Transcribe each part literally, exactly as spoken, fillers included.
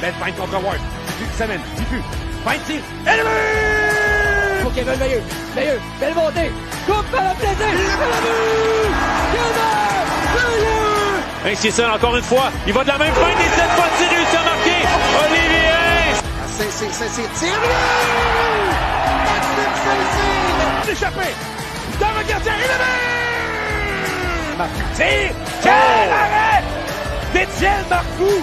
Belle feinte contre Ward. Dipu qui s'amène. Dipu. Feinte tir. Ennemi! Pour Kevin Veilleux. Veilleux. Belle montée. Coupe par le plaisir. Ainsi seul encore une fois. Il va de la même feinte et cette fois-ci réussit à marquer. Olivier! C'est, c'est, c'est, c'est tiré! Maxime Saint-Cyr! Échappé! Dans le gardien, il est Marcoux tire! Quel arrêt d'Étienne Marcoux!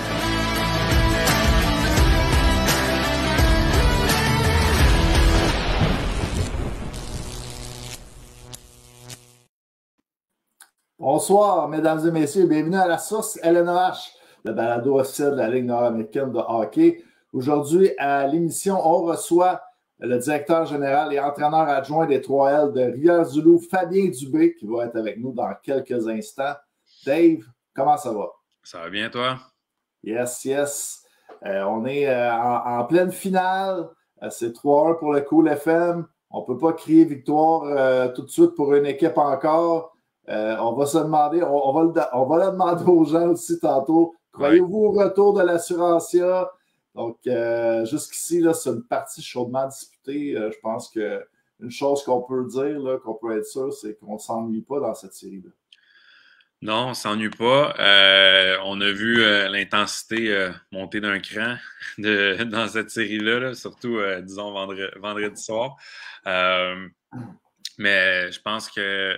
Bonsoir, mesdames et messieurs. Bienvenue à La Source L N H, le balado officiel de la Ligue nord-américaine de hockey. Aujourd'hui, à l'émission, on reçoit le directeur général et entraîneur adjoint des trois L de Rivière-du-Loup, Fabien Dubé, qui va être avec nous dans quelques instants. Dave, comment ça va? Ça va bien, toi? Yes, yes. Euh, on est euh, en, en pleine finale. Euh, c'est trois un pour le Cool F M. On ne peut pas crier victoire euh, tout de suite pour une équipe encore. Euh, on va se demander, on, on, va le, on va le demander aux gens aussi tantôt. Croyez-vous au retour de l'Assurancia? Donc, euh, jusqu'ici, là, c'est une partie chaudement disputée. Euh, je pense qu'une chose qu'on peut dire, là, qu'on peut être sûr, c'est qu'on ne s'ennuie pas dans cette série-là. Non, on ne s'ennuie pas. Euh, on a vu euh, l'intensité euh, monter d'un cran de, dans cette série-là, là, surtout, euh, disons, vendredi, vendredi soir. Euh, mais je pense que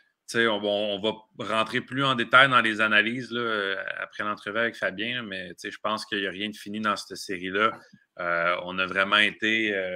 On va, on va rentrer plus en détail dans les analyses là, après l'entrevue avec Fabien, là, mais je pense qu'il n'y a rien de fini dans cette série-là. Euh, on a vraiment été euh,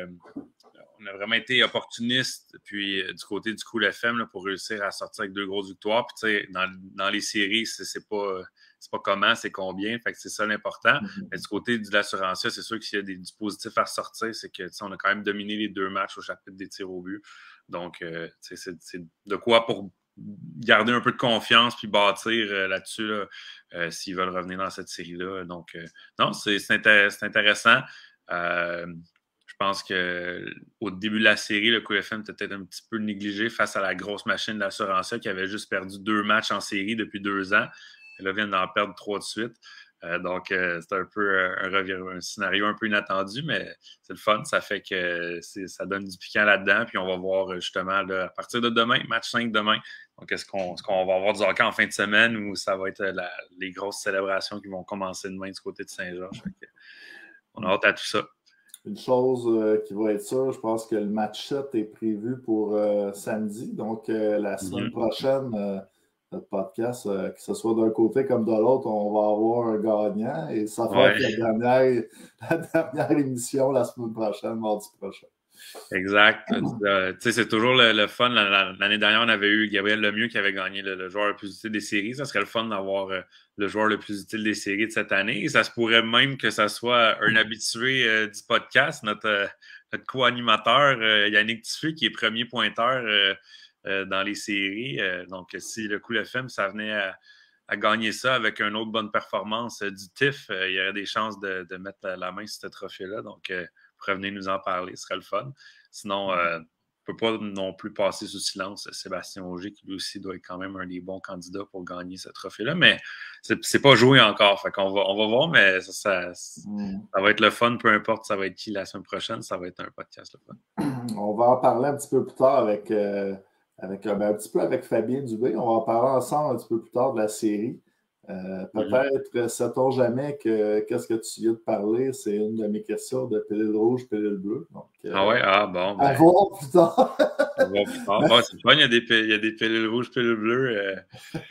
on a vraiment été opportuniste puis, euh, du côté du Cool F M là, pour réussir à sortir avec deux grosses victoires. Puis, dans, dans les séries, c'est, c'est pas c'est pas comment, c'est combien. Fait que c'est ça l'important. Mm-hmm. Mais du côté de l'Assurancia, c'est sûr qu'il y a des, du positif à ressortir. C'est que on a quand même dominé les deux matchs au chapitre des tirs au but. Donc, euh, c'est, c'est de quoi pour garder un peu de confiance puis bâtir euh, là-dessus là, euh, s'ils veulent revenir dans cette série-là. Donc, euh, non, c'est, c'est, intér- c'est intéressant. Euh, je pense qu'au début de la série, le Cool F M était peut-être un petit peu négligé face à la grosse machine de l'Assurancia qui avait juste perdu deux matchs en série depuis deux ans. Et là, vient d'en perdre trois de suite. Euh, donc, euh, c'est un peu un, un, un scénario un peu inattendu, mais c'est le fun. Ça fait que c'est, ça donne du piquant là-dedans. Puis, on va voir justement là, à partir de demain, match cinq demain. Donc, est-ce qu'on, est-ce qu'on va avoir du hockey en fin de semaine ou ça va être la, les grosses célébrations qui vont commencer demain du côté de Saint-Georges? Fait que, on a hâte à tout ça. Une chose euh, qui va être sûre, je pense que le match sept est prévu pour euh, samedi. Donc, euh, la semaine mm-hmm. prochaine, euh, notre podcast, euh, que ce soit d'un côté comme de l'autre, on va avoir un gagnant. Et ça va ouais. être la dernière, la dernière émission la semaine prochaine, mardi prochain. Exact. euh, tu sais, c'est toujours le, le fun. L'année dernière, on avait eu Gabriel Lemieux qui avait gagné le, le joueur le plus utile des séries. Ça serait le fun d'avoir euh, le joueur le plus utile des séries de cette année. Et ça se pourrait même que ça soit un habitué euh, du podcast, notre, euh, notre co-animateur euh, Yannick Tiffu, qui est premier pointeur euh, euh, dans les séries. Euh, donc, si le Cool F M, ça venait à, à gagner ça avec une autre bonne performance euh, du T I F, euh, il y aurait des chances de, de mettre la main sur ce trophée-là. Donc, euh, revenez nous en parler, ce serait le fun. Sinon, euh, on ne peut pas non plus passer sous silence Sébastien Auger, qui lui aussi doit être quand même un des bons candidats pour gagner ce trophée-là. Mais c'est, c'est pas joué encore. Fait qu'on va, on va voir, mais ça, ça, mm. ça va être le fun, peu importe ça va être qui la semaine prochaine, ça va être un podcast le fun. On va en parler un petit peu plus tard avec, euh, avec ben, un petit peu avec Fabien Dubé. On va en parler ensemble un petit peu plus tard de la série. Euh, peut-être, mm-hmm. sait-on jamais que qu'est-ce que tu viens de parler, c'est une de mes questions de pilule rouge, pilule bleue. Donc, euh, ah ouais, ah bon. Ben, à voir plus tard. à voir plus tard. Bon, c'est fun, il y a des, il y a des pilules rouges, pilules bleues. Euh...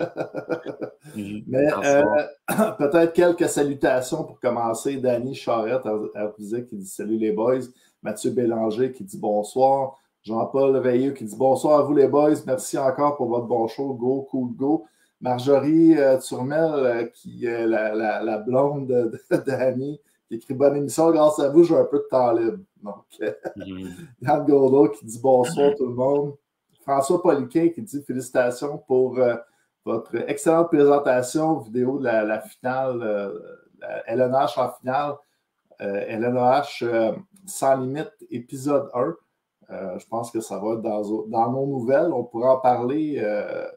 mm-hmm. Mais euh, peut-être quelques salutations pour commencer. Danny Charette, Arvisac, qui dit salut les boys. Mathieu Bélanger qui dit bonsoir. Jean-Paul Veilleux qui dit bonsoir à vous les boys. Merci encore pour votre bon show. Go, cool, go. Marjorie euh, Turmel, euh, qui est la, la, la blonde de, de Danny, qui écrit bonne émission. Grâce à vous, j'ai un peu de temps libre. Donc, mm-hmm. Yann Gaudreau qui dit bonsoir tout le monde. François Poliquin qui dit félicitations pour euh, votre excellente présentation vidéo de la, la finale, euh, la L N H en finale. Euh, L N H euh, sans limite, épisode un. Euh, je pense que ça va être dans, dans nos nouvelles. On pourra en parler. Euh,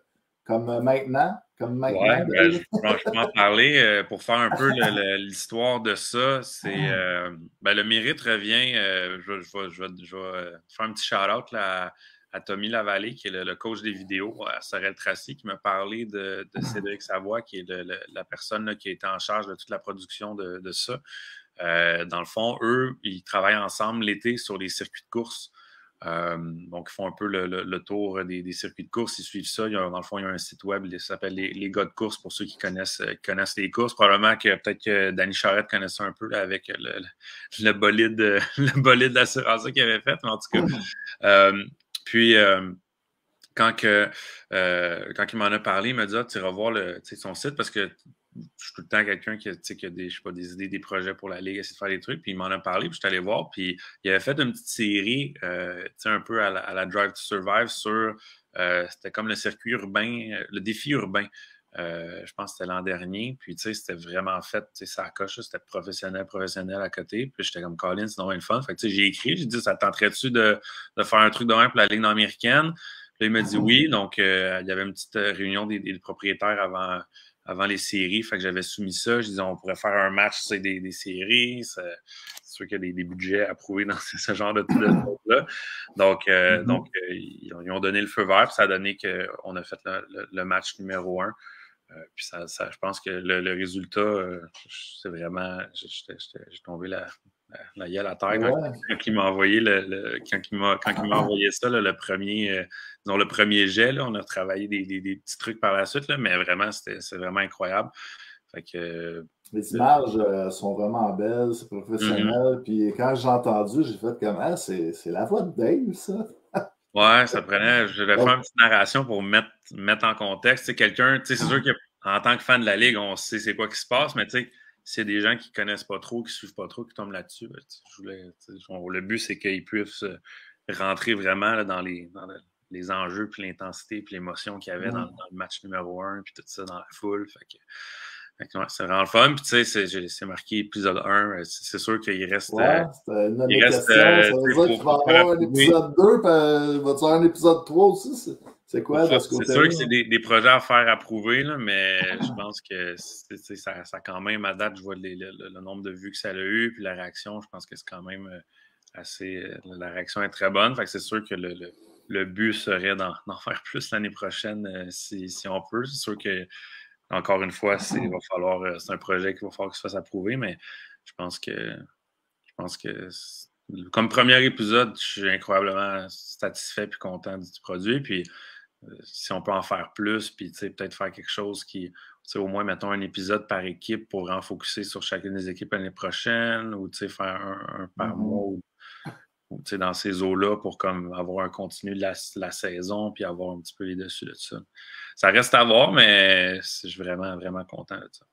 comme maintenant. Comme maintenant. Ouais, ben, je, je peux en parler. Euh, pour faire un peu l'histoire de ça, c'est euh, ben, le mérite revient. Euh, je, je, vais, je, vais, je vais faire un petit shout-out là, à, à Tommy Lavallée, qui est le, le coach des vidéos, à Sorel Tracy, qui m'a parlé de, de Cédric Savoie, qui est le, le, la personne là, qui a été en charge de toute la production de, de ça. Euh, dans le fond, eux, ils travaillent ensemble l'été sur les circuits de course. Euh, donc, ils font un peu le, le, le tour des, des circuits de course. Ils suivent ça. Il y a, dans le fond, il y a un site web qui s'appelle les, les gars de course pour ceux qui connaissent, qui connaissent les courses. Probablement que peut-être que Danny Charette connaissait un peu là, avec le, le bolide, le bolide d'assurance qu'il avait fait. Mais en tout cas, euh, puis euh, quand, que, euh, quand il m'en a parlé, il m'a dit ah, tu iras voir le, son site parce que je suis tout le temps quelqu'un qui, qui a des, je sais pas, des idées, des projets pour la Ligue, essayer de faire des trucs. Puis il m'en a parlé, puis je suis allé voir. Puis il avait fait une petite série, euh, un peu à la, à la Drive to Survive sur, euh, c'était comme le circuit urbain, le défi urbain. Euh, je pense que c'était l'an dernier. Puis tu sais, c'était vraiment fait, tu sais, ça coche, c'était professionnel, professionnel à côté. Puis j'étais comme Colin, c'est vraiment le fun. Fait que tu sais, j'ai écrit, j'ai dit, ça te tenterait-tu de, de faire un truc de même pour la Ligue américaine? Puis là, il m'a dit oui. Donc, euh, il y avait une petite réunion des, des propriétaires avant. avant les séries, fait que j'avais soumis ça. Je disais, on pourrait faire un match c'est des, des séries. C'est sûr qu'il y a des, des budgets approuvés dans ce, ce genre de trucs-là. Donc, euh, mm-hmm. donc euh, ils, ils ont donné le feu vert, puis ça a donné qu'on a fait le, le, le match numéro un. Euh, puis ça, ça, je pense que le, le résultat, euh, c'est vraiment... J'ai tombé la, la, la gueule à terre ouais. quand, quand il m'a envoyé le, le quand il m'a quand il m'a envoyé ça, là, le premier euh, disons, le premier jet, là, on a travaillé des, des, des petits trucs par la suite, là, mais vraiment, c'était c'est vraiment incroyable. Fait que, les images euh, sont vraiment belles, c'est professionnel. Mm-hmm. Puis quand j'ai entendu, j'ai fait comme ah, c'est la voix de Dave, ça. Ouais, ça prenait. Je vais faire une petite narration pour mettre, mettre en contexte. Tu sais, quelqu'un, tu sais, c'est sûr qu'en tant que fan de la Ligue, on sait c'est quoi qui se passe, mais tu sais, c'est des gens qui connaissent pas trop, qui suivent pas trop, qui tombent là-dessus. Ben, je voulais, le but, c'est qu'ils puissent rentrer vraiment là, dans, les, dans le, les enjeux, puis l'intensité, puis l'émotion qu'il y avait mmh. dans, dans le match numéro un, puis tout ça dans la foule. Fait que, fait que ouais, c'est vraiment le fun. Puis tu sais, c'est marqué épisode un. C'est sûr qu'il reste. Ouais, c'était une il reste, question. Euh, ça veut dire qu'il va y avoir un épisode deux, puis va-tu avoir un épisode trois aussi? C'est quoi de ce côté-là? C'est sûr que c'est des, des projets à faire approuver, là, mais je pense que ça, ça quand même, à date, je vois les, le, le nombre de vues que ça a eu, puis la réaction, je pense que c'est quand même assez. La réaction est très bonne. Fait que c'est sûr que le, le, le but serait d'en faire plus l'année prochaine euh, si, si on peut. C'est sûr que, encore une fois, c'est va falloir. C'est un projet qu'il va falloir qu'il se fasse approuver, mais je pense que je pense que comme premier épisode, je suis incroyablement satisfait et content du produit. Puis si on peut en faire plus, puis peut-être faire quelque chose qui, au moins, mettons un épisode par équipe pour en focusser sur chacune des équipes l'année prochaine, ou faire un, un par mm-hmm. mois, ou, ou dans ces eaux-là pour comme avoir un continu de la, la saison, puis avoir un petit peu les dessus de ça. Ça reste à voir, mais je suis vraiment, vraiment content de ça.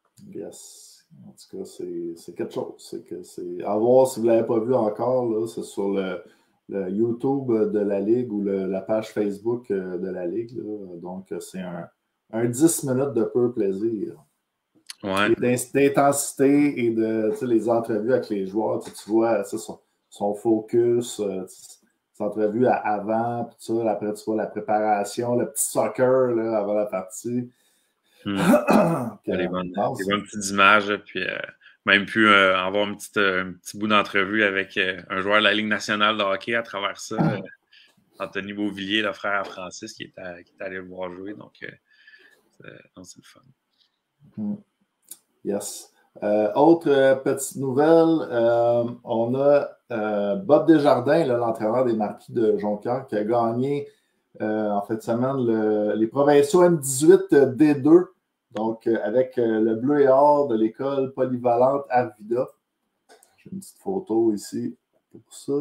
Yes. En tout cas, c'est quelque chose. C'est que c'est à voir si vous ne l'avez pas vu encore, c'est sur le. Le YouTube de la Ligue ou le, la page Facebook de la Ligue. Là. Donc, c'est un, un dix minutes de pur plaisir. Ouais. D'intensité et de les entrevues avec les joueurs. Tu vois son, son focus, les entrevues à avant, puis ça, après, tu vois la préparation, le petit soccer là, avant la partie. Mmh. Okay. Les bonnes, non, les bonnes petites images, puis... Euh... Même pu euh, avoir une petite, euh, un petit bout d'entrevue avec euh, un joueur de la Ligue nationale de hockey à travers ça. Euh, Anthony Beauvillier, le frère à Francis, qui est, à, qui est allé le voir jouer. Donc, euh, c'est le fun. Mm. Yes. Euh, autre euh, petite nouvelle, euh, on a euh, Bob Desjardins, l'entraîneur des Marquis de Jonquière, qui a gagné euh, en fin de semaine le, les provinciaux M dix-huit D deux. Donc, euh, avec euh, le bleu et or de l'école polyvalente Arvida. J'ai une petite photo ici pour ça.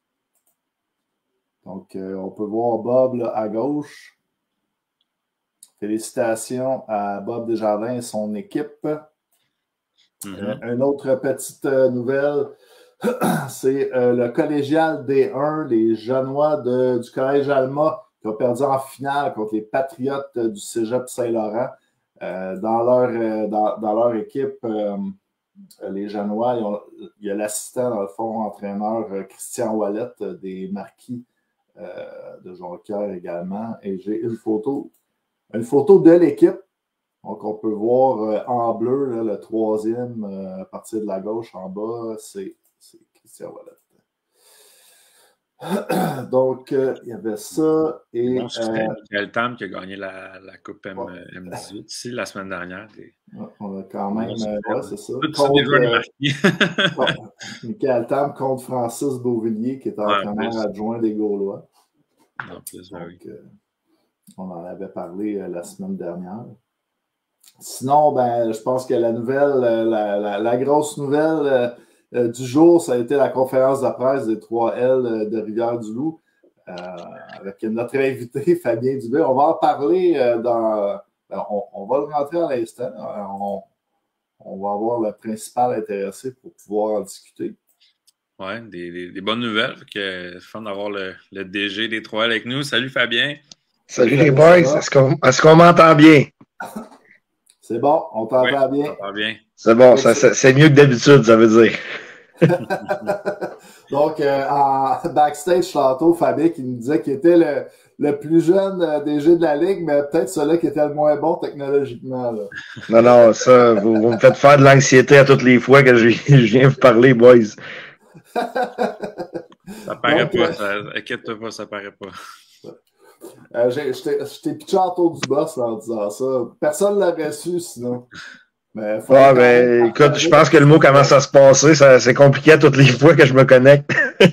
Donc, euh, on peut voir Bob là, à gauche. Félicitations à Bob Desjardins et son équipe. Mm-hmm. euh, une autre petite euh, nouvelle, c'est euh, le collégial D un, les Genois de, du Collège Alma, qui ont perdu en finale contre les Patriotes du Cégep Saint-Laurent. Euh, dans, leur, euh, dans, dans leur équipe, euh, les Genois, ont, il y a l'assistant, dans le fond, entraîneur euh, Christian Ouellet euh, des Marquis euh, de Jonquière également. Et j'ai une photo une photo de l'équipe. Donc, on peut voir euh, en bleu, là, le troisième euh, à partir de la gauche en bas, c'est Christian Ouellet. Donc, euh, il y avait ça. Et, bon, c'est euh, Michael Tam qui a gagné la, la Coupe M, ouais. M dix-huit ici la semaine dernière. Et... Ouais, on a quand même, euh, ouais, c'est ça. Tout ça déjà euh, ouais, Michael Tam contre Francis Beauvillier, qui est entraîneur ouais, adjoint des Gaulois. En plus, Donc, oui. euh, on en avait parlé euh, la semaine dernière. Sinon, ben, je pense que la nouvelle, la, la, la grosse nouvelle euh, euh, du jour, ça a été la conférence de presse des trois L de Rivière-du-Loup euh, avec notre invité Fabien Dubé. On va en parler euh, dans... Ben, on, on va le rentrer à l'instant. On, on va avoir le principal intéressé pour pouvoir en discuter. Oui, des, des, des bonnes nouvelles. C'est fun d'avoir le, le D G des trois L avec nous. Salut Fabien. Salut les boys. Est-ce qu'on est-ce qu'on m'entend bien? C'est bon, on t'entend oui, bien. On bien. C'est bon, ça, ça, c'est mieux que d'habitude, ça veut dire. Donc, euh, en backstage tantôt, Fabien qui nous disait qu'il était le, le plus jeune euh, D G de la Ligue, mais peut-être celui qui était le moins bon technologiquement. Là. Non, non, ça, vous, vous me faites faire de l'anxiété à toutes les fois que je, je viens vous parler, boys. Ça paraît Donc, pas, euh... ça, inquiète-toi pas, ça paraît pas. Euh, je t'ai pitché autour du boss là, en disant ça. Personne ne l'aurait su sinon. Mais ah, ben, écoute, je pense que le mot commence à se passer. Ça, c'est compliqué à toutes les fois que je me connecte.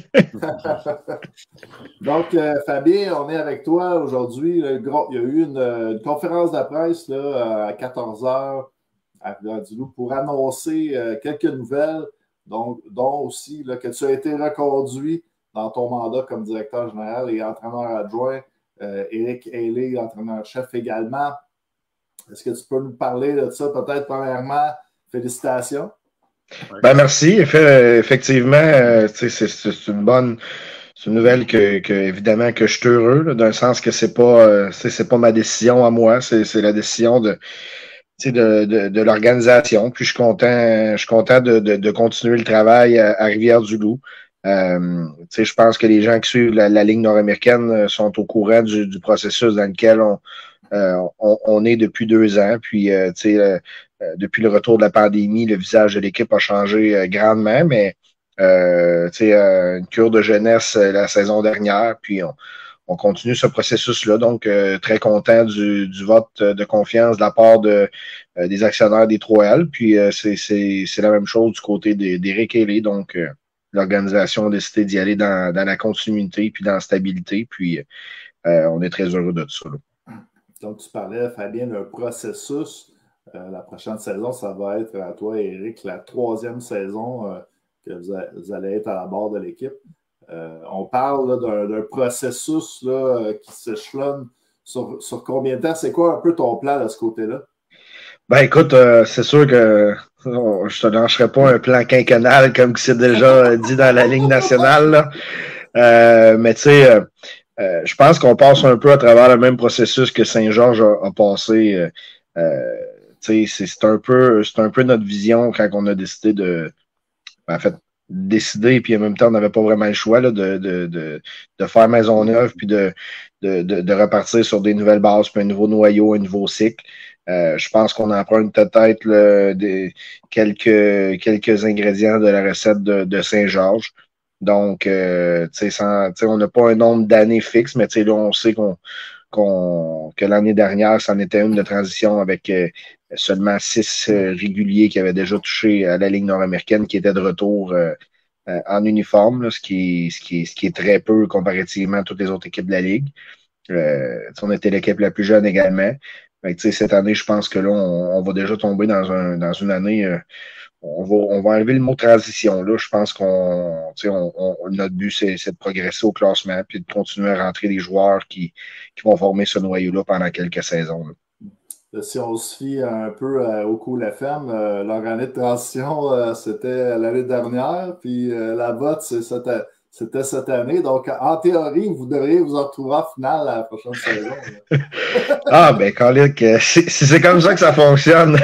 Donc, euh, Fabien, on est avec toi aujourd'hui. Il y a eu une, une conférence de presse là, à quatorze heures à Rivière-du-Loup pour annoncer euh, quelques nouvelles, donc, dont aussi là, que tu as été reconduit dans ton mandat comme directeur général et entraîneur adjoint. Euh, Éric Hailey, entraîneur-chef également. Est-ce que tu peux nous parler de ça, peut-être, premièrement? Félicitations. Ben, merci. Effectivement, euh, c'est, c'est une bonne c'est une nouvelle que, que, évidemment, que je suis heureux, là, d'un sens que c'est pas, euh, c'est, c'est pas ma décision à moi, c'est, c'est la décision de, de, de, de l'organisation. Puis, je suis content, je suis content de, de, de continuer le travail à, à Rivière-du-Loup. Euh, je pense que les gens qui suivent la, la Ligue nord-américaine sont au courant du, du processus dans lequel on, euh, on, on est depuis deux ans. Puis, euh, euh, depuis le retour de la pandémie, le visage de l'équipe a changé euh, grandement, mais euh, euh, une cure de jeunesse euh, la saison dernière. Puis, on, on continue ce processus-là. Donc, euh, très content du, du vote de confiance de la part de, euh, des actionnaires des trois L. Puis, euh, c'est, c'est, c'est la même chose du côté d'Éric Hailey. Donc, euh, l'organisation a décidé d'y aller dans, dans la continuité puis dans la stabilité. Puis, euh, on est très heureux de ça. Là. Donc, tu parlais, Fabien, d'un processus. Euh, la prochaine saison, ça va être à toi et Éric la troisième saison euh, que vous, a, vous allez être à la barre de l'équipe. Euh, on parle là, d'un, d'un processus là, qui s'échelonne sur, sur combien de temps? C'est quoi un peu ton plan de ce côté-là? Ben écoute, euh, c'est sûr que oh, je te lâcherai pas un plan quinquennal comme c'est déjà dit dans la Ligue nationale. Là. Euh, mais tu sais, euh, euh, je pense qu'on passe un peu à travers le même processus que Saint-Georges a, a passé. Euh, euh, tu sais, c'est, c'est un peu, c'est un peu notre vision quand on a décidé de, en fait, décider, puis en même temps, on n'avait pas vraiment le choix là, de, de, de, de faire Maisonneuve, puis de, de, de, de repartir sur des nouvelles bases, puis un nouveau noyau, un nouveau cycle. Euh, je pense qu'on emprunte peut-être là, des, quelques, quelques ingrédients de la recette de, de Saint-Georges. Donc, euh, tu sais, on n'a pas un nombre d'années fixe, mais là, on sait qu'on, qu'on, que l'année dernière, c'en était une de transition avec euh, seulement six euh, réguliers qui avaient déjà touché à la Ligue nord-américaine, qui étaient de retour euh, euh, en uniforme, là, ce, qui, ce, qui, ce qui est très peu comparativement à toutes les autres équipes de la Ligue. Euh, on était l'équipe la plus jeune également. Fait que, cette année, je pense que là, on, on va déjà tomber dans, un, dans une année, euh, on, va, on va enlever le mot transition. Là, je pense qu'on, on, on, notre but, c'est, c'est de progresser au classement puis de continuer à rentrer des joueurs qui, qui vont former ce noyau-là pendant quelques saisons. Là. Si on se fie un peu euh, au Cool F M, euh, leur année de transition, euh, c'était l'année dernière, puis euh, la vote, c'est cette année. C'était cette année. Donc, en théorie, vous devriez vous en retrouver en finale à la prochaine saison. Ah, ben, Colic, si c'est comme ça que ça fonctionne.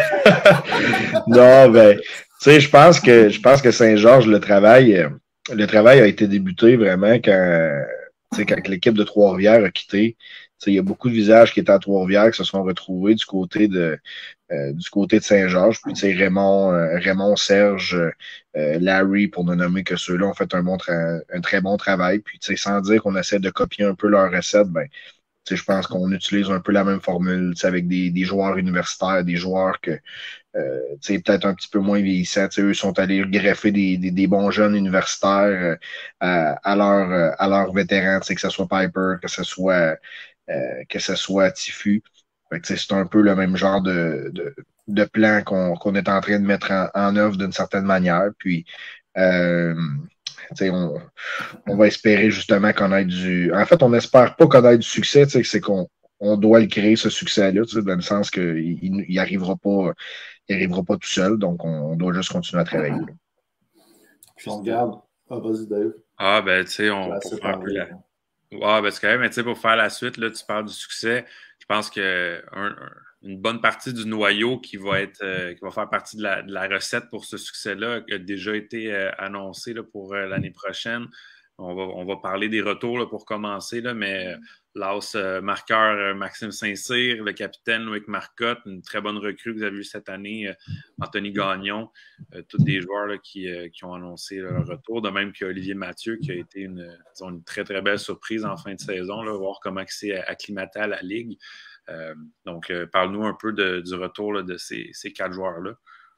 Non, ben, tu sais, je pense que je pense que Saint-Georges, le travail, le travail a été débuté vraiment quand, tu sais, quand l'équipe de Trois-Rivières a quitté. il y a beaucoup de visages qui étaient à Trois-Rivières qui se sont retrouvés du côté de euh, du côté de Saint-Georges. Puis Raymond, euh, Raymond, Serge, euh, Larry, pour ne nommer que ceux-là, ont fait un, bon un très bon travail. Puis sans dire qu'on essaie de copier un peu leur recette, ben je pense qu'on utilise un peu la même formule avec des, des joueurs universitaires, des joueurs que euh, peut-être un petit peu moins vieillissants. Eux sont allés greffer des, des, des bons jeunes universitaires euh, à, à leurs à leurs vétérans, que ce soit Piper, que ce soit euh, que ce soit Tifu. C'est un peu le même genre de, de, de plan qu'on qu'on est en train de mettre en, en œuvre d'une certaine manière. Puis euh, On, on va espérer justement connaître du... En fait, on n'espère pas connaître du succès, c'est qu'on on doit le créer, ce succès-là, dans le sens qu'il il n'arrivera pas, il arrivera pas tout seul, donc on, on doit juste continuer à travailler. Là. Puis on regarde... Ah, vas-y, Dave. Ah, ben, tu sais, on... Pour faire un peu la... Ah, ben, c'est quand même, mais tu sais, pour faire la suite, là, tu parles du succès. Je pense que un, un, une bonne partie du noyau qui va être euh, qui va faire partie de la, de la recette pour ce succès-là a déjà été euh, annoncé là, pour euh, l'année prochaine. On va, on va parler des retours là, pour commencer, là, mais euh, Laos euh, marqueur euh, Maxime Saint-Cyr, le capitaine Loïc Marcotte, une très bonne recrue que vous avez vue cette année, euh, Anthony Gagnon, euh, tous des joueurs là, qui, euh, qui ont annoncé là, leur retour, de même qu'Olivier Mathieu qui a été une, disons, une très très belle surprise en fin de saison, là, voir comment il s'est acclimaté à la Ligue. Euh, donc, euh, parle-nous un peu de, du retour là, de ces, ces quatre joueurs-là.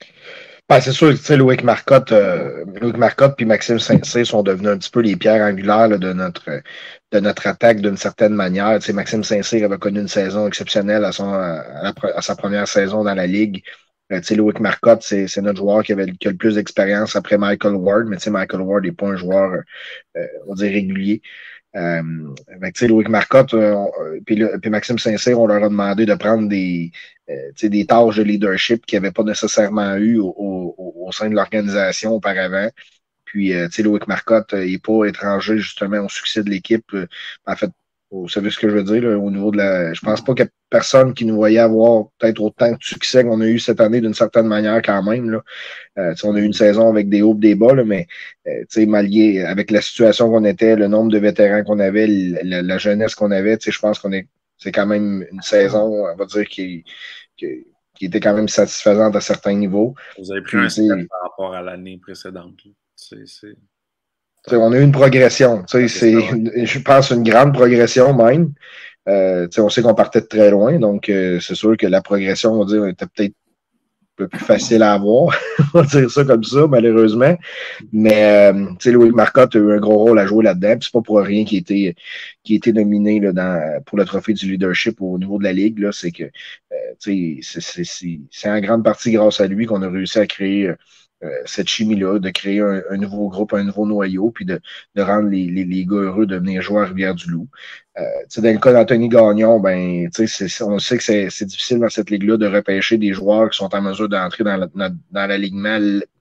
Ben, c'est sûr, tu sais, Loïc Marcotte, euh, Loïc Marcotte puis Maxime Saint-Cyr sont devenus un petit peu les pierres angulaires là, de notre de notre attaque d'une certaine manière. Tu sais, Maxime Saint-Cyr avait connu une saison exceptionnelle à son à, la, à sa première saison dans la Ligue. Euh, tu sais, Loïc Marcotte, c'est, c'est notre joueur qui avait qui a le plus d'expérience après Michael Ward, mais tu sais, Michael Ward n'est pas un joueur, euh, on va dire, régulier. Euh, tu sais, Loïc Marcotte euh, puis, puis Maxime Saint-Cyr, on leur a demandé de prendre des, euh, des tâches de leadership qu'ils n'avaient pas nécessairement eu au, au, au sein de l'organisation auparavant. Puis, euh, tu sais, Loïc Marcotte, il n'est pas étranger justement au succès de l'équipe. En fait, vous savez ce que je veux dire, là, au niveau de la. Je pense pas qu'il y a personne qui nous voyait avoir peut-être autant de succès qu'on a eu cette année d'une certaine manière quand même. Là. Euh, on a eu une saison avec des hauts et des bas, là, mais euh, malgré avec la situation qu'on était, le nombre de vétérans qu'on avait, la, la jeunesse qu'on avait, je pense qu'on est c'est quand même une saison, on va dire, qui, qui, qui était quand même satisfaisante à certains niveaux. Vous avez pris Puis, un step par rapport à l'année précédente. C'est, c'est... On a eu une progression. C'est, c'est, je pense, une grande progression même. Euh, on sait qu'on partait de très loin, donc euh, c'est sûr que la progression, on va dire, était peut-être un peu plus facile à avoir. On va dire ça comme ça, malheureusement. Mais euh, Loïc Marcotte a eu un gros rôle à jouer là-dedans. Puis c'est pas pour rien qu'il a été, qu'il a été nominé là, dans, pour le trophée du leadership au niveau de la Ligue. Là, c'est que euh, c'est, c'est, c'est, c'est en grande partie grâce à lui qu'on a réussi à créer Euh, cette chimie-là, de créer un, un nouveau groupe, un nouveau noyau, puis de, de rendre les, les, les gars heureux de venir jouer à Rivière-du-Loup. Euh, dans le cas d'Anthony Gagnon, ben, c'est, on sait que c'est, c'est difficile dans cette ligue-là de repêcher des joueurs qui sont en mesure d'entrer dans, la, dans, dans l'alignement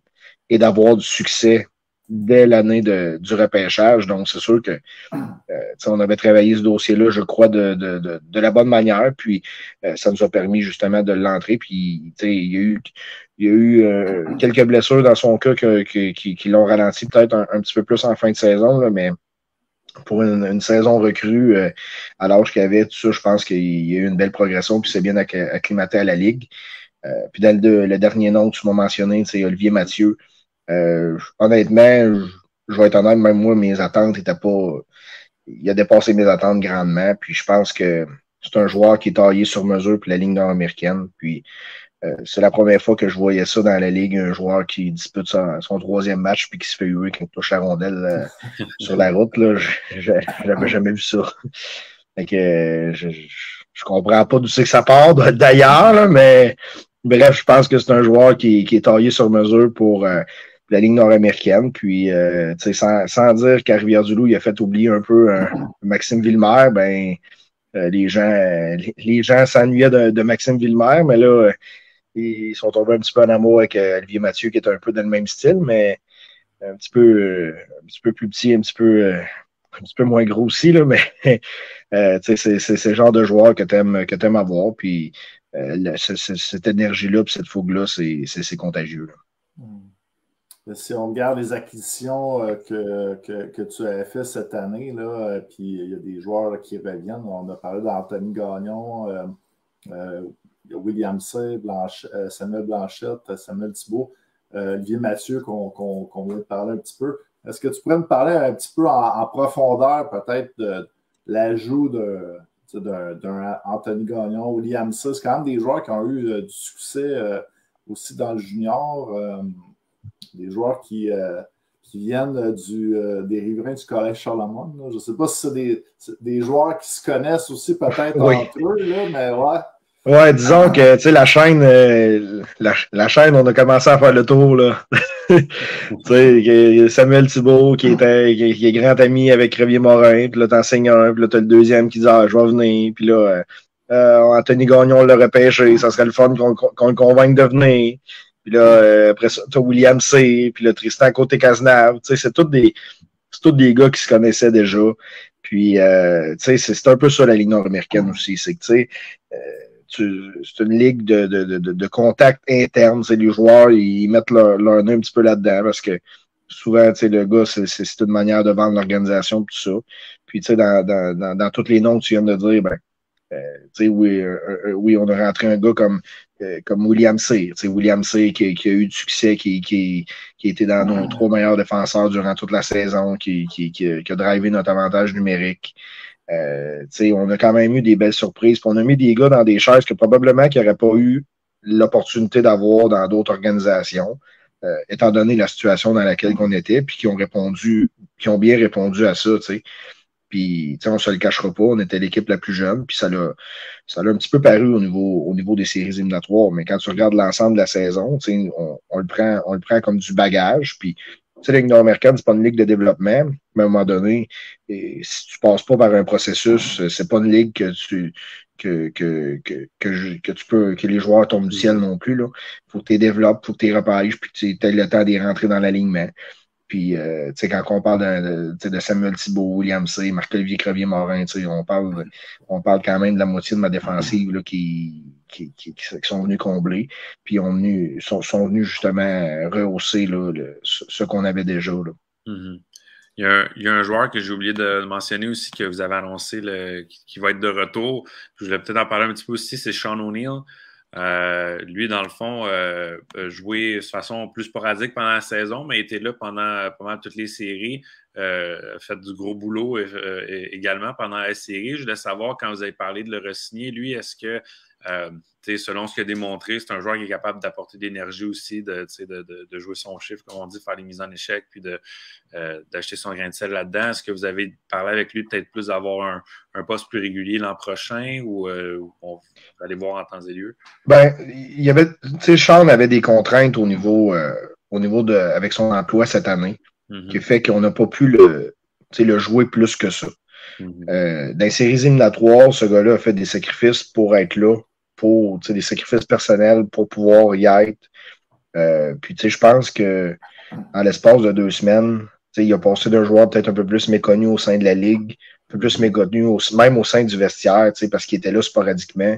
et d'avoir du succès dès l'année de, du repêchage. Donc, c'est sûr que euh, on avait travaillé ce dossier-là, je crois, de, de, de, de la bonne manière, puis euh, ça nous a permis justement de l'entrer. Puis, il y a eu Il y a eu euh, quelques blessures dans son cas que, que, qui, qui l'ont ralenti peut-être un, un petit peu plus en fin de saison, là, mais pour une, une saison recrue, euh, à l'âge qu'il avait, tout ça, je pense qu'il y a eu une belle progression, puis c'est bien acclimaté à la Ligue. Euh, puis dans le, le dernier nom que tu m'as mentionné, c'est Olivier Mathieu. Euh, honnêtement, je, je vais être honnête, même moi, mes attentes n'étaient pas... Il a dépassé mes attentes grandement, puis je pense que c'est un joueur qui est taillé sur mesure pour la Ligue nord-américaine, puis Euh, c'est la première fois que je voyais ça dans la Ligue, un joueur qui dispute son, son troisième match puis qui se fait huer quand il touche la rondelle euh, sur la route. Là. Je, je, j'avais jamais vu ça. Fait que, euh, je, je, je comprends pas d'où c'est que ça part d'ailleurs, là, mais bref, je pense que c'est un joueur qui, qui est taillé sur mesure pour euh, la Ligue nord-américaine. Puis, euh, sans, sans dire qu'à Rivière-du-Loup, il a fait oublier un peu euh, Maxime Villemer, ben euh, les gens euh, les, les gens s'ennuyaient de, de Maxime Villemer, mais là, ils sont tombés un petit peu en amour avec euh, Olivier Mathieu, qui est un peu dans le même style, mais un petit peu, euh, un petit peu plus petit, un petit peu, euh, un petit peu moins gros aussi, là, mais euh, c'est, c'est, c'est le genre de joueur que tu aimes que t'aimes avoir. Puis euh, le, c'est, c'est, cette énergie-là, puis cette fougue-là, c'est, c'est, c'est contagieux. Là. si on regarde les acquisitions euh, que, que, que tu as fait cette année, là, euh, puis il y a des joueurs là, qui reviennent. On a parlé d'Anthony Gagnon, euh, euh, William C, Blanche, euh, Samuel Blanchette, Samuel Thibault, euh, Olivier Mathieu, qu'on qu'on, qu'on vient de parler un petit peu. Est-ce que tu pourrais me parler un petit peu en, en profondeur, peut-être, de, de l'ajout de, d'un, d'un Anthony Gagnon, William C? C'est quand même des joueurs qui ont eu euh, du succès euh, aussi dans le junior. Euh, des joueurs qui, euh, qui viennent du, euh, des riverains du Collège Charlemagne. Là. Je ne sais pas si c'est des, c'est des joueurs qui se connaissent aussi peut-être oui. entre eux, là, mais ouais. Ouais, disons que tu sais, la chaîne, euh, la, la chaîne, on a commencé à faire le tour, là. Tu sais, Samuel Thibault qui était qui, qui est grand ami avec Revier Morin, puis là, t'enseignes un, puis là, t'as le deuxième qui dit ah, je vais venir, puis là, euh, Anthony Gagnon l'a repêché, ça serait le fun qu'on, qu'on le convainque de venir. Puis là, euh, après ça, t'as William C, puis là, Tristan Côté-Cazenave. Tu sais, c'est tous des, c'est tous des gars qui se connaissaient déjà. Puis, euh, tu sais, c'est, c'est un peu ça la Ligue nord-américaine aussi. C'est que, tu sais, euh, tu, c'est une ligue de, de, de, de contact interne. C'est les joueurs, ils mettent leur, leur nez un petit peu là-dedans parce que souvent, tu sais, le gars, c'est, c'est, c'est une manière de vendre l'organisation, tout ça. Puis, tu sais, dans, dans, dans, dans tous les noms que tu viens de dire, ben, euh, tu sais, oui, euh, euh, oui, on a rentré un gars comme Euh, comme William C. T'sais, William C. Qui, qui a eu du succès, qui, qui, qui a été dans nos trois meilleurs défenseurs durant toute la saison, qui, qui, qui, qui a drivé notre avantage numérique. Euh, on a quand même eu des belles surprises. Puis on a mis des gars dans des chaises que probablement qu'ils n'auraient pas eu l'opportunité d'avoir dans d'autres organisations, euh, étant donné la situation dans laquelle on était, puis qui ont répondu, qui ont bien répondu à ça, tu sais. Puis, tu sais, on ne se le cachera pas, on était l'équipe la plus jeune, puis ça l'a, ça l'a un petit peu paru au niveau, au niveau des séries éliminatoires. Mais quand tu regardes l'ensemble de la saison, tu sais, on, on le prend, on le prend comme du bagage. Puis, tu sais, la Ligue nord-américaine, c'est pas une ligue de développement, mais à un moment donné, et si tu passes pas par un processus, c'est pas une ligue que tu, que, que, que, que, que tu peux, que les joueurs tombent du ciel non plus, là. Faut que tu les développes, faut que tu les repêches, puis tu aies le temps d'y rentrer dans l'alignement. Puis, euh, tu sais, quand on parle de, de, de Samuel Thibault, William C., Marc-Olivier Crevier-Morin, tu sais, on parle, on parle quand même de la moitié de ma défensive là, qui, qui, qui, qui sont venus combler. Puis, on venu, sont, sont venus justement rehausser là, le, ce qu'on avait déjà. Là. Mm-hmm. Il y, a un, il y a un joueur que j'ai oublié de mentionner aussi, que vous avez annoncé, le, qui, qui va être de retour. Je voulais peut-être en parler un petit peu aussi, c'est Sean O'Neill. Euh, lui, dans le fond, euh, a joué de façon plus sporadique pendant la saison, mais était là pendant, pendant toutes les séries, euh, a fait du gros boulot euh, également pendant la série. Je voulais savoir, quand vous avez parlé de le re-signer, lui, est-ce que, euh, selon ce qu'il a démontré, c'est un joueur qui est capable d'apporter de l'énergie aussi, de, de, de, de jouer son chiffre, comme on dit, faire les mises en échec, puis de, euh, d'acheter son grain de sel là-dedans. Est-ce que vous avez parlé avec lui peut-être plus d'avoir un, un poste plus régulier l'an prochain, ou euh, on va aller voir en temps et lieu? Ben, il y avait, tu sais, Sean avait des contraintes au niveau, euh, au niveau de, avec son emploi cette année, mm-hmm. qui fait qu'on n'a pas pu le, tu sais, le jouer plus que ça. Mm-hmm. Euh, dans les séries éliminatoires, ce gars-là a fait des sacrifices pour être là, pour, tu sais, des sacrifices personnels pour pouvoir y être. Euh, puis, tu sais, je pense que en l'espace de deux semaines, tu sais, il a passé d'un joueur peut-être un peu plus méconnu au sein de la ligue, un peu plus méconnu au, même au sein du vestiaire, tu sais, parce qu'il était là sporadiquement,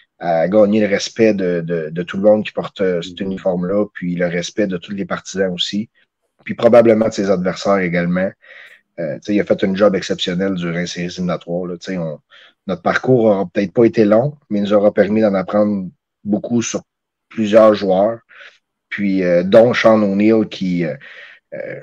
à gagner le respect de, de, de tout le monde qui porte euh, cet uniforme-là, puis le respect de tous les partisans aussi, puis probablement de ses adversaires également. Euh, il a fait un job exceptionnel durant les séries éliminatoires. Là, on, notre parcours n'aura peut-être pas été long, mais il nous aura permis d'en apprendre beaucoup sur plusieurs joueurs. Puis, euh, dont Sean O'Neill qui, euh, euh,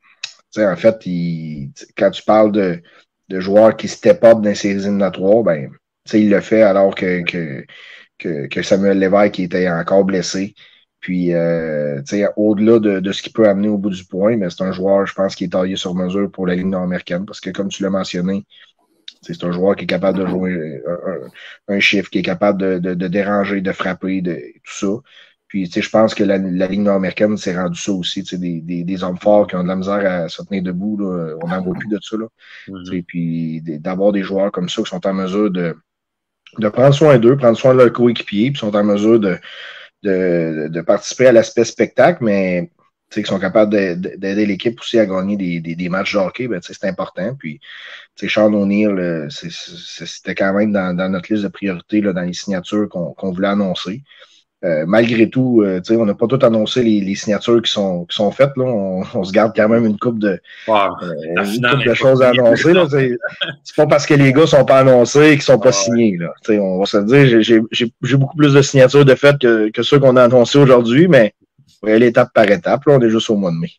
en fait, il, quand tu parles de, de joueurs qui step up dans les séries éliminatoires, ben, il le fait alors que, que, que, que Samuel Lévesque était encore blessé. Puis, euh, au-delà de, de ce qu'il peut amener au bout du point, mais c'est un joueur, je pense, qui est taillé sur mesure pour la Ligue nord-américaine parce que, comme tu l'as mentionné, c'est un joueur qui est capable de jouer un, un chiffre, qui est capable de, de, de déranger, de frapper, de tout ça. Puis, je pense que la, la Ligue nord-américaine s'est rendue ça aussi, des, des, des hommes forts qui ont de la misère à se tenir debout. Là. On n'en voit plus de ça. Là. Mm-hmm. Puis, d'avoir des joueurs comme ça qui sont en mesure de, de prendre soin d'eux, prendre soin de leurs coéquipiers, puis sont en mesure de De, de participer à l'aspect spectacle, mais qui sont capables d'aider l'équipe aussi à gagner des, des, des matchs de hockey, ben, c'est important. Puis, Sean O'Neill, c'était quand même dans, dans notre liste de priorités, là, dans les signatures qu'on qu'on voulait annoncer. euh, malgré tout, euh, on n'a pas tout annoncé les, les signatures qui sont, qui sont faites. Là. On, on se garde quand même une coupe de, wow. euh, une couple de choses à annoncer. Là, c'est, c'est pas parce que les gars sont pas annoncés qu'ils sont pas ah, signés. Là. On va se le dire, j'ai, j'ai, j'ai beaucoup plus de signatures de faites que, que ceux qu'on a annoncés aujourd'hui, mais on va aller étape par étape. Là, on est juste au mois de mai.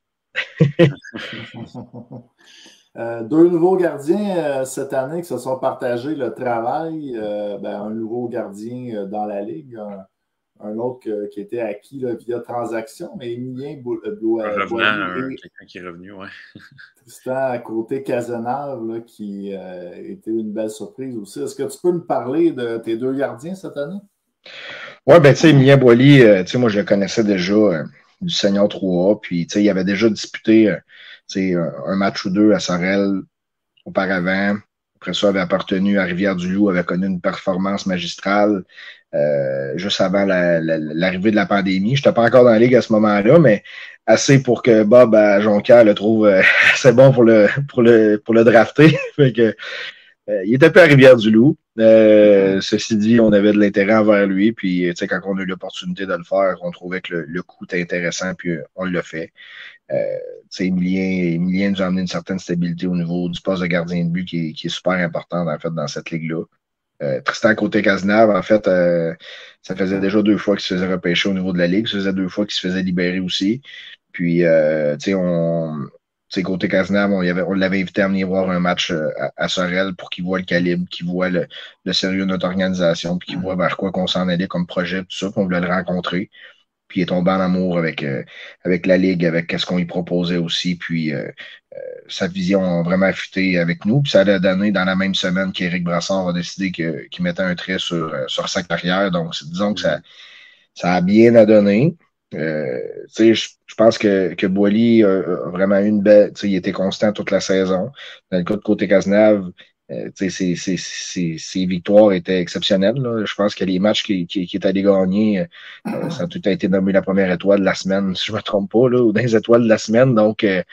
Euh, deux nouveaux gardiens euh, cette année qui se sont partagés le travail. Euh, ben, un nouveau gardien euh, dans la Ligue, un, un autre que, qui était acquis là, via transaction, mais Emilien Boilly. Un revenant, et quelqu'un qui est revenu, oui. Tristan à côté Cazenave, là, qui euh, était une belle surprise aussi. Est-ce que tu peux nous parler de tes deux gardiens cette année? Oui, ben tu sais, Emilien Boilly, euh, tu sais, moi je le connaissais déjà euh, du Senior trois A, puis tu sais, il avait déjà disputé euh, un, un match ou deux à Sorel auparavant. Après ça, il avait appartenu à Rivière-du-Loup, avait connu une performance magistrale euh, juste avant la, la, l'arrivée de la pandémie. Je n'étais pas encore dans la Ligue à ce moment-là, mais assez pour que Bob à Jonquière le trouve euh, assez bon pour le pour le pour le drafter. Fait que euh, il était pas à Rivière-du-Loup. Euh, ceci dit, on avait de l'intérêt envers lui. Puis, tu sais, quand on a eu l'opportunité de le faire, on trouvait que le, le coup était intéressant, puis euh, on l'a fait. Euh, Emilien, Emilien nous a amené une certaine stabilité au niveau du poste de gardien de but qui est, qui est super important en fait dans cette ligue-là. Euh, Tristan Côté-Cazenave, en fait, euh, ça faisait déjà deux fois qu'il se faisait repêcher au niveau de la ligue, ça faisait deux fois qu'il se faisait libérer aussi. Puis, euh, tu sais, on, Côté-Cazenave, on, on l'avait invité à venir voir un match à, à Sorel pour qu'il voit le calibre, qu'il voit le, le sérieux de notre organisation, puis qu'il voit vers quoi qu'on s'en allait comme projet, tout ça, puis on voulait le rencontrer. Puis il est tombé en amour avec, euh, avec la Ligue, avec ce qu'on lui proposait aussi. Puis euh, euh, sa vision a vraiment affûté avec nous. Puis ça a donné dans la même semaine qu'Éric Brassard a décidé que, qu'il mettait un trait sur, sur sa carrière. Donc, disons que ça, ça a bien à donner. Euh, je, je pense que, que Boilly a, a vraiment eu une belle. Il était constant toute la saison. Dans le cas de Côté-Cazenave, Euh, ses, ses, ses, ses victoires étaient exceptionnelles. Là. Je pense que les matchs qu'il qui, qui est allé gagner, euh, ça a tout été nommé la première étoile de la semaine, si je ne me trompe pas, là, ou dans les étoiles de la semaine. Donc, euh,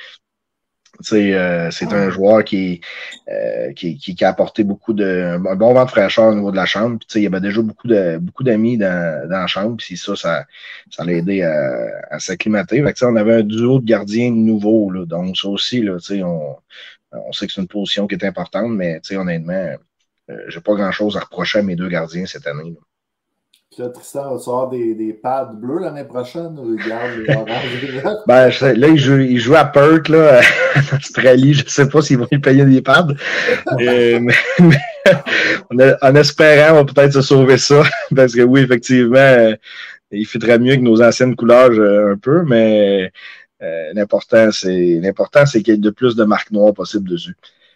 euh, c'est un joueur qui, euh, qui, qui, qui a apporté beaucoup de un bon vent de fraîcheur au niveau de la chambre. Puis, il y avait déjà beaucoup de beaucoup d'amis dans, dans la chambre. Puis ça, ça, ça l'a aidé à, à s'acclimater. Fait que, on avait un duo de gardiens nouveaux. Là, donc, ça aussi, là, on. On sait que c'est une position qui est importante, mais honnêtement, euh, j'ai pas grand-chose à reprocher à mes deux gardiens cette année. Là. Puis là, Tristan, va-tu avoir des, des pads bleus l'année prochaine ou il garde les oranges? Ben, je, là, il joue, il joue à Perth, là, en Australie. Je sais pas s'ils vont lui payer des pads. euh, mais, mais en, en espérant, on va peut-être se sauver ça. Parce que oui, effectivement, euh, il faudrait mieux que nos anciennes couleurs euh, un peu, mais. Euh, l'important, c'est l'important, c'est qu'il y ait de plus de marques noires possible dessus.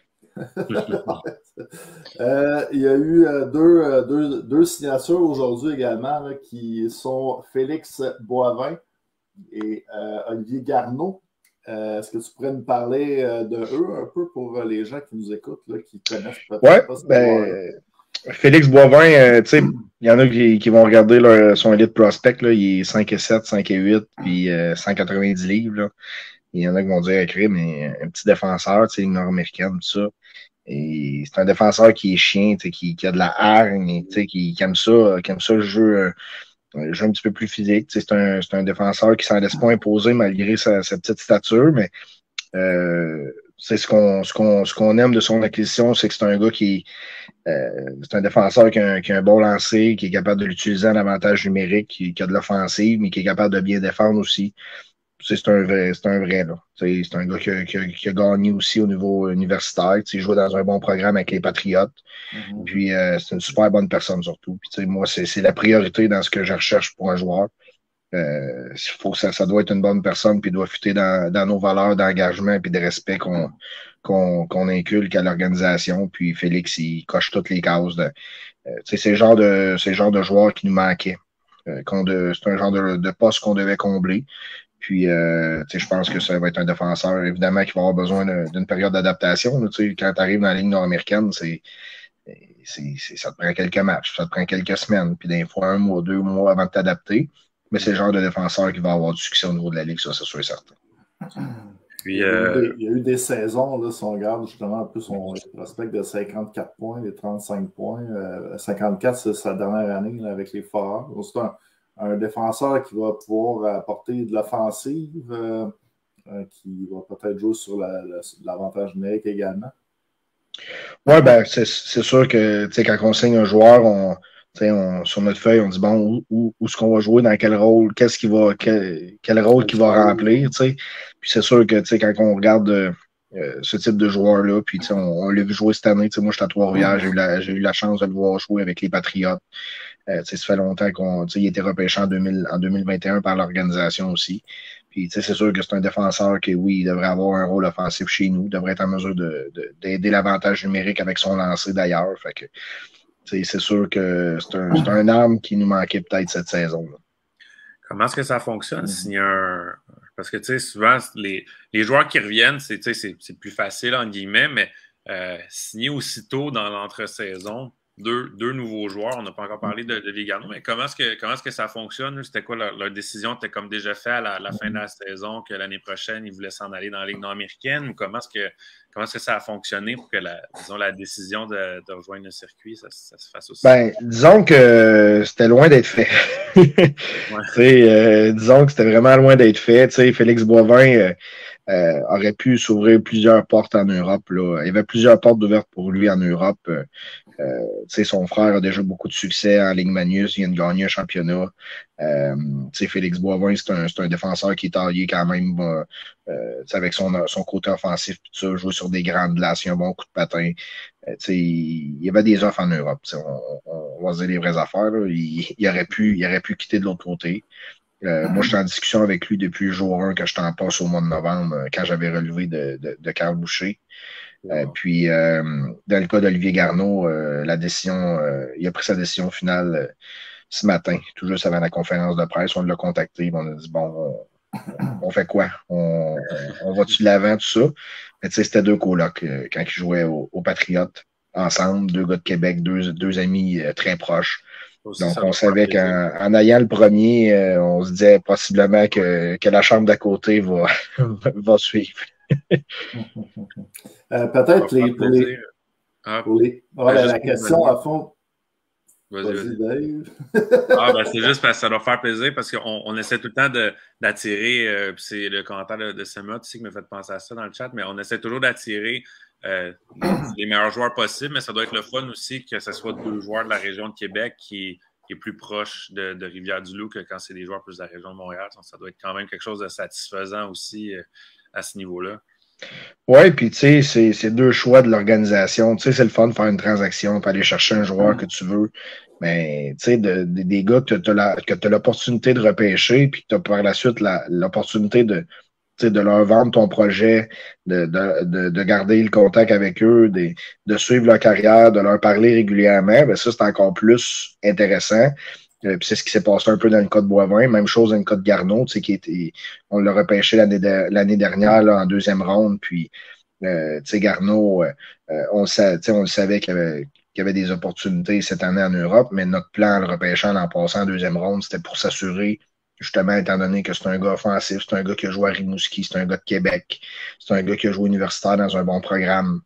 euh, il y a eu euh, deux, euh, deux, deux signatures aujourd'hui également là, qui sont Félix Boivin et euh, Olivier Garneau. Euh, est-ce que tu pourrais nous parler euh, de eux un peu pour les gens qui nous écoutent, là, qui connaissent peut-être ouais, pas ce ben, Félix Boivin, euh, tu sais, il y en a qui, qui vont regarder leur, son Elite Prospect, là, il est cinq et sept, cinq et huit, puis euh, cent quatre-vingt-dix livres. Là. Il y en a qui vont dire écrire, mais un petit défenseur, tu sais, nord-américaine, tout ça. Et c'est un défenseur qui est chien, tu sais, qui, qui a de la hargne, tu sais, qui, qui aime ça, qui aime ça le jeu, un jeu un petit peu plus physique. Tu sais, c'est un, c'est un défenseur qui s'en laisse pas imposer malgré sa, sa petite stature, mais euh, c'est ce qu'on, ce qu'on, ce qu'on aime de son acquisition, c'est que c'est un gars qui Euh, c'est un défenseur qui a, un, qui a un bon lancer, qui est capable de l'utiliser en avantage numérique, qui, qui a de l'offensive, mais qui est capable de bien défendre aussi. C'est, c'est un vrai, c'est un vrai, là. C'est, c'est un gars qui a, qui, a, qui a gagné aussi au niveau universitaire. Il joue dans un bon programme avec les Patriotes. Mm-hmm. Puis euh, c'est une super bonne personne surtout. Puis moi, c'est, c'est la priorité dans ce que je recherche pour un joueur. Euh, faut que ça, ça doit être une bonne personne, puis doit fitter dans, dans nos valeurs d'engagement et de respect qu'on, qu'on, qu'on inculque à l'organisation. Puis Félix, il coche toutes les cases. De, euh, c'est le genre de, c'est le genre de joueur qui nous manquait. Euh, qu'on de, c'est un genre de, de poste qu'on devait combler. Puis, euh, je pense que ça va être un défenseur, évidemment, qui va avoir besoin de, d'une période d'adaptation. Là, quand tu arrives dans la ligne nord-américaine, c'est, c'est, c'est, ça te prend quelques matchs, ça te prend quelques semaines, puis des fois un mois, deux mois avant de t'adapter. Mais c'est le genre de défenseur qui va avoir du succès au niveau de la Ligue, ça, c'est sûr et certain. Puis, euh... il, y a eu des, il y a eu des saisons, là, si on regarde justement un peu son prospect de cinquante-quatre points, les trente-cinq points. Euh, cinquante-quatre, c'est sa dernière année là, avec les Foreurs. C'est un, un défenseur qui va pouvoir apporter de l'offensive, euh, euh, qui va peut-être jouer sur la, la, l'avantage numérique également. Oui, ben c'est, c'est sûr que quand on signe un joueur, on, on, sur notre feuille, on dit bon, où, où, où est-ce qu'on va jouer, dans quel rôle, qu'est-ce qu'il va, quel, quel rôle qu'il va remplir. T'sais. Puis c'est sûr que quand on regarde euh, ce type de joueur-là, puis on, on l'a vu jouer cette année, moi j'étais à Trois-Rivières, j'ai eu, la, j'ai eu la chance de le voir jouer avec les Patriotes. Euh, ça fait longtemps qu'on il a été repêché en, deux mille, en deux mille vingt et un par l'organisation aussi. Puis c'est sûr que c'est un défenseur qui, oui, il devrait avoir un rôle offensif chez nous, il devrait être en mesure de, de, d'aider l'avantage numérique avec son lancer d'ailleurs. Fait que c'est sûr que c'est un, c'est un arme qui nous manquait peut-être cette saison-là. Comment est-ce que ça fonctionne s'il y a un. Parce que tu sais, souvent, les, les joueurs qui reviennent, c'est, c'est, c'est plus facile, entre guillemets, mais euh, signer aussitôt dans l'entre-saison. Deux, deux nouveaux joueurs, on n'a pas encore parlé de, de Vigano, mais comment est-ce que, comment est-ce que ça fonctionne? C'était quoi leur, leur décision? C'était comme déjà fait à la, la fin de la saison que l'année prochaine, ils voulaient s'en aller dans la Ligue nord-américaine? Ou comment est-ce que, comment est-ce que ça a fonctionné pour que la, disons, la décision de, de rejoindre le circuit, ça, ça se fasse aussi? Ben, disons que c'était loin d'être fait. ouais. euh, disons que c'était vraiment loin d'être fait. T'sais, Félix Boivin euh, euh, aurait pu s'ouvrir plusieurs portes en Europe. Là. Il y avait plusieurs portes ouvertes pour lui en Europe. Euh, Euh, son frère a déjà beaucoup de succès en Ligue Magnus, il vient de gagner un championnat. Euh, Félix Boivin, c'est un, c'est un défenseur qui est taillé quand même euh, avec son, son côté offensif, tout ça, jouer sur des grandes glaces, il a un bon coup de patin. Euh, il, il y avait des offres en Europe. On, on va se dire les vraies affaires. Là. Il, il, aurait pu, il aurait pu quitter de l'autre côté. Euh, moi, j'étais en discussion avec lui depuis le jour un que j'étais en passe au mois de novembre, quand j'avais relevé de, de, de Carl Boucher. Euh, puis, euh, dans le cas d'Olivier Garneau, euh, la décision, euh, il a pris sa décision finale euh, ce matin, tout juste avant la conférence de presse. On l'a contacté, on a dit bon, on, on fait quoi? On, on va-tu de l'avant, tout ça? Mais tu sais, c'était deux colocs euh, quand ils jouaient aux au Patriotes ensemble, deux gars de Québec, deux, deux amis euh, très proches. Aussi, donc, on savait qu'en en ayant le premier, euh, on se disait possiblement que, que la chambre d'à côté va, va suivre. euh, peut-être les, pour les, ah, pour les... Ouais, la, la question à fond. Vas-y, vas-y. Dave. ah, ben, c'est juste parce que ça doit faire plaisir parce qu'on on essaie tout le temps de, d'attirer, euh, puis c'est le commentaire de, de Samuel aussi qui m'a fait penser à ça dans le chat, mais on essaie toujours d'attirer euh, les meilleurs joueurs possibles, mais ça doit être le fun aussi que ce soit deux joueurs de la région de Québec qui, qui est plus proche de, de Rivière-du-Loup que quand c'est des joueurs plus de la région de Montréal. Donc, ça doit être quand même quelque chose de satisfaisant aussi euh, à ce niveau-là. Oui, puis tu sais, c'est, c'est deux choix de l'organisation. Tu sais, c'est le fun de faire une transaction, puis aller chercher un joueur que tu veux. Mais tu sais, de, de, des gars que tu as l'opportunité de repêcher, puis que tu as par la suite la, l'opportunité de, de leur vendre ton projet, de, de, de, de garder le contact avec eux, de, de suivre leur carrière, de leur parler régulièrement, bien ça, c'est encore plus intéressant. Euh, puis c'est ce qui s'est passé un peu dans le cas de Boivin. Même chose dans le cas de Garneau, tu sais, qui était, on l'a repêché l'année, de, l'année dernière là, en deuxième ronde. Puis, euh, tu sais, Garneau, euh, on, on le savait qu'il y, avait, qu'il y avait des opportunités cette année en Europe, mais notre plan en le repêchant en passant en deuxième ronde, c'était pour s'assurer, justement, étant donné que c'est un gars offensif, c'est un gars qui a joué à Rimouski, c'est un gars de Québec, c'est un gars qui a joué universitaire dans un bon programme.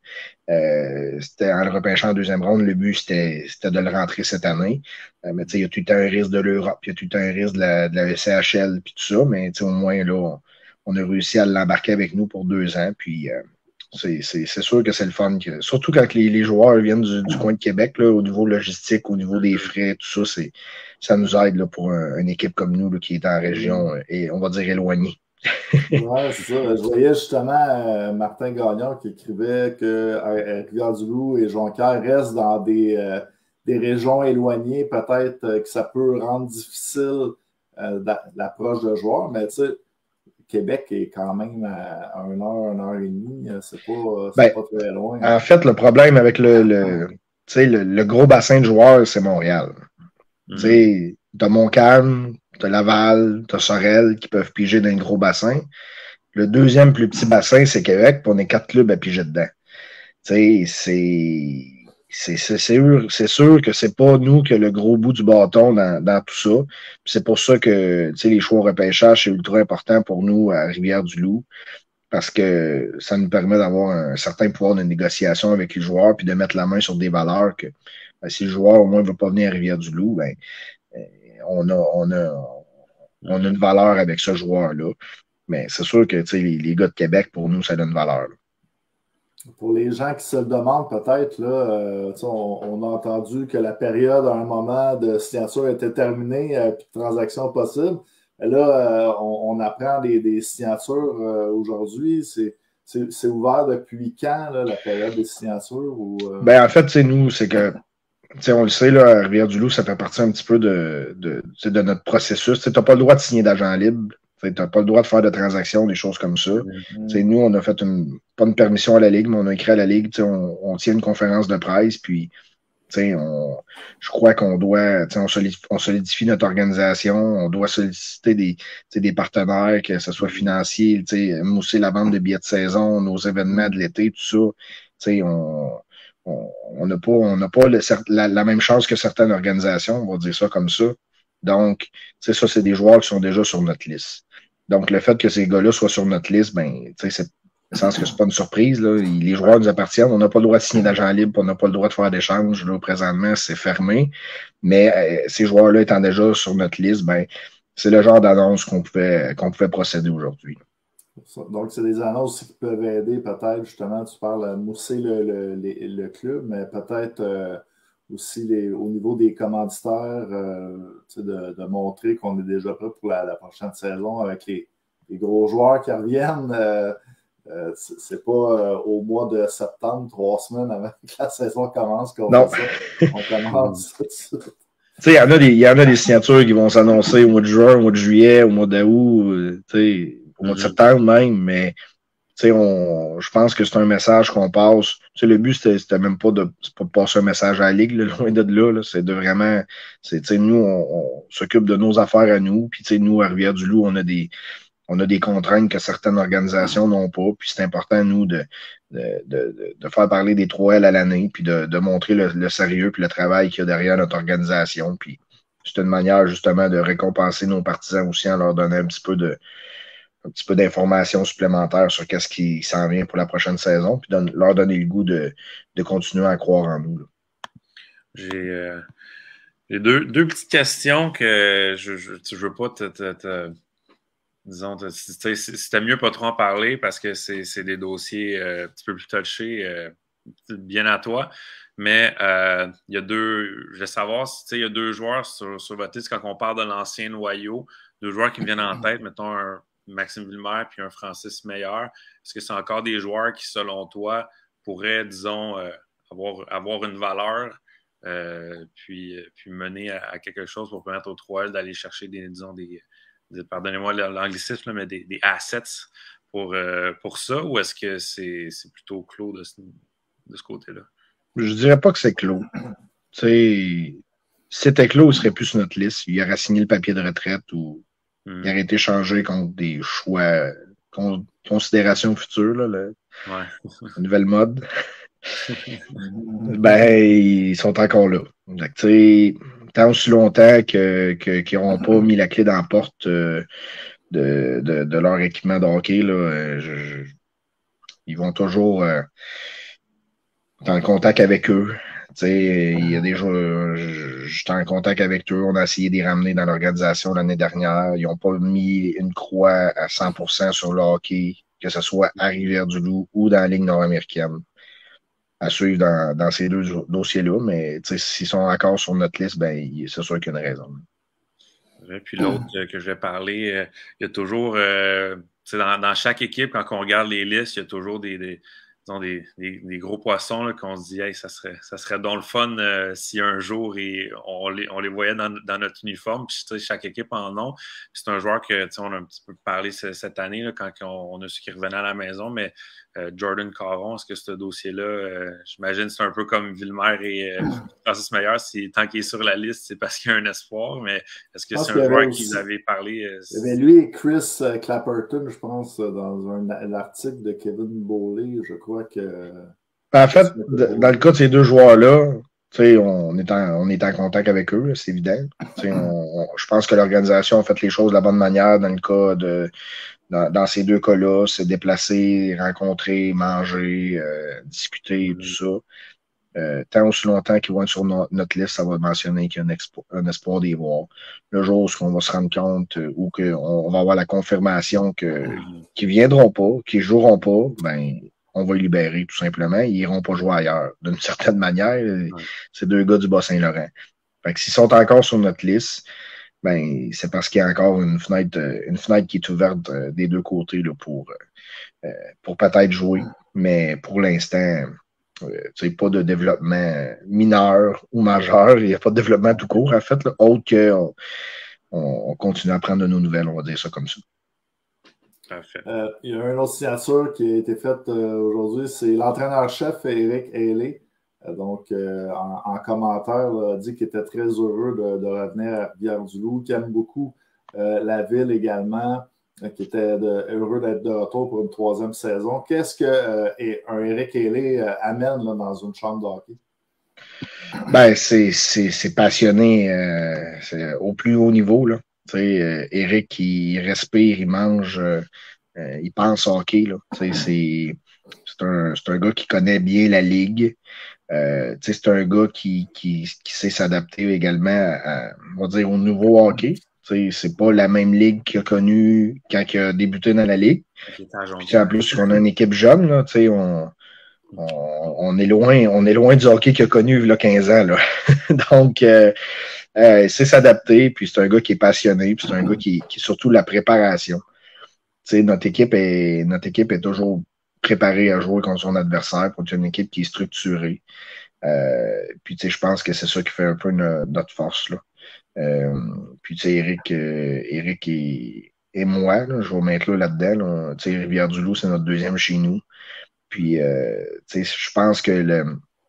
Euh, c'était en le repêchant en deuxième ronde, le but c'était, c'était de le rentrer cette année. Euh, mais tu sais, il y a tout le temps un risque de l'Europe, il y a tout le temps un risque de la, de la C H L puis tout ça, mais au moins là, on, on a réussi à l'embarquer avec nous pour deux ans. Puis euh, c'est, c'est, c'est sûr que c'est le fun. Que, surtout quand les, les joueurs viennent du, du coin de Québec, là, au niveau logistique, au niveau des frais, tout ça, c'est, ça nous aide là, pour un, une équipe comme nous là, qui est en région et on va dire éloignée. Oui, c'est ça. Je voyais justement euh, Martin Gagnon qui écrivait que euh, Rivière-du-Loup et Jonquière restent dans des, euh, des régions éloignées, peut-être euh, que ça peut rendre difficile euh, l'approche de joueurs, mais tu sais, Québec est quand même à une heure, une heure et demie, c'est pas, c'est ben, pas très loin. En fait, le problème avec le, le, le, le gros bassin de joueurs, c'est Montréal. Mm-hmm. Tu sais, t'as Montcalm, t'as Laval, t'as Sorel qui peuvent piger dans un gros bassin. Le deuxième plus petit bassin, c'est Québec, puis on est quatre clubs à piger dedans. Tu sais, c'est, c'est, c'est, c'est, sûr, c'est sûr que c'est pas nous qui a le gros bout du bâton dans, dans tout ça. Puis c'est pour ça que, tu sais, les choix au repêchage, c'est ultra important pour nous à Rivière-du-Loup, parce que ça nous permet d'avoir un certain pouvoir de négociation avec les joueurs, puis de mettre la main sur des valeurs que, ben, si le joueur, au moins, ne veut pas venir à Rivière-du-Loup, ben, on a, on a, on a une valeur avec ce joueur-là. Mais c'est sûr que les, les gars de Québec, pour nous, ça donne valeur. Là. Pour les gens qui se le demandent peut-être, là, euh, on, on a entendu que la période à un moment de signature était terminée, euh, puis de transaction possible. Là, euh, on, on apprend des, des signatures euh, aujourd'hui. C'est, c'est, c'est ouvert depuis quand, là, la période des signatures? Ou, euh... Ben, en fait, nous, c'est que on le sait, là, à Rivière-du-Loup, ça fait partie un petit peu de, de, de notre processus. Tu n'as pas le droit de signer d'agent libre. Tu n'as pas le droit de faire de transactions, des choses comme ça. Mm-hmm. Nous, on a fait une, pas une permission à la Ligue, mais on a écrit à la Ligue, on, on tient une conférence de presse, puis on, je crois qu'on doit, on solidifie, on solidifie notre organisation, on doit solliciter des, des partenaires, que ce soit financier, mousser la vente de billets de saison, nos événements de l'été, tout ça. On on n'a pas, on n'a pas le, la, la même chance que certaines organisations, on va dire ça comme ça. Donc, ça, c'est des joueurs qui sont déjà sur notre liste. Donc, le fait que ces gars-là soient sur notre liste, ben, c'est, c'est sens que c'est pas une surprise. Là. Les joueurs nous appartiennent. On n'a pas le droit de signer d'agent libre, on n'a pas le droit de faire d'échange. Là, présentement, c'est fermé. Mais euh, ces joueurs-là étant déjà sur notre liste, ben, c'est le genre d'annonce qu'on pouvait, qu'on pouvait procéder aujourd'hui. Donc, c'est des annonces qui peuvent aider peut-être, justement, tu parles à mousser le, le, le, le club, mais peut-être euh, aussi les, au niveau des commanditaires, euh, de, de montrer qu'on est déjà prêt pour la, la prochaine saison avec les, les gros joueurs qui reviennent. Euh, euh, c'est, c'est pas euh, au mois de septembre, trois semaines avant que la saison commence qu'on fait ça. On commence tout de suite. Il y en a des, il y en a des signatures qui vont s'annoncer au mois de juin, au mois de juillet, au mois d'août, tu sais. Au mois de septembre même, mais on, je pense que c'est un message qu'on passe. T'sais, le but, c'était, c'était même pas de, pas de passer un message à la Ligue, là, loin de là, là, c'est de vraiment, c'est, nous, on, on s'occupe de nos affaires à nous, puis nous, à Rivière-du-Loup, on a des on a des contraintes que certaines organisations n'ont pas, puis c'est important, nous, de, de, de, de faire parler des trois L à l'année, puis de, de montrer le, le sérieux puis le travail qu'il y a derrière notre organisation, puis c'est une manière, justement, de récompenser nos partisans aussi en leur donnant un petit peu de un petit peu d'informations supplémentaires sur qu'est-ce qui s'en vient pour la prochaine saison, puis donne, leur donner le goût de, de continuer à croire en nous. Là. J'ai, euh, j'ai deux, deux petites questions que je ne veux pas te, te, te disons, te, c'était mieux pas trop en parler parce que c'est, c'est des dossiers euh, un petit peu plus touchés, euh, bien à toi. Mais euh, il y a deux, je veux savoir si il y a deux joueurs sur, sur votre liste quand on parle de l'ancien noyau, deux joueurs qui me viennent en tête, mettons un Maxime Villemère puis un Francis Meilleur. Est-ce que c'est encore des joueurs qui, selon toi, pourraient, disons, euh, avoir, avoir une valeur euh, puis, puis mener à, à quelque chose pour permettre aux trois L d'aller chercher des, disons, des, des pardonnez-moi l'anglicisme, mais des, des assets pour, euh, pour ça, ou est-ce que c'est, c'est plutôt clos de ce, de ce côté-là? Je dirais pas que c'est clos. Tu sais, si c'était clos, il serait plus sur notre liste. Il aurait signé le papier de retraite ou il aurait été changé contre des choix, con, considérations futures, là, le, ouais. la nouvelle mode. Ben, ils sont encore là. Donc, tu sais, tant aussi longtemps que, que, qu'ils n'auront pas mis la clé dans la porte euh, de, de, de leur équipement de hockey, là, je, je, ils vont toujours euh, être en contact avec eux. Il y a des joueurs, j'étais en contact avec eux, on a essayé de les ramener dans l'organisation l'année dernière. Ils n'ont pas mis une croix à cent pour cent sur le hockey, que ce soit à Rivière-du-Loup ou dans la Ligue nord-américaine. À suivre dans, dans ces deux dossiers-là, mais s'ils sont encore sur notre liste, ben, c'est sûr qu'il y a une raison. Et puis l'autre que je vais parler, il y a toujours, euh, dans, dans chaque équipe, quand on regarde les listes, il y a toujours des, des Des, des, des gros poissons là, qu'on se dit hey, ça serait ça serait donc le fun euh, si un jour et on, les, on les voyait dans, dans notre uniforme. Puis chaque équipe en a. C'est un joueur que on a un petit peu parlé cette année là, quand on, on a su qu'il revenait à la maison, mais euh, Jordan Caron, est-ce que ce dossier-là, euh, j'imagine c'est un peu comme Villemère et euh, Francis Meilleur, si, tant qu'il est sur la liste, c'est parce qu'il y a un espoir, mais est-ce que c'est un joueur qui vous avait parlé? Euh, il y avait lui et Chris Clapperton, je pense, dans un, un article de Kevin Bowley, je crois que... En fait, dans le cas de ces deux joueurs-là, on est, en, on est en contact avec eux, c'est évident. On, on, je pense que l'organisation a fait les choses de la bonne manière dans le cas de... Dans, dans ces deux cas-là, se déplacer, rencontrer, manger, euh, discuter, tout ça. euh, tant aussi longtemps qu'ils vont être sur no notre liste, ça va mentionner qu'il y a un, un espoir d'y voir. Le jour où on va se rendre compte euh, ou qu'on va avoir la confirmation que, qu'ils ne viendront pas, qu'ils ne joueront pas, ben, on va les libérer tout simplement. Ils n'iront pas jouer ailleurs. D'une certaine manière, ouais. C'est deux gars du Bas-Saint-Laurent. Fait que s'ils sont encore sur notre liste, ben, c'est parce qu'il y a encore une fenêtre, une fenêtre qui est ouverte des deux côtés là, pour, euh, pour peut-être jouer. Mais pour l'instant, euh, pas de développement mineur ou majeur. Il n'y a pas de développement tout court, en fait, là, autre qu'on on, on continue à prendre de nos nouvelles, on va dire ça comme ça. Parfait. Euh, il y a une autre signature qui a été faite euh, aujourd'hui, c'est l'entraîneur-chef Éric Ailey. Euh, donc, euh, en, en commentaire, là, a dit qu'il était très heureux de, de revenir à Rivière-du-Loup, qu'il aime beaucoup euh, la ville également, euh, qui était de, heureux d'être de retour pour une troisième saison. Qu'est-ce qu'un euh, Éric Ailey euh, amène là, dans une chambre de hockey? Ben, c'est passionné euh, au plus haut niveau, là. Tu sais, euh, Éric, il respire, il mange, euh, euh, il pense hockey, là. Tu sais, c'est un, un gars qui connaît bien la ligue. Euh, tu sais, c'est un gars qui, qui, qui sait s'adapter également à, on va dire, au nouveau hockey. Tu sais, c'est pas la même ligue qu'il a connue quand il a débuté dans la ligue. Puis, en plus, on a une équipe jeune, là, tu sais, on, on, on est loin, on est loin du hockey qu'il a connu il y a quinze ans, là. Donc, euh, Euh, c'est s'adapter, puis c'est un gars qui est passionné, puis c'est un gars qui, qui est surtout la préparation. Tu sais, notre équipe est notre équipe est toujours préparée à jouer contre son adversaire, pour une équipe qui est structurée. Euh, puis tu sais, je pense que c'est ça qui fait un peu no, notre force, là. Euh, puis tu sais, Éric, euh, Éric et, et moi, là, je vais mettre là là-dedans. Là, tu sais, Rivière-du-Loup, c'est notre deuxième chez nous. Puis euh, tu sais, je pense que le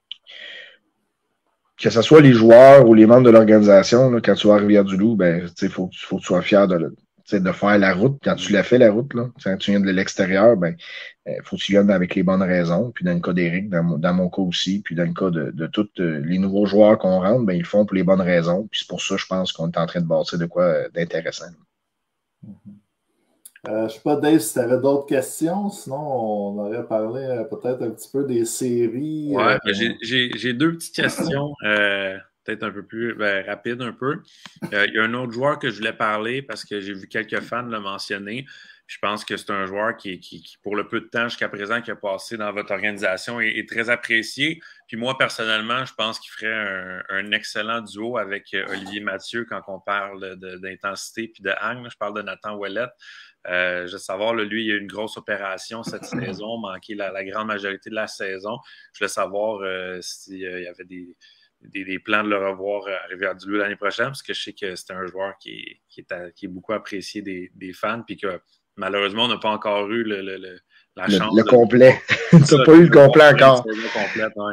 que ce soit les joueurs ou les membres de l'organisation, quand tu vas à Rivière-du-Loup, ben, il faut, faut que tu sois fier de, de faire la route. Quand tu l'as fait, la route, là, quand tu viens de l'extérieur, ben, il faut que tu viennes avec les bonnes raisons. Puis dans le cas d'Éric, dans, mon, dans mon cas aussi, puis dans le cas de, de tous les nouveaux joueurs qu'on rentre, ben, ils le font pour les bonnes raisons. Puis c'est pour ça, je pense qu'on est en train de bâtir de quoi d'intéressant. Mm-hmm. Euh, je ne sais pas, Dave, si tu avais d'autres questions. Sinon, on aurait parlé euh, peut-être un petit peu des séries. Ouais, euh, ben, j'ai deux petites questions, euh, peut-être un peu plus ben, rapides un peu. Euh, il y a un autre joueur que je voulais parler parce que j'ai vu quelques fans le mentionner. Je pense que c'est un joueur qui, qui, qui, pour le peu de temps jusqu'à présent, qui a passé dans votre organisation, est, est très apprécié. Puis moi, personnellement, je pense qu'il ferait un, un excellent duo avec Olivier Mathieu quand on parle d'intensité puis de hang. Je parle de Nathan Ouellette. Euh, je veux savoir, là, lui, il y a eu une grosse opération cette saison, manqué la, la grande majorité de la saison. Je voulais savoir euh, s'il euh, y avait des, des, des plans de le revoir à Rivière-du-Loup l'année prochaine, parce que je sais que c'est un joueur qui est, qui est, à, qui est beaucoup apprécié des, des fans, puis que malheureusement, on n'a pas encore eu le, le, le, la chance. Le, le complet. Tu n'as pas eu le complet encore. Complète, ouais.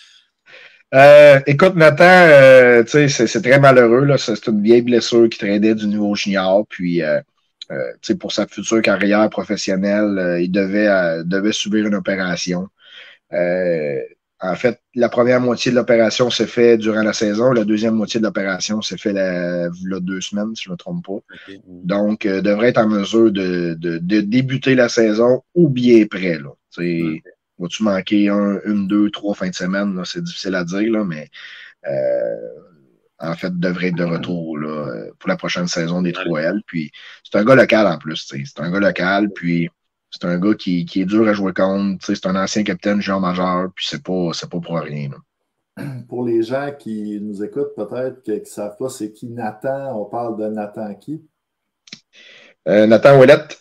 Euh, écoute, Nathan, euh, c'est très malheureux. C'est une vieille blessure qui traînait du niveau junior. Puis, euh, euh, pour sa future carrière professionnelle, euh, il devait, euh, devait subir une opération. Euh, en fait, la première moitié de l'opération s'est fait durant la saison. La deuxième moitié de l'opération s'est fait la, la deux semaines, si je ne me trompe pas. Okay. Donc, euh, devrait être en mesure de, de, de débuter la saison ou bien prêt. Là. Okay. Va-tu manquer un, une, deux, trois fins de semaine? C'est difficile à dire, là, mais euh, en fait, devrait être de retour là, pour la prochaine saison des trois L. Puis, c'est un gars local en plus. C'est un gars local, puis c'est un gars qui, qui est dur à jouer contre. C'est un ancien capitaine junior majeur, puis c'est pas, c'est pas pour rien. Là. Pour les gens qui nous écoutent, peut-être, qui ne savent pas c'est qui Nathan, on parle de Nathan qui? Euh, Nathan Ouellette.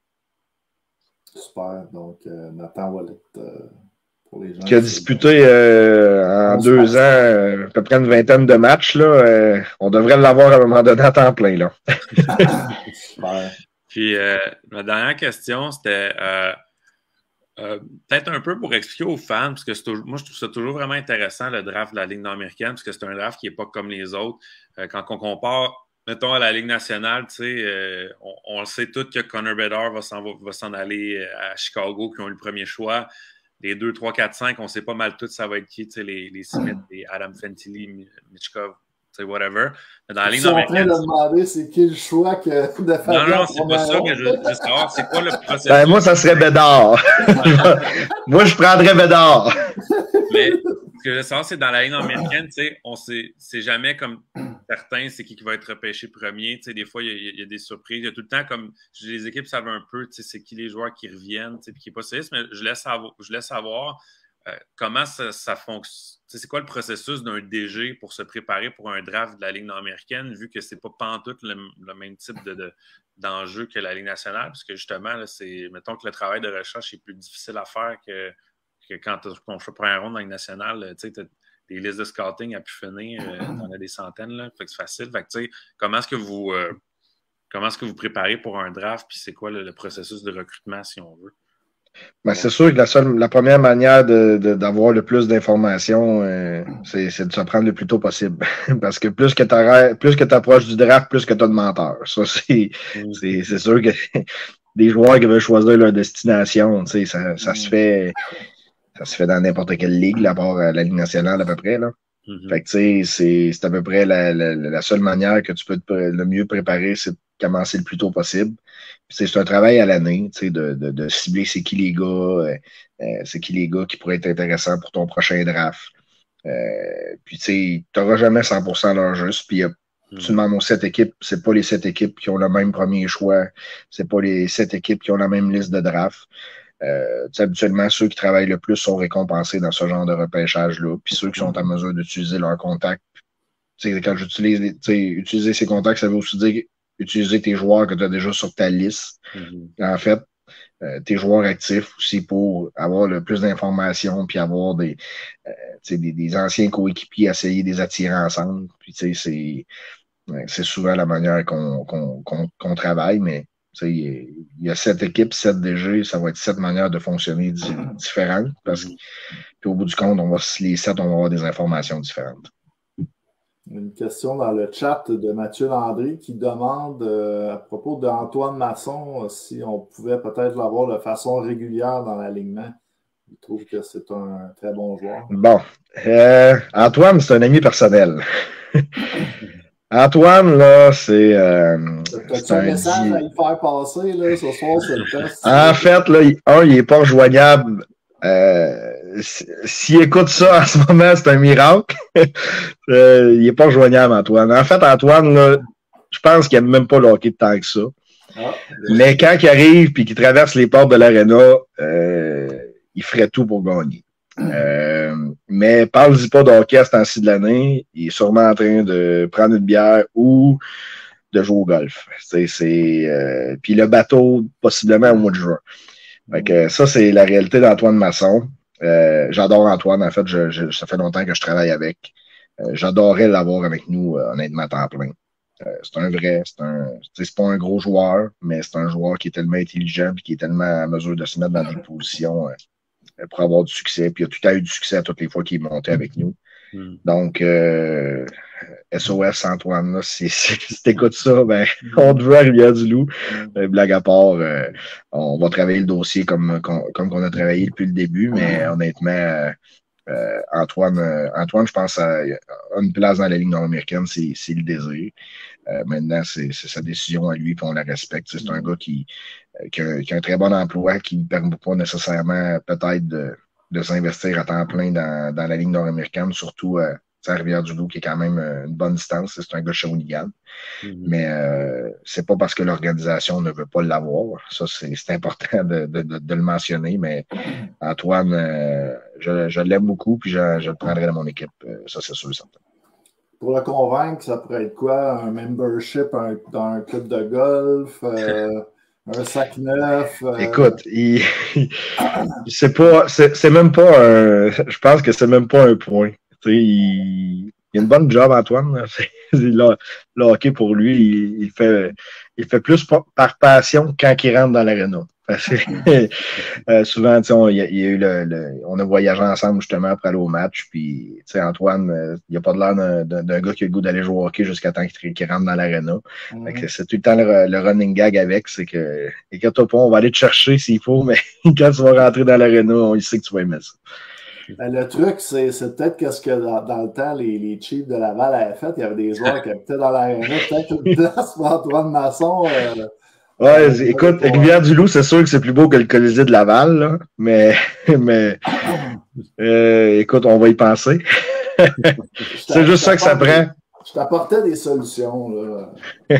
Super. Donc, euh, Nathan Ouellette, euh, pour les gens. Qui a disputé euh, en deux ans euh, à peu près une vingtaine de matchs. Là, euh, on devrait l'avoir à un moment donné à temps plein. Là. Super. Puis, euh, ma dernière question, c'était euh, euh, peut-être un peu pour expliquer aux fans, parce que toujours, moi, je trouve ça toujours vraiment intéressant, le draft de la Ligue nord-américaine, parce que c'est un draft qui n'est pas comme les autres. Euh, quand on compare, mettons, à la Ligue nationale, tu sais, euh, on, on le sait tous que Connor Bedard va s'en aller à Chicago, qui ont eu le premier choix. Les deux, trois, quatre, cinq, on sait pas mal tout ça va être qui, tu sais, les, les Smith, les Adam Fantilli, Michkov, tu sais, whatever. Mais dans la Ligue je suis en train de demander c'est qui le choix que de faire. Non, non, c'est pas ça, mais je veux savoir, c'est quoi le processus? Ben, moi, ça serait Bédard. Moi, je prendrais Bédard. Mais que je veux savoir, c'est dans la Ligue américaine, tu sais, on sait, c'est jamais comme certain, c'est qui qui va être repêché premier. Tu sais, des fois, il y, a, il y a des surprises. Il y a tout le temps, comme les équipes savent un peu, tu sais, c'est qui les joueurs qui reviennent, tu sais, puis qui n'est pas sérieux, mais je laisse savoir, je laisse savoir euh, comment ça, ça fonctionne. Tu sais, c'est quoi le processus d'un D G pour se préparer pour un draft de la Ligue américaine, vu que c'est pas pantoute le, le même type de, de, d'enjeu que la Ligue nationale, parce que justement, là, c'est, mettons que le travail de recherche est plus difficile à faire que que quand on fait première ronde dans la nationale, tu sais, t'as des listes de scouting à pu finir, euh, t'en as des centaines, là, fait que c'est facile. Fait que, tu sais, comment est-ce que vous euh, comment est-ce que vous préparez pour un draft, puis c'est quoi le, le processus de recrutement, si on veut? Ben, c'est sûr que la, seule, la première manière de, de, d'avoir le plus d'informations, euh, c'est, c'est de se prendre le plus tôt possible. Parce que plus que tu approches du draft, plus que tu as de menteurs. Ça, c'est, mm. c'est, c'est sûr que des joueurs qui veulent choisir leur destination, tu sais, ça, ça mm. se fait. Ça se fait dans n'importe quelle ligue, à part la Ligue nationale à peu près. Là. Mm-hmm. Fait que tu sais, c'est, c'est à peu près la, la, la seule manière que tu peux te, le mieux préparer, c'est de commencer le plus tôt possible. Puis, c'est un travail à l'année, tu sais, de, de, de cibler c'est qui les gars, euh, c'est qui les gars qui pourraient être intéressants pour ton prochain draft. Euh, puis tu sais, tu n'auras jamais cent pour cent leur juste. Puis mm-hmm. tu demandes aux sept équipes, c'est pas les sept équipes qui ont le même premier choix, c'est pas les sept équipes qui ont la même liste de draft. Euh, habituellement, ceux qui travaillent le plus sont récompensés dans ce genre de repêchage-là. Puis ceux qui sont en mesure d'utiliser leurs contacts. Quand j'utilise utiliser ces contacts, ça veut aussi dire utiliser tes joueurs que tu as déjà sur ta liste. Mm-hmm. En fait, euh, tes joueurs actifs aussi pour avoir le plus d'informations puis avoir des, euh, des, des anciens coéquipiers, essayer de les attirer ensemble. Puis c'est, c'est souvent la manière qu'on, qu'on, qu'on, qu'on travaille, mais il y a sept équipes, sept D G, ça va être sept manières de fonctionner di- différentes. Parce que, puis au bout du compte, on va, les sept, on va avoir des informations différentes. Une question dans le chat de Mathieu Landry qui demande euh, à propos d'Antoine Masson si on pouvait peut-être l'avoir de façon régulière dans l'alignement. Il trouve que c'est un très bon joueur. Bon. Euh, Antoine, c'est un ami personnel. Antoine, là, c'est. Euh, c'est un message di... à y faire passer, là, ce soir, c'est le test. En fait, là, il, un, il n'est pas rejoignable. Euh, S'il écoute ça en ce moment, c'est un miracle. euh, il n'est pas rejoignable, Antoine. En fait, Antoine, là, je pense qu'il n'aime même pas le hockey de tant que ça. Ah, mais quand il arrive et qu'il traverse les portes de l'aréna, euh, il ferait tout pour gagner. Euh, mais parle-y pas de hockey à ce temps-ci de l'année. Il est sûrement en train de prendre une bière ou de jouer au golf. C'est, c'est, euh, puis le bateau, possiblement au mois de juin. Fait que, ça, c'est la réalité d'Antoine Masson. Euh, j'adore Antoine. En fait, je, je, ça fait longtemps que je travaille avec. Euh, j'adorerais l'avoir avec nous, euh, honnêtement, à temps plein. Euh, c'est un vrai, c'est un, c'est pas un gros joueur, mais c'est un joueur qui est tellement intelligent et qui est tellement à mesure de se mettre dans des positions euh, pour avoir du succès. Puis il a tout à eu du succès à toutes les fois qu'il est monté avec nous. Mm. Donc, euh, S O S Antoine, là, si, si, si t'écoutes ça, ben, on te veut à Rivière-du-Loup. Euh, blague à part, euh, on va travailler le dossier comme, comme, comme qu'on a travaillé depuis le début, mais honnêtement, euh, euh, Antoine, euh, Antoine, je pense, a, a une place dans la Ligue nord-américaine, c'est, c'est le désir. Euh, maintenant, c'est, c'est sa décision à lui, puis on la respecte. C'est un gars qui, qui, a, qui a un très bon emploi, qui ne permet pas nécessairement peut-être de, de s'investir à temps plein dans, dans la Ligue nord-américaine, surtout euh, à Rivière-du-Loup, qui est quand même une bonne distance. C'est un gars de Shawinigan. Mm-hmm. Mais euh, c'est pas parce que l'organisation ne veut pas l'avoir. Ça, c'est, c'est important de, de, de, de le mentionner. Mais Antoine, euh, je, je l'aime beaucoup, puis je, je le prendrai dans mon équipe. Ça, c'est sûr, certain. Pour le convaincre, ça pourrait être quoi? Un membership un, dans un club de golf? Euh, un sac neuf? Euh... Écoute, il, c'est pas, c'est, c'est même pas un, je pense que c'est même pas un point. Tu sais, il, il a une bonne job, Antoine. Le, le hockey, pour lui, il, il, fait, il fait plus par, par passion quand il rentre dans l'aréna. euh, souvent, on, il y a, il y a eu le, le, on a voyagé ensemble justement pour aller au match. Puis, Antoine, euh, il n'a pas de l'air d'un, d'un, d'un gars qui a le goût d'aller jouer au hockey jusqu'à temps qu'il, qu'il rentre dans l'aréna. Mm-hmm. C'est tout le temps le, le running gag avec. C'est que, inquiète-toi pas, on va aller te chercher s'il faut, mais quand tu vas rentrer dans l'aréna, on sait que tu vas aimer ça. Le truc, c'est, c'est peut-être que ce que dans, dans le temps, les, les Chiefs de Laval avaient fait. Il y avait des joueurs qui habitaient dans l'aréna, peut-être une place pour Antoine Masson. Euh, Ouais, écoute, Rivière-du-Loup, c'est sûr que c'est plus beau que le Colisée de Laval, là, mais, mais euh, écoute, on va y penser. C'est juste ça que ça prend. Je t'apportais des solutions. Là.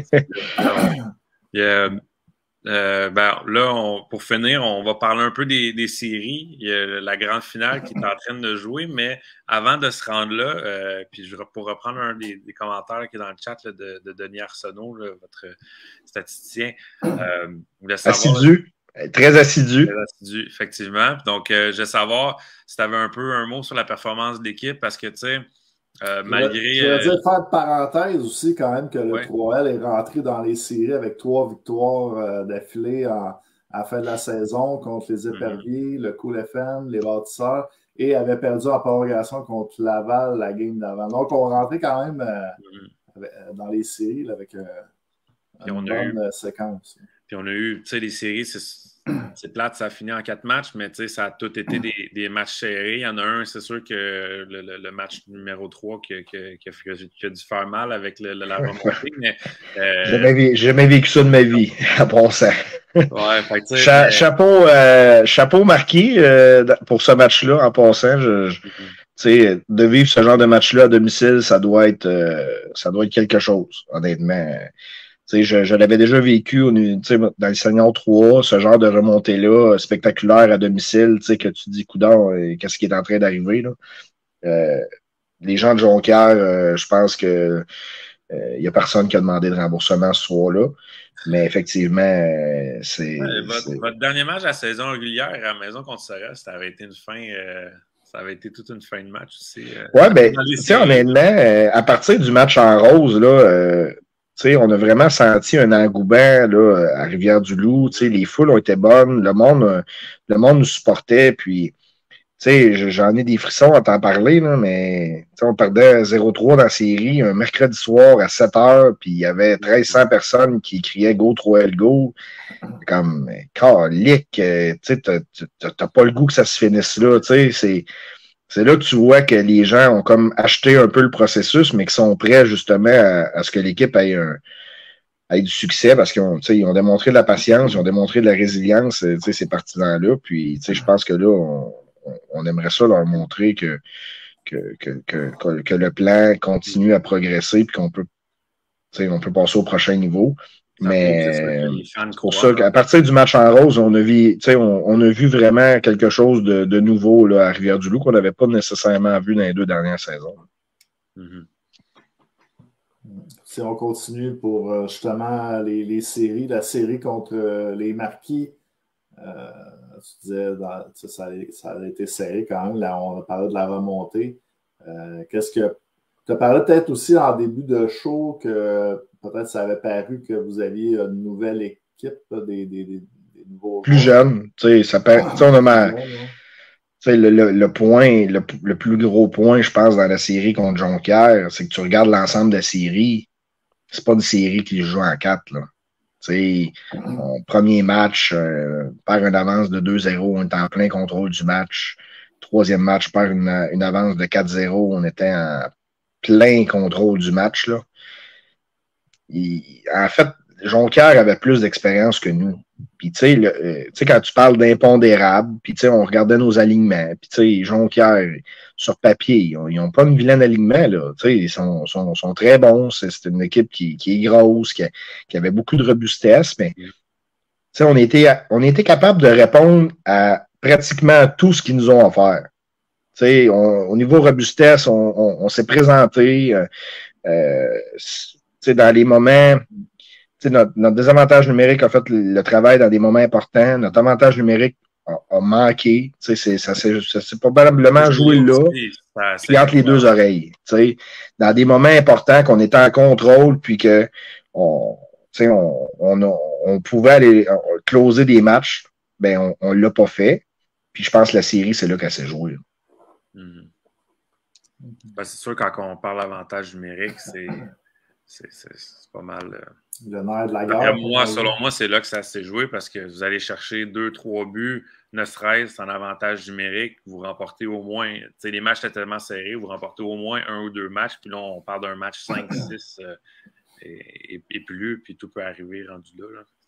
yeah. Euh, ben, là, on, pour finir, on va parler un peu des, des séries. Il y a la grande finale qui est en train de jouer, mais avant de se rendre là, euh, puis je, pour reprendre un des, des commentaires qui est dans le chat là, de, de Denis Arsenault, là, votre statisticien, euh, je savoir, assidu, très assidu. Très assidu, effectivement. Donc, euh, je veux savoir si tu avais un peu un mot sur la performance de l'équipe, parce que, tu sais, Euh, malgré. Je veux dire, faire de parenthèse aussi, quand même, que le ouais. trois L est rentré dans les séries avec trois victoires euh, d'affilée à la fin de la saison contre les Éperviers, mm-hmm. le Cool F M, les Bâtisseurs, et avait perdu en prolongation contre Laval la game d'avant. Donc, on rentrait quand même euh, mm-hmm. avec, dans les séries là, avec euh, une on bonne a eu, séquence. Puis on a eu, tu sais, les séries, c'est. C'est plate, ça a fini en quatre matchs, mais ça a tout été des, des matchs serrés. Il y en a un, c'est sûr que le, le, le match numéro trois qui a, qui, a, qui, a, qui a dû faire mal avec le, le, la remontée. Mais, euh... J'ai jamais, jamais vécu ça de ma vie, à bon sens. Ouais, fait que, Cha- mais... chapeau, euh, chapeau marqué euh, pour ce match-là, en passant. Je, je, mm-hmm. De vivre ce genre de match-là à domicile, ça doit être, euh, ça doit être quelque chose, honnêtement. Je, je l'avais déjà vécu au, dans le Seigneur trois, ce genre de remontée-là, spectaculaire à domicile, que tu dis, coudonc, qu'est-ce qui est en train d'arriver. Là. Euh, les gens de Jonquière, euh, je pense que il euh, n'y a personne qui a demandé de remboursement ce soir-là. Mais effectivement, euh, c'est, ouais, votre, c'est... Votre dernier match à la saison régulière à la maison contre Sorel, ça avait été une fin... Euh... Ça avait été toute une fin de match aussi. Euh, oui, bien, tu sais, honnêtement, euh, à partir du match en rose, là, euh, t'sais, on a vraiment senti un engouement là, à Rivière-du-Loup. Les foules ont été bonnes. Le monde, le monde nous supportait. Puis, j'en ai des frissons à t'en parler, là, mais on perdait zéro trois dans la série un mercredi soir à sept heures. Puis, il y avait treize cents personnes qui criaient Go trois L Go. Comme, calique, tu n'as pas le goût que ça se finisse là. C'est. C'est là que tu vois que les gens ont comme acheté un peu le processus, mais qui sont prêts justement à, à ce que l'équipe ait, un, ait du succès parce qu'ils ont, ils ont démontré de la patience, ils ont démontré de la résilience, ces partisans-là. Puis je pense que là, on, on aimerait ça leur montrer que, que, que, que, que le plan continue à progresser et qu'on peut, on peut passer au prochain niveau. Mais c'est pour ça qu'à partir du match en rose, on a vu, on, on a vu vraiment quelque chose de, de nouveau là, à Rivière-du-Loup qu'on n'avait pas nécessairement vu dans les deux dernières saisons. Mm-hmm. Si on continue pour justement les, les séries, la série contre les Marquis, euh, tu disais, dans, ça, a, ça a été serré quand même. Là, on a parlé de la remontée. Euh, qu'est-ce que tu as parlé peut-être aussi en début de show que peut-être ça avait paru que vous aviez une nouvelle équipe, là, des, des, des, des nouveaux plus jeunes. Tu sais, ça peut, ah, on a ma, tu sais, le, le, le point, le, le plus gros point, je pense, dans la série contre Jonquière, c'est que tu regardes l'ensemble de la série, c'est pas une série qui joue en quatre, là. Tu sais, mon premier match, euh, perd une avance de deux zéro, on était en plein contrôle du match. Troisième match, perd une, une avance de quatre zéro, on était en plein contrôle du match, là. Il, en fait, Jonquière avait plus d'expérience que nous. Puis, tu sais, euh, quand tu parles d'impondérable, puis, tu sais, on regardait nos alignements, puis, tu sais, Jonquière, sur papier, ils n'ont pas une vilaine alignement, là. Tu sais, ils sont, sont, sont très bons. C'est, c'est une équipe qui, qui est grosse, qui, a, qui avait beaucoup de robustesse, mais, tu sais, on était, on était capable de répondre à pratiquement tout ce qu'ils nous ont offert. Tu sais, au niveau robustesse, on, on, on s'est présenté, euh, euh, dans les moments, notre, notre désavantage numérique a fait le, le travail dans des moments importants. Notre avantage numérique a, a manqué. C'est, ça s'est probablement joué là, puis entre les deux oreilles. T'sais. Dans des moments importants qu'on était en contrôle, puis que on, on, on, a, on pouvait aller on, closer des matchs, ben on ne l'a pas fait. Puis je pense que la série, c'est là qu'elle s'est jouée. Mm-hmm. Ben, c'est sûr, quand on parle d'avantage numérique, c'est. C'est, c'est, c'est pas mal. Euh... Le nerf de la guerre. Moi, selon moi, c'est là que ça s'est joué parce que vous allez chercher deux, trois buts, ne serait-ce en avantage numérique, vous remportez au moins. Tu sais, les matchs étaient tellement serrés, vous remportez au moins un ou deux matchs, puis là, on parle d'un match cinq six euh, et, et, et plus, puis tout peut arriver rendu là. là.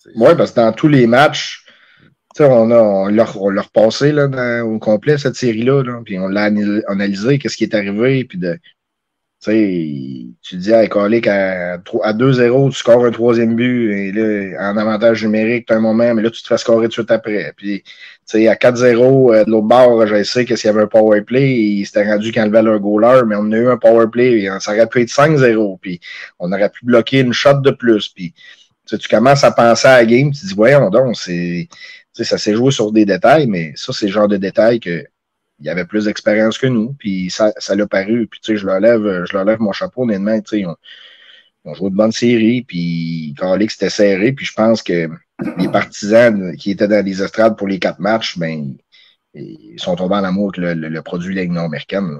Oui, parce que dans tous les matchs, on a on l'a on l'a repassé là, dans, au complet, cette série-là, là, puis on l'a analysé, qu'est-ce qui est arrivé, puis de. Tu sais, tu dis à Colic à, à deux zéro, tu scores un troisième but, et là, en avantage numérique, tu as un moment, mais là, tu te fais scorer tout de suite après. Puis, tu sais, à quatre zéro, euh, de l'autre bord, je sais que s'il y avait un power play, il s'était rendu quand le leur goaler, mais on a eu un power play, et ça aurait pu être cinq zéro, puis on aurait pu bloquer une shot de plus. Puis, tu commences à penser à la game, tu te dis, voyons donc, c'est, ça s'est joué sur des détails, mais ça, c'est le genre de détails que il y avait plus d'expérience que nous, puis ça, ça l'a paru. Puis, tu sais, je leur lève, je leur lève mon chapeau, honnêtement, tu sais, ils ont, ils ont joué de bonnes séries, puis Calic, c'était serré, puis je pense que les partisans qui étaient dans les estrades pour les quatre matchs, ben, ils sont tombés en amour avec le, le, le produit de la Ligue nord-américaine.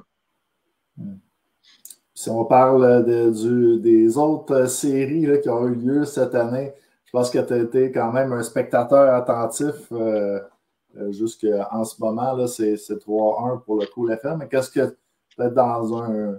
Si on parle de, du, des autres séries là, qui ont eu lieu cette année, je pense que tu as été quand même un spectateur attentif. Euh, Euh, jusqu'en ce moment, là, c'est, c'est trois un pour le coup, l'F M. Mais qu'est-ce que, peut-être dans un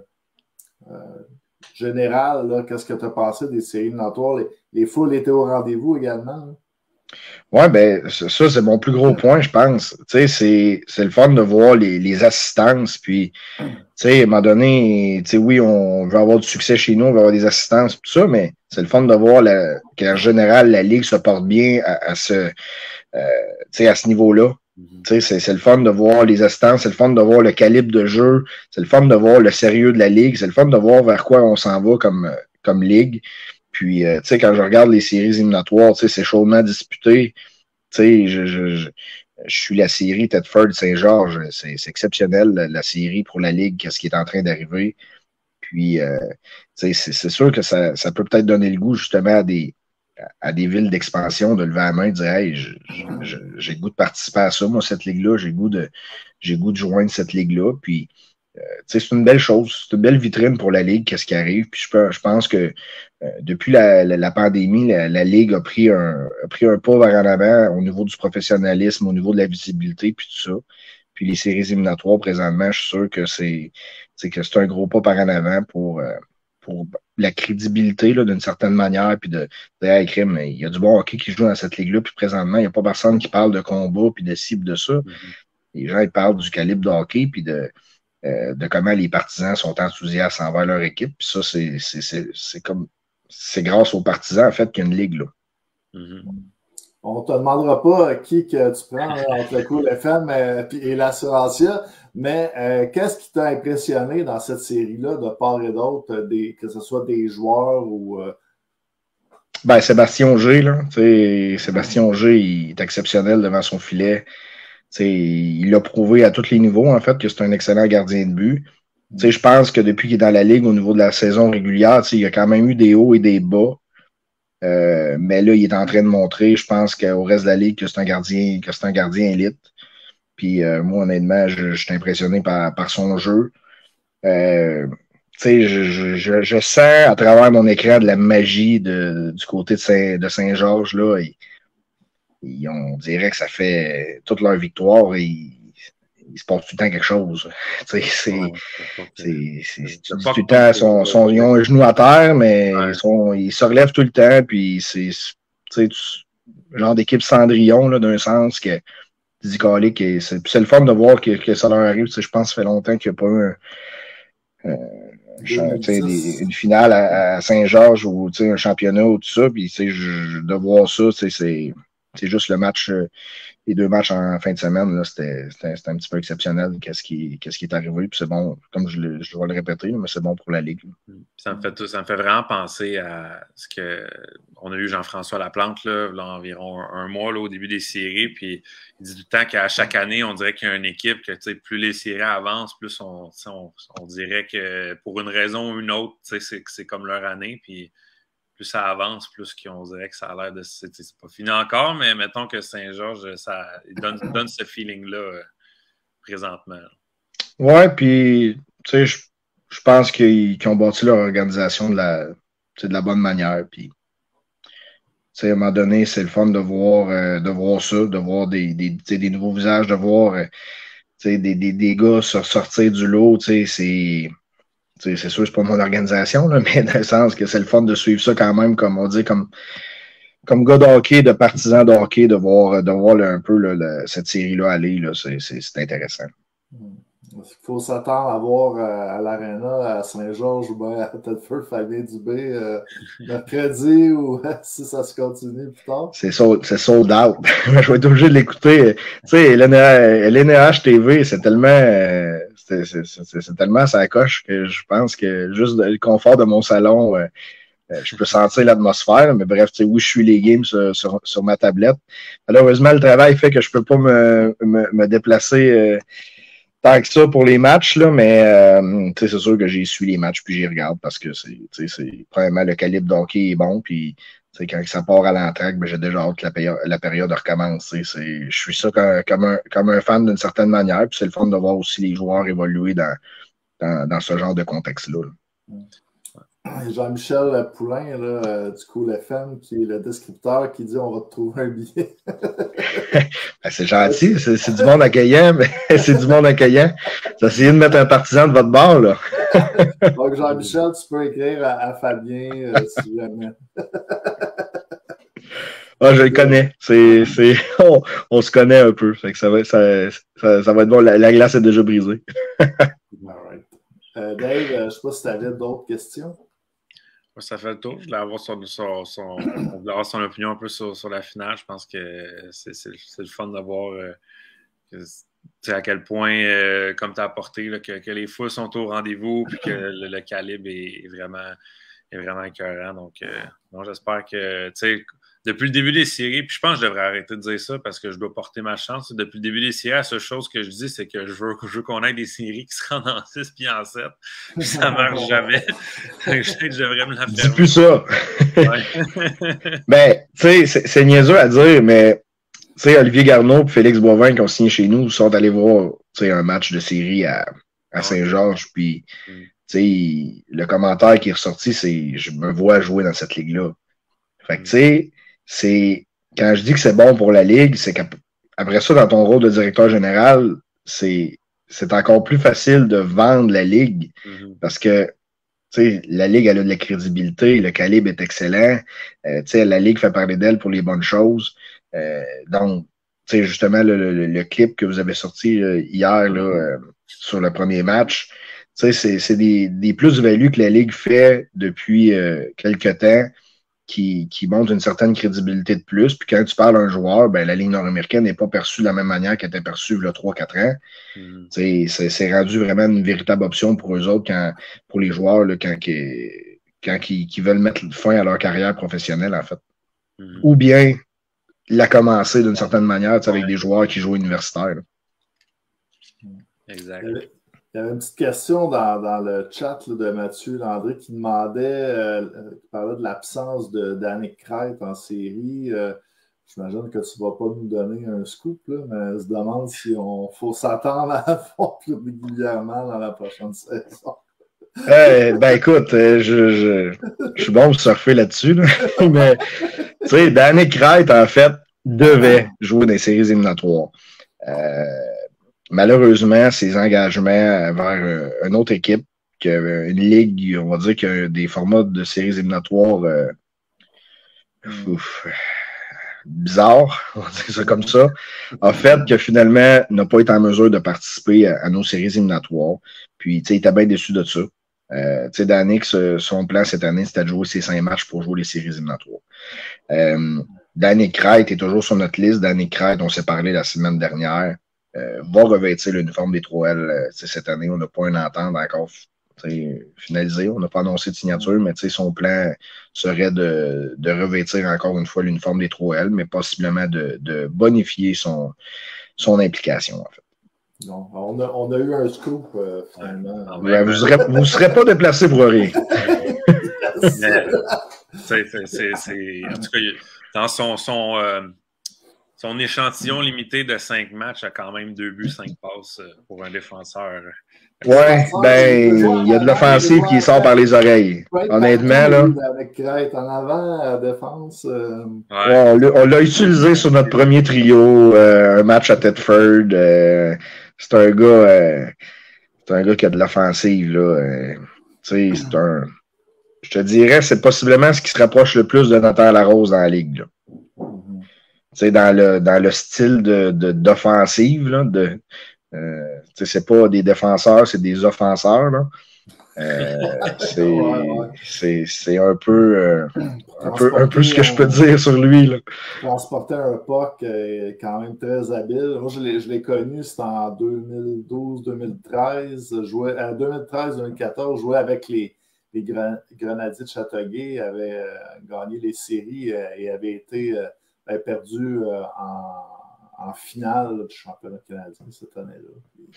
euh, général, là, qu'est-ce que tu as pensé des séries éliminatoires? Les, les foules étaient au rendez-vous également? Oui, bien, ça, c'est mon plus gros point, je pense. Tu sais, c'est, c'est le fun de voir les, les assistances. Puis, tu sais, à un moment donné, tu sais, oui, on veut avoir du succès chez nous, on veut avoir des assistances, tout ça, mais c'est le fun de voir la, qu'en général, la Ligue se porte bien à, à ce. Euh, à ce niveau-là. Mm-hmm. C'est, c'est le fun de voir les assistances, c'est le fun de voir le calibre de jeu, c'est le fun de voir le sérieux de la Ligue, c'est le fun de voir vers quoi on s'en va comme, comme Ligue. Puis, euh, quand je regarde les séries éliminatoires, c'est chaudement disputé. Je, je, je, je suis la série Thetford-Saint-Georges, c'est, c'est exceptionnel, la, la série pour la Ligue, qu'est-ce qui est en train d'arriver. Puis, euh, c'est, c'est sûr que ça, ça peut peut-être donner le goût justement à des à des villes d'expansion, de lever la main et de dire hey, je, je, j'ai le goût de participer à ça, moi, cette ligue-là, j'ai le goût de, j'ai le goût de joindre cette ligue-là. Puis, euh, c'est une belle chose, c'est une belle vitrine pour la Ligue, qu'est-ce qui arrive. Puis, je, peux, je pense que euh, depuis la, la, la pandémie, la, la Ligue a pris, un, a pris un pas vers en avant au niveau du professionnalisme, au niveau de la visibilité, puis tout ça. Puis, les séries éliminatoires, présentement, je suis sûr que c'est, c'est, que c'est un gros pas par en avant pour. Euh, pour la crédibilité là, d'une certaine manière, puis de, de hey, crime, il y a du bon hockey qui joue dans cette ligue-là, puis présentement, il n'y a pas personne qui parle de combat, puis de ci, de ça. Mm-hmm. Les gens, ils parlent du calibre de hockey, puis de, euh, de comment les partisans sont enthousiastes envers leur équipe, puis ça, c'est, c'est, c'est, c'est comme, c'est grâce aux partisans, en fait, qu'il y a une ligue, là. Mm-hmm. On ne te demandera pas qui que tu prends hein, entre le coup F M euh, et l'Assurantia, mais euh, qu'est-ce qui t'a impressionné dans cette série-là, de part et d'autre, des, que ce soit des joueurs ou... Euh... Ben, Sébastien Auger, là. Sébastien Auger, il est exceptionnel devant son filet. T'sais, il a prouvé à tous les niveaux, en fait, que c'est un excellent gardien de but. Mm. Je pense que depuis qu'il est dans la Ligue, au niveau de la saison régulière, il y a quand même eu des hauts et des bas. Euh, mais là, il est en train de montrer, je pense qu'au reste de la Ligue, que c'est un gardien, que c'est un gardien élite. Puis euh, moi, honnêtement, je, je suis impressionné par, par son jeu. Euh, je, je, je, je sens à travers mon écran de la magie de, du côté de, Saint, de Saint-Georges. Là, et, et on dirait que ça fait toute leur victoire et il se passe tout le temps quelque chose. C'est, c'est, ouais, c'est, c'est, c'est tout le temps, son, son, ils ont un genou à terre, mais ouais. son, ils se relèvent tout le temps. Puis c'est, c'est genre d'équipe Cendrillon, là, d'un sens que tu dis Calic, c'est, c'est le fun de voir que, que ça leur arrive. Je pense que ça fait longtemps qu'il n'y a pas eu un, un, des, une finale à, à Saint-Georges ou un championnat ou tout ça. Puis je, de voir ça, c'est, c'est juste le match. Les deux matchs en fin de semaine, là, c'était, c'était, c'était un petit peu exceptionnel. Qu'est-ce qui, qu'est-ce qui est arrivé? Puis c'est bon, comme je, le, je vais le répéter, mais c'est bon pour la Ligue. Ça me fait, ça me fait vraiment penser à ce que on a eu Jean-François Laplante là, là environ un, un mois là, au début des séries. Puis il dit tout le temps qu'à chaque année, on dirait qu'il y a une équipe que plus les séries avancent, plus on, on, on dirait que pour une raison ou une autre, c'est, c'est comme leur année. Puis plus ça avance, plus qu'on dirait que ça a l'air de... C'est, c'est pas fini encore, mais mettons que Saint-Georges, ça donne, donne ce feeling-là euh, présentement. Ouais, puis, tu sais, je, je pense qu'ils, qu'ils ont bâti leur organisation de la, de la bonne manière. Puis, tu sais, à un moment donné, c'est le fun de voir, euh, de voir ça, de voir des, des, des nouveaux visages, de voir euh, des, des, des gars sortir du lot, tu sais, c'est... T'sais, c'est sûr que c'est pas mon organisation, là, mais dans le sens que c'est le fun de suivre ça quand même, comme on dit, comme comme gars de hockey, de partisan de hockey, de voir, de voir là, un peu là, le, cette série-là aller, là, c'est, c'est, c'est intéressant. Il faut s'attendre à voir à, à l'Arena, à Saint-Georges ou bien à Thetford, Fabien Dubé, euh, mercredi ou si ça se continue plus tard. C'est sold, c'est sold out. Je vais être obligé de l'écouter. Tu sais, L N H T V, c'est tellement, euh, c'est, c'est, c'est, c'est tellement ça coche que je pense que juste le confort de mon salon, euh, je peux sentir l'atmosphère. Mais bref, tu sais, oui, je suis les games sur, sur, sur ma tablette. Malheureusement, le travail fait que je peux pas me, me, me déplacer euh, tant que ça pour les matchs, là, mais euh, c'est sûr que j'ai suivi les matchs puis j'y regarde parce que c'est, c'est premièrement le calibre d'hockey est bon, puis quand ça part à l'entraque, ben, j'ai déjà hâte que la, période, la période recommence. C'est, je suis ça comme, comme, un, comme un fan d'une certaine manière, puis c'est le fun de voir aussi les joueurs évoluer dans, dans, dans ce genre de contexte-là. Là. Jean-Michel Poulain, là, du Cool F M, qui est le descripteur, qui dit on va te trouver un billet. Ben, c'est gentil, c'est, c'est du monde accueillant, mais c'est du monde accueillant. Vous essayez de mettre un partisan de votre bord, là. Donc, Jean-Michel, tu peux écrire à, à Fabien euh, si jamais. Ah, je le connais. C'est, c'est, on, on se connaît un peu. Fait que ça, va, ça, ça, ça va être bon. La, la glace est déjà brisée. All right. euh, Dave, euh, je ne sais pas si tu avais d'autres questions. Ça fait le tour. Je voulais avoir son, son, son, on voulait avoir son opinion un peu sur, sur la finale. Je pense que c'est, c'est, c'est le fun de voir euh, que, à quel point, euh, comme tu as apporté, là, que, que les foules sont au rendez-vous et que le, le calibre est, est vraiment est vraiment écœurant. Donc, euh, moi, j'espère que, tu sais, depuis le début des séries, puis je pense que je devrais arrêter de dire ça parce que je dois porter ma chance. Depuis le début des séries, la seule chose que je dis, c'est que je veux, je veux qu'on ait des séries qui se rendent en six puis en sept. Puis ça ne marche jamais. Je sais que je devrais me la faire. Dis plus ça. Ouais. Ben, tu sais, c'est, c'est niaiseux à dire, mais tu sais, Olivier Garneau et Félix Boivin qui ont signé chez nous sont allés voir un match de série à, à Saint-Georges. Puis, mm. tu sais, le commentaire qui est ressorti, c'est « Je me vois jouer dans cette ligue-là ». Fait que, tu sais, c'est quand je dis que c'est bon pour la Ligue, c'est qu'après ça, dans ton rôle de directeur général, c'est, c'est encore plus facile de vendre la Ligue mm-hmm. parce que tu sais, la Ligue, elle a de la crédibilité, le calibre est excellent. Euh, tu sais, la Ligue fait parler d'elle pour les bonnes choses. Euh, donc, tu sais, justement, le, le, le clip que vous avez sorti euh, hier là, euh, sur le premier match, tu sais, c'est, c'est des, des plus-values que la Ligue fait depuis euh, quelques temps. Qui, qui montre une certaine crédibilité de plus. Puis quand tu parles à un joueur, ben, la Ligue nord-américaine n'est pas perçue de la même manière qu'elle était perçue il y a trois quatre ans. Mm. C'est, c'est rendu vraiment une véritable option pour eux autres, quand, pour les joueurs, là, quand, qui, quand qui, qui veulent mettre fin à leur carrière professionnelle, en fait. Mm. Ou bien la commencer d'une certaine manière avec ouais. des joueurs qui jouent universitaires. Là. Exact. Il y avait une petite question dans, dans le chat là, de Mathieu Landry qui demandait, euh, qui parlait de l'absence de Danick Krejci en série. Euh, j'imagine que tu ne vas pas nous donner un scoop, là, mais elle se demande si on faut s'attendre à la fois plus régulièrement dans la prochaine saison. Euh, ben écoute, je, je, je suis bon pour surfer là-dessus, là. Mais tu sais, Danick Krejci, en fait, devait jouer dans les séries éliminatoires. Euh, Malheureusement, ses engagements vers euh, une autre équipe, qui a une ligue, on va dire qu'il y a des formats de séries éliminatoires euh, ouf, bizarres, on va dire ça comme ça, a fait que finalement n'a pas été en mesure de participer à, à nos séries éliminatoires. Puis, tu sais, il était bien déçu de ça. Euh, tu sais, Danick, son plan cette année, c'était de jouer ses cinq matchs pour jouer les séries éliminatoires. Euh, Danick Krejci est toujours sur notre liste. Danick Krejci, on s'est parlé la semaine dernière. Euh, va revêtir l'uniforme des trois L euh, cette année. On n'a pas une entente encore finalisée. On n'a pas annoncé de signature, mais son plan serait de, de revêtir encore une fois l'uniforme des trois L, mais possiblement de, de bonifier son, son implication, en fait. Non, on, a, on a eu un scoop, euh, finalement. Ouais, vous ne serez pas déplacé pour rien. c'est, c'est, c'est, c'est, en tout cas, dans son... son euh... Son échantillon limité de cinq matchs a quand même deux buts, cinq passes pour un défenseur. Ouais, ben, il y a de l'offensive qui sort par les oreilles. Honnêtement, là. Avec Krejci en avant, à défense. Euh... Ouais. Ouais, on l'a utilisé sur notre premier trio, euh, un match à Thetford. Euh, c'est un gars, euh, c'est un gars qui a de l'offensive, là. Euh, tu sais, c'est un. Je te dirais, c'est possiblement ce qui se rapproche le plus de Nathan Larose dans la ligue, là. dans le, dans le style de, de, d'offensive, là, de, euh, c'est pas des défenseurs, c'est des offenseurs. Là. Euh, c'est, ouais, ouais. c'est, c'est un peu, euh, un peu, un peu ce que je peux dire sur lui. Là. Transporter un puck euh, quand même très habile. Moi, je l'ai, je l'ai connu, c'était en deux mille douze deux mille treize. Jouait, en deux mille treize deux mille quatorze, jouait avec les, les Grenadiers de Châteauguay, il avait euh, gagné les séries euh, et avait été euh, avait perdu euh, en, en finale du championnat canadien cette année-là.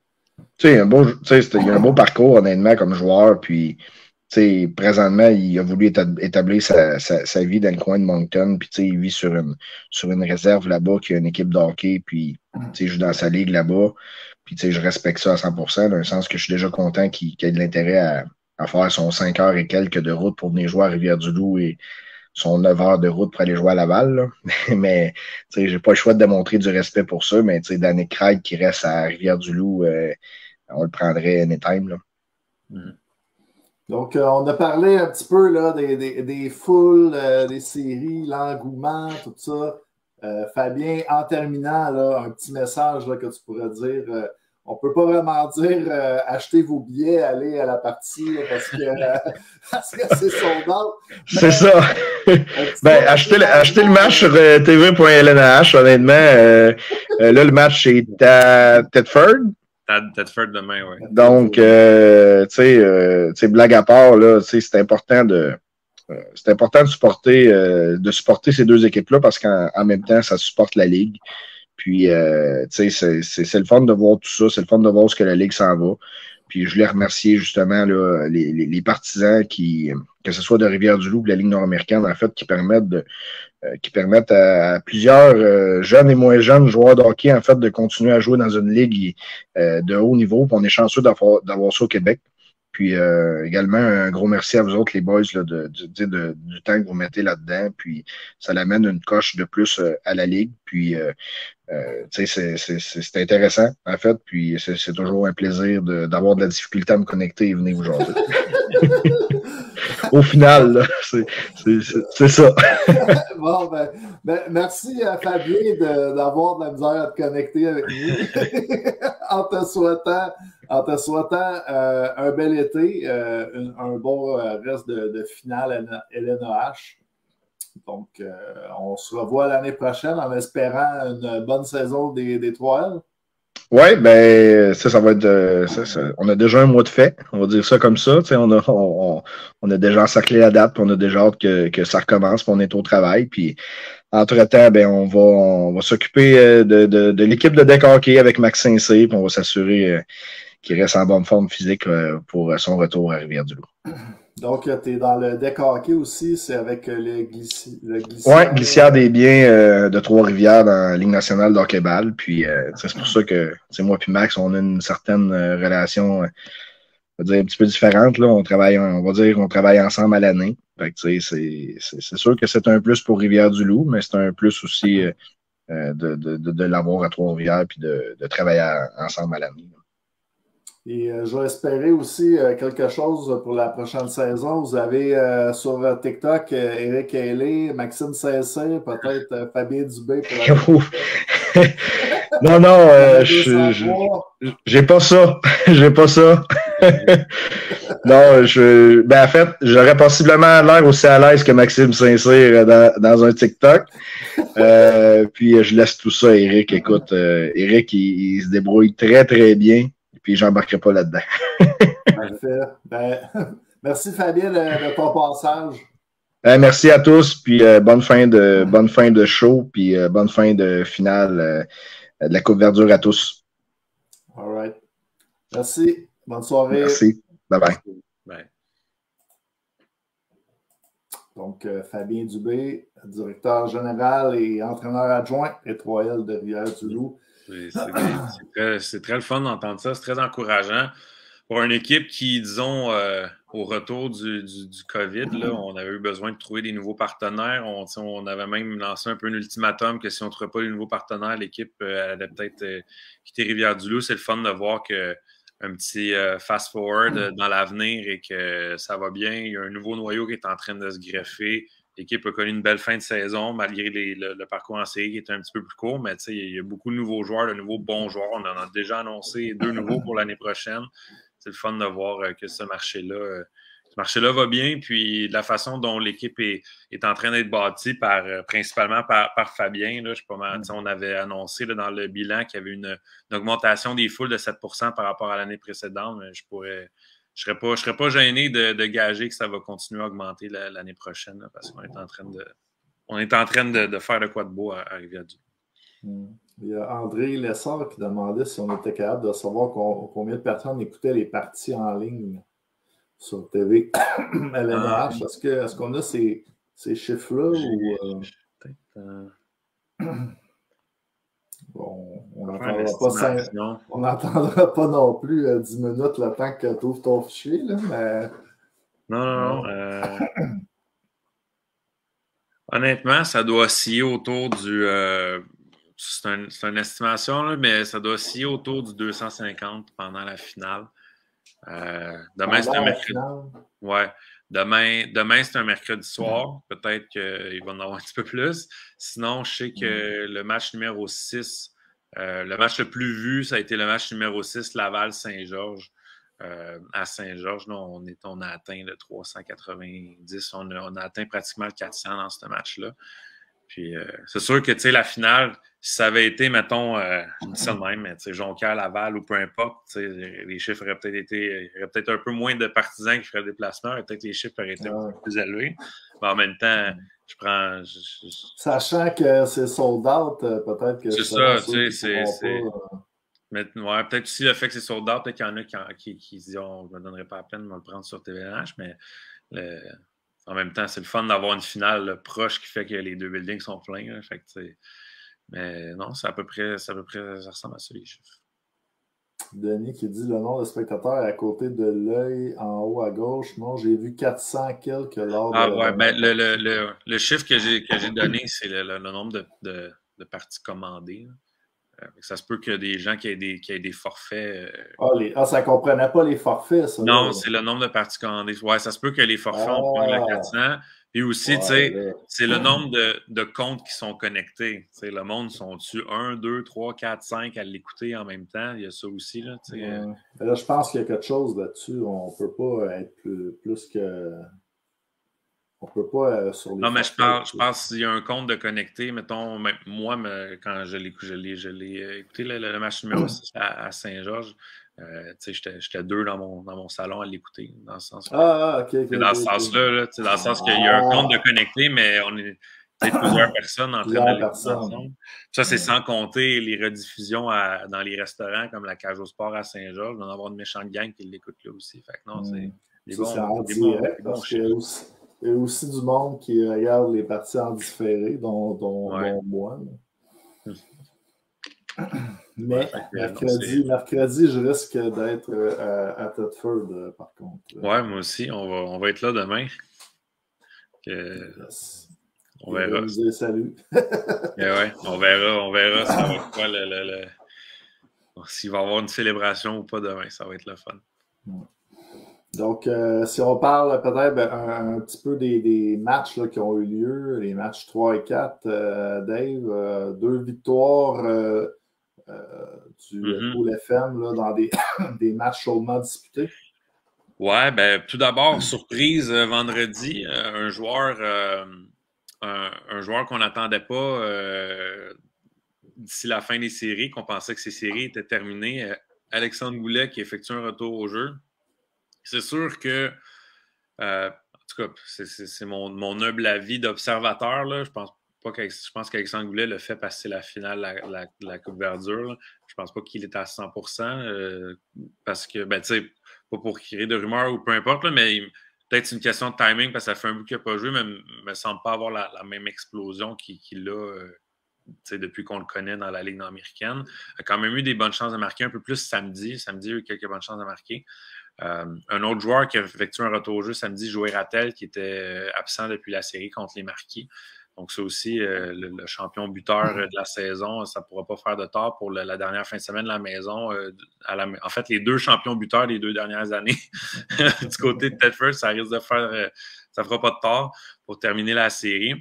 Tu sais, un beau, tu sais, il y a un beau parcours, honnêtement, comme joueur. Puis, tu sais, présentement, il a voulu établir sa, sa, sa vie dans le coin de Moncton. Puis, tu sais, il vit sur une, sur une réserve là-bas, qui a une équipe de hockey. Puis, tu sais, il joue dans sa ligue là-bas. Puis, tu sais, je respecte ça à cent pour cent, dans le sens que je suis déjà content qu'il, qu'il ait de l'intérêt à, à faire son cinq heures et quelques de route pour venir jouer à Rivière-du-Loup et son neuf heures de route pour aller jouer à Laval. Là. Mais, tu sais, j'ai pas le choix de démontrer du respect pour ça. Mais, tu sais, Danick Craig qui reste à Rivière-du-Loup, euh, on le prendrait anytime. Là. Mm. Donc, euh, on a parlé un petit peu là, des, des, des foules, euh, des séries, l'engouement, tout ça. Euh, Fabien, en terminant, là, un petit message là, que tu pourrais dire. Euh, on ne peut pas vraiment dire euh, achetez vos billets, allez à la partie là, parce, que, euh, parce que c'est son out. C'est ça. ben, achetez, le, achetez le match sur euh, T V point L N H, honnêtement. Euh, euh, là, le match est à Thetford. Thetford demain, oui. Donc, euh, tu sais, euh, blague à part, là, c'est important de euh, c'est important de supporter euh, de supporter ces deux équipes-là parce qu'en en même temps, ça supporte la Ligue. Puis, euh, tu sais, c'est, c'est, c'est le fun de voir tout ça, c'est le fun de voir où ce que la Ligue s'en va. Puis, je voulais remercier justement là, les, les, les partisans qui, que ce soit de Rivière-du-Loup ou de la Ligue nord-américaine, en fait, qui permettent de Euh, qui permettent à, à plusieurs euh, jeunes et moins jeunes joueurs de hockey, en fait, de continuer à jouer dans une ligue euh, de haut niveau. Puis on est chanceux d'avoir, d'avoir ça au Québec. Puis euh, également, un gros merci à vous autres, les boys, là, de, de, de, du temps que vous mettez là-dedans. Puis ça l'amène une coche de plus euh, à la ligue. Puis, euh, euh, tu sais, c'est, c'est, c'est, c'est intéressant, en fait. Puis c'est, c'est toujours un plaisir de, d'avoir de la difficulté à me connecter et venir aujourd'hui. Au final, là, c'est, c'est, c'est, c'est ça. Bon, ben, ben, merci à Fabien de, d'avoir de la misère à te connecter avec nous. en te souhaitant, en te souhaitant euh, un bel été, euh, un, un bon reste de, de finale L N A H. Donc, euh, on se revoit l'année prochaine en espérant une bonne saison des, des trois L. Oui, ben ça, ça va être. Ça, ça, on a déjà un mois de fait, on va dire ça comme ça. On a, on, on a déjà encerclé la date, puis on a déjà hâte que, que ça recommence, puis on est au travail. Puis entre-temps, ben, on va, on va s'occuper de, de, de l'équipe de deck hockey avec Max Saint-Cyr, puis on va s'assurer qu'il reste en bonne forme physique pour son retour à Rivière-du-Loup. Donc, tu es dans le deck hockey aussi, c'est avec le, glissi, le Glissière. Oui, Glissière des biens euh, de Trois-Rivières dans la Ligue nationale de hockey-ball. Puis, euh, c'est pour ça que moi et Max, on a une certaine euh, relation, euh, on va dire, un petit peu différente. Là. On travaille, on va dire, on travaille ensemble à l'année. Fait que, c'est, c'est, c'est sûr que c'est un plus pour Rivière-du-Loup, mais c'est un plus aussi euh, de, de, de, de l'avoir à Trois-Rivières puis de, de travailler à, ensemble à l'année. Et euh, je vais espérer aussi euh, quelque chose pour la prochaine saison. Vous avez euh, sur TikTok euh, Éric Ailé, Maxime Saint-Cyr, peut-être euh, Fabien Dubé. Pour la... non, non, euh, je, je, j'ai pas ça. j'ai pas ça. non, je. Ben, en fait, j'aurais possiblement l'air aussi à l'aise que Maxime Saint-Cyr dans, dans un TikTok. Euh, puis je laisse tout ça à Éric. Écoute, euh, Éric, il, il se débrouille très, très bien. Puis j'embarquerai pas là-dedans. Parfait. Ben, merci Fabien de, de ton passage. Ben, merci à tous, puis euh, bonne fin de bonne fin de show, puis euh, bonne fin de finale euh, de la Coupe Verdure à tous. All right. Merci. Bonne soirée. Merci. Bye bye. Bye. Donc, euh, Fabien Dubé, directeur général et entraîneur adjoint des trois L de Rivière-du-Loup. C'est, c'est, c'est, très, c'est très le fun d'entendre ça. C'est très encourageant pour une équipe qui, disons, euh, au retour du, du, du COVID, là, on avait eu besoin de trouver des nouveaux partenaires. On, on avait même lancé un peu un ultimatum que si on ne trouvait pas les nouveaux partenaires, l'équipe euh, allait peut-être euh, quitter Rivière-du-Loup. C'est le fun de voir que un petit euh, fast-forward dans l'avenir et que ça va bien. Il y a un nouveau noyau qui est en train de se greffer. l'équipe a connu une belle fin de saison, malgré les, le, le parcours en série qui était un petit peu plus court. Mais il y a beaucoup de nouveaux joueurs, de nouveaux bons joueurs. On en a déjà annoncé deux nouveaux pour l'année prochaine. C'est le fun de voir euh, que ce marché-là, euh, ce marché-là va bien. Puis la façon dont l'équipe est, est en train d'être bâtie, par, euh, principalement par, par Fabien. Là, je sais pas mal, on avait annoncé là, dans le bilan qu'il y avait une, une augmentation des foules de sept pour cent par rapport à l'année précédente. Mais je pourrais. Je ne serais, serais pas gêné de, de gager que ça va continuer à augmenter la, l'année prochaine, là, parce qu'on est en train de on est en train de, de faire de quoi de beau à, à Rivière-du. Mmh. Il y a André Lessard qui demandait si on était capable de savoir combien de personnes écoutaient les parties en ligne sur T V L N H. Ah, est-ce, que, est-ce qu'on a ces, ces chiffres-là? Ou, euh... peut-être... Euh... Bon, on n'entendra pas, pas non plus euh, dix minutes le temps que tu ouvres ton fichier, là, mais... Non, non, non. Euh... Honnêtement, ça doit osciller autour du... Euh... C'est, un, c'est une estimation, là, mais ça doit osciller autour du deux cent cinquante pendant la finale. Euh... Demain, pendant c'est un mercredi. Ouais. Demain, demain, c'est un mercredi soir. Peut-être qu'il va en avoir un petit peu plus. Sinon, je sais que le match numéro six, euh, le match le plus vu, ça a été le match numéro six, Laval-Saint-Georges. Euh, à Saint-Georges, là, on, est, on a atteint le trois cent quatre-vingt-dix. On a, on a atteint pratiquement le quatre cents dans ce match-là. Puis, euh, c'est sûr que, tu sais, la finale, si ça avait été, mettons, euh, je dis ça de même, mais tu sais, Jonquière, Laval ou peu importe, tu sais, les chiffres auraient peut-être été, il y aurait peut-être un peu moins de partisans qui feraient le déplacement, et peut-être les chiffres auraient été un peu plus élevés. Mais en même temps, je prends. Je, je... Sachant que c'est sold out, peut-être que c'est ça, tu sais, c'est. c'est... Pas, mais ouais, peut-être aussi le fait que c'est sold out, peut-être qu'il y en a qui, qui, qui se disent, oh, je ne me donnerais pas la peine de me le prendre sur T V N H, mais. Le... En même temps, c'est le fun d'avoir une finale là, proche qui fait que les deux buildings sont pleins. Là, fait que, mais non, c'est à peu près, c'est à peu près, ça ressemble à ça les chiffres. Denis qui dit le nombre de spectateurs est à côté de l'œil en haut à gauche. Non, j'ai vu quatre cents quelques lors ah, de. Ouais, ben, le, le, le, le chiffre que j'ai, que j'ai donné, c'est le, le, le nombre de, de, de parties commandées. Là. Ça se peut qu'il y ait des gens qui aient des, qui aient des forfaits. Euh... Ah, les... ah, ça ne comprenait pas les forfaits, ça. Non, là. C'est le nombre de parties commandées. Ouais, ça se peut que les forfaits, ah, on prenne le quatre cents. Puis aussi, ouais, tu sais, là. C'est le nombre de, de comptes qui sont connectés. Tu sais, le monde sont-tu un, deux, trois, quatre, cinq à l'écouter en même temps? Il y a ça aussi, là. Tu sais. Ouais. Là, je pense qu'il y a quelque chose là-dessus. On ne peut pas être plus, plus que... On ne peut pas euh, sur les. Non, mais je pense, je pense qu'il y a un compte de connecté. Mettons, même moi, me, quand je l'ai, je l'ai, je l'ai écouté, le, le match numéro six à, à Saint-Georges, euh, j'étais, j'étais deux dans mon, dans mon salon à l'écouter. Dans ce sens ah, ok. okay dans okay, ce sens-là, là, dans le sens qu'il y a un compte de connecté, mais on est plusieurs personnes en train de l'écouter ensemble. Ça, c'est ouais. Sans compter les rediffusions à, dans les restaurants comme la Cage au Sport à Saint-Georges. Il va y en avoir une méchante gang qui l'écoute là aussi. Fait que non, c'est des bons, c'est en des direct, bons, des bons aussi... Il y a aussi du monde qui regarde les parties en différé, dont, dont, ouais. dont moi. Mais ouais, mercredi, mercredi, je risque d'être à, à Thetford, par contre. Ouais, moi aussi. On va, on va être là demain. Que... Yes. On Et verra. Vous dire salut. ouais, on verra. On verra ça va être quoi, le, le, le... s'il va y avoir une célébration ou pas demain. Ça va être le fun. Ouais. Donc, euh, si on parle peut-être ben, un, un petit peu des, des matchs là, qui ont eu lieu, les matchs trois et quatre, euh, Dave, euh, deux victoires euh, euh, du mm-hmm. Pool F M là, dans des, des matchs chaudement disputés. Ouais, ben tout d'abord, surprise, euh, vendredi, euh, un joueur euh, un, un joueur qu'on n'attendait pas euh, d'ici la fin des séries, qu'on pensait que ces séries étaient terminées, euh, Alexandre Goulet qui effectue un retour au jeu. C'est sûr que, euh, en tout cas, c'est, c'est, c'est mon, mon humble avis d'observateur. Là. Je pense pas je pense qu'Alexandre Goulet le fait passer la finale la, la, la Coupe Verdure. Là. Je pense pas qu'il est à cent pour cent euh, parce que, ben, tu sais, pas pour créer de rumeurs ou peu importe, là, mais il, peut-être c'est une question de timing parce que ça fait un bout qu'il n'a pas joué, mais il me semble pas avoir la, la même explosion qu'il, qu'il a euh, depuis qu'on le connaît dans la Ligue nord-américaine. Il a quand même eu des bonnes chances de marquer un peu plus samedi. Samedi, il a eu quelques bonnes chances de marquer. Euh, un autre joueur qui a effectué un retour au jeu samedi, Joey Rattel, qui était absent depuis la série contre les Marquis. Donc, ça aussi, euh, le, le champion buteur de la saison, ça ne pourra pas faire de tort pour le, la dernière fin de semaine de la maison. Euh, à la, en fait, les deux champions buteurs des deux dernières années du côté de Thetford, ça risque de faire, ça fera pas de tort pour terminer la série.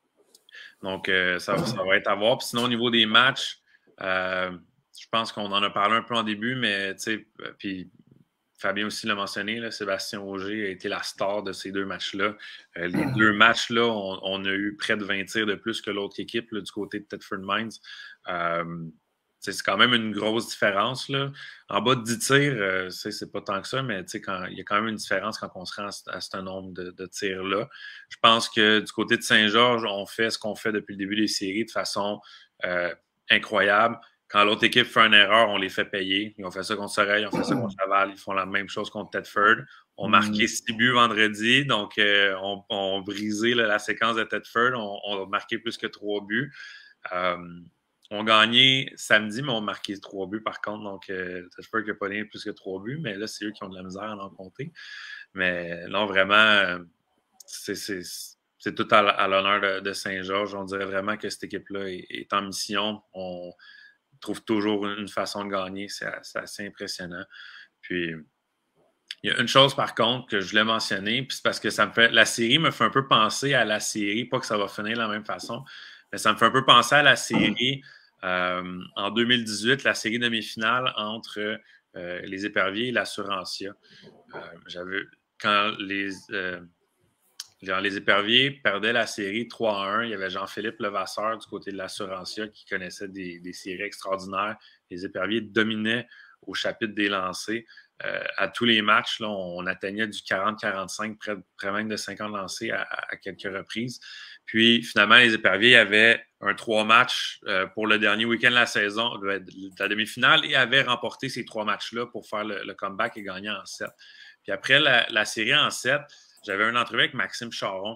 Donc, euh, ça, ça va être à voir. Puis sinon, au niveau des matchs, euh, je pense qu'on en a parlé un peu en début, mais tu sais, puis Fabien aussi l'a mentionné, là, Sébastien Auger a été la star de ces deux matchs-là. Euh, les deux matchs-là, on, on a eu près de vingt tirs de plus que l'autre équipe là, du côté de Thetford Mines. Euh, c'est quand même une grosse différence. Là. En bas de dix tirs, euh, c'est pas tant que ça, mais quand, il y a quand même une différence quand on se rend à, à ce nombre de, de tirs-là. Je pense que du côté de Saint-Georges, on fait ce qu'on fait depuis le début des séries de façon euh, incroyable. Quand l'autre équipe fait une erreur, on les fait payer. Ils ont fait ça contre Sorel, ils ont fait ça contre Laval. Ils font la même chose contre Thetford. On a marqué six buts vendredi, donc euh, on, on brisé là, la séquence de Thetford. On, on a marqué plus que trois buts. Euh, on a gagné samedi, mais on a marqué trois buts par contre. Donc euh, Thetford n'a pas gagné plus que trois buts, mais là, c'est eux qui ont de la misère à en compter. Mais non, vraiment, euh, c'est... C'est tout à, à l'honneur de, de Saint-Georges. On dirait vraiment que cette équipe-là est, est en mission. On trouve toujours une façon de gagner. C'est assez impressionnant. Puis, il y a une chose, par contre, que je voulais mentionner, puis c'est parce que ça me fait... La série me fait un peu penser à la série, pas que ça va finir de la même façon, mais ça me fait un peu penser à la série euh, en deux mille dix-huit, la série demi-finale entre euh, les Éperviers et l'Assurantia. Euh, J'avais... Quand les... Euh, Genre, les Éperviers perdaient la série trois à un. Il y avait Jean-Philippe Levasseur du côté de l'Assurantia qui connaissait des, des séries extraordinaires. Les Éperviers dominaient au chapitre des lancers. Euh, à tous les matchs, là, on atteignait du quarante à quarante-cinq, près, près même de cinquante lancers à, à quelques reprises. Puis, finalement, les Éperviers avaient un trois matchs euh, pour le dernier week-end de la saison, de, de la demi-finale, et avaient remporté ces trois matchs-là pour faire le, le comeback et gagner en sept. Puis après la, la série en sept, j'avais une entrevue avec Maxime Charon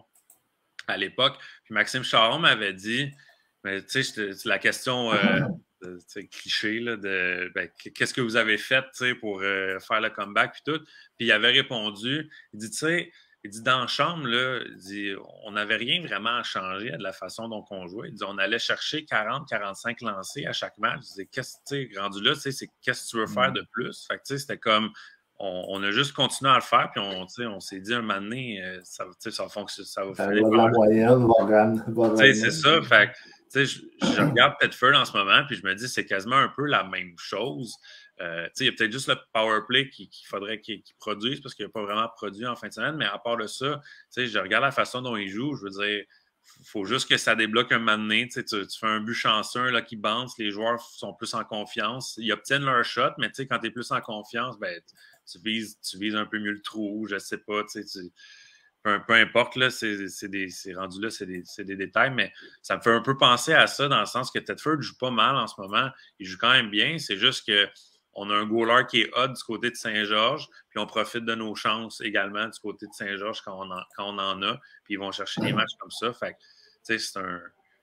à l'époque. Puis Maxime Charon m'avait dit, mais tu sais, c'est la question euh, cliché là, de ben, qu'est-ce que vous avez fait pour euh, faire le comeback puis tout. Puis il avait répondu, il dit, tu sais, il dit dans la chambre, là, il dit, on n'avait rien vraiment à changer de la façon dont on jouait. Il dit, on allait chercher quarante à quarante-cinq lancers à chaque match. Je disais, qu'est-ce que tu rendu là, c'est qu'est-ce que tu veux faire de plus? Fait que tu sais, c'était comme. On, on a juste continué à le faire, puis on, on s'est dit un moment donné, euh, ça, ça fonctionne. Ça va faire la moyenne va ramener. C'est ça. Fait je, je regarde Thetford en ce moment, puis je me dis c'est quasiment un peu la même chose. Euh, il y a peut-être juste le power play qu'il qu'il faudrait qu'il qu'il produise, parce qu'il n'a pas vraiment produit en fin de semaine, mais à part de ça, je regarde la façon dont il joue, je veux dire, il faut juste que ça débloque un moment donné. Tu, tu fais un but chanceux là, qui bounce, les joueurs sont plus en confiance. Ils obtiennent leur shot, mais quand tu es plus en confiance, ben, tu vises, tu vises un peu mieux le trou, je sais pas. Tu, peu, peu importe, là, c'est rendu là, c'est des, des détails, mais ça me fait un peu penser à ça dans le sens que Thetford joue pas mal en ce moment. Il joue quand même bien. C'est juste que on a un goaler qui est hot du côté de Saint-Georges, puis on profite de nos chances également du côté de Saint-Georges quand, quand on en a, puis ils vont chercher des matchs comme ça. Fait que, c'est un...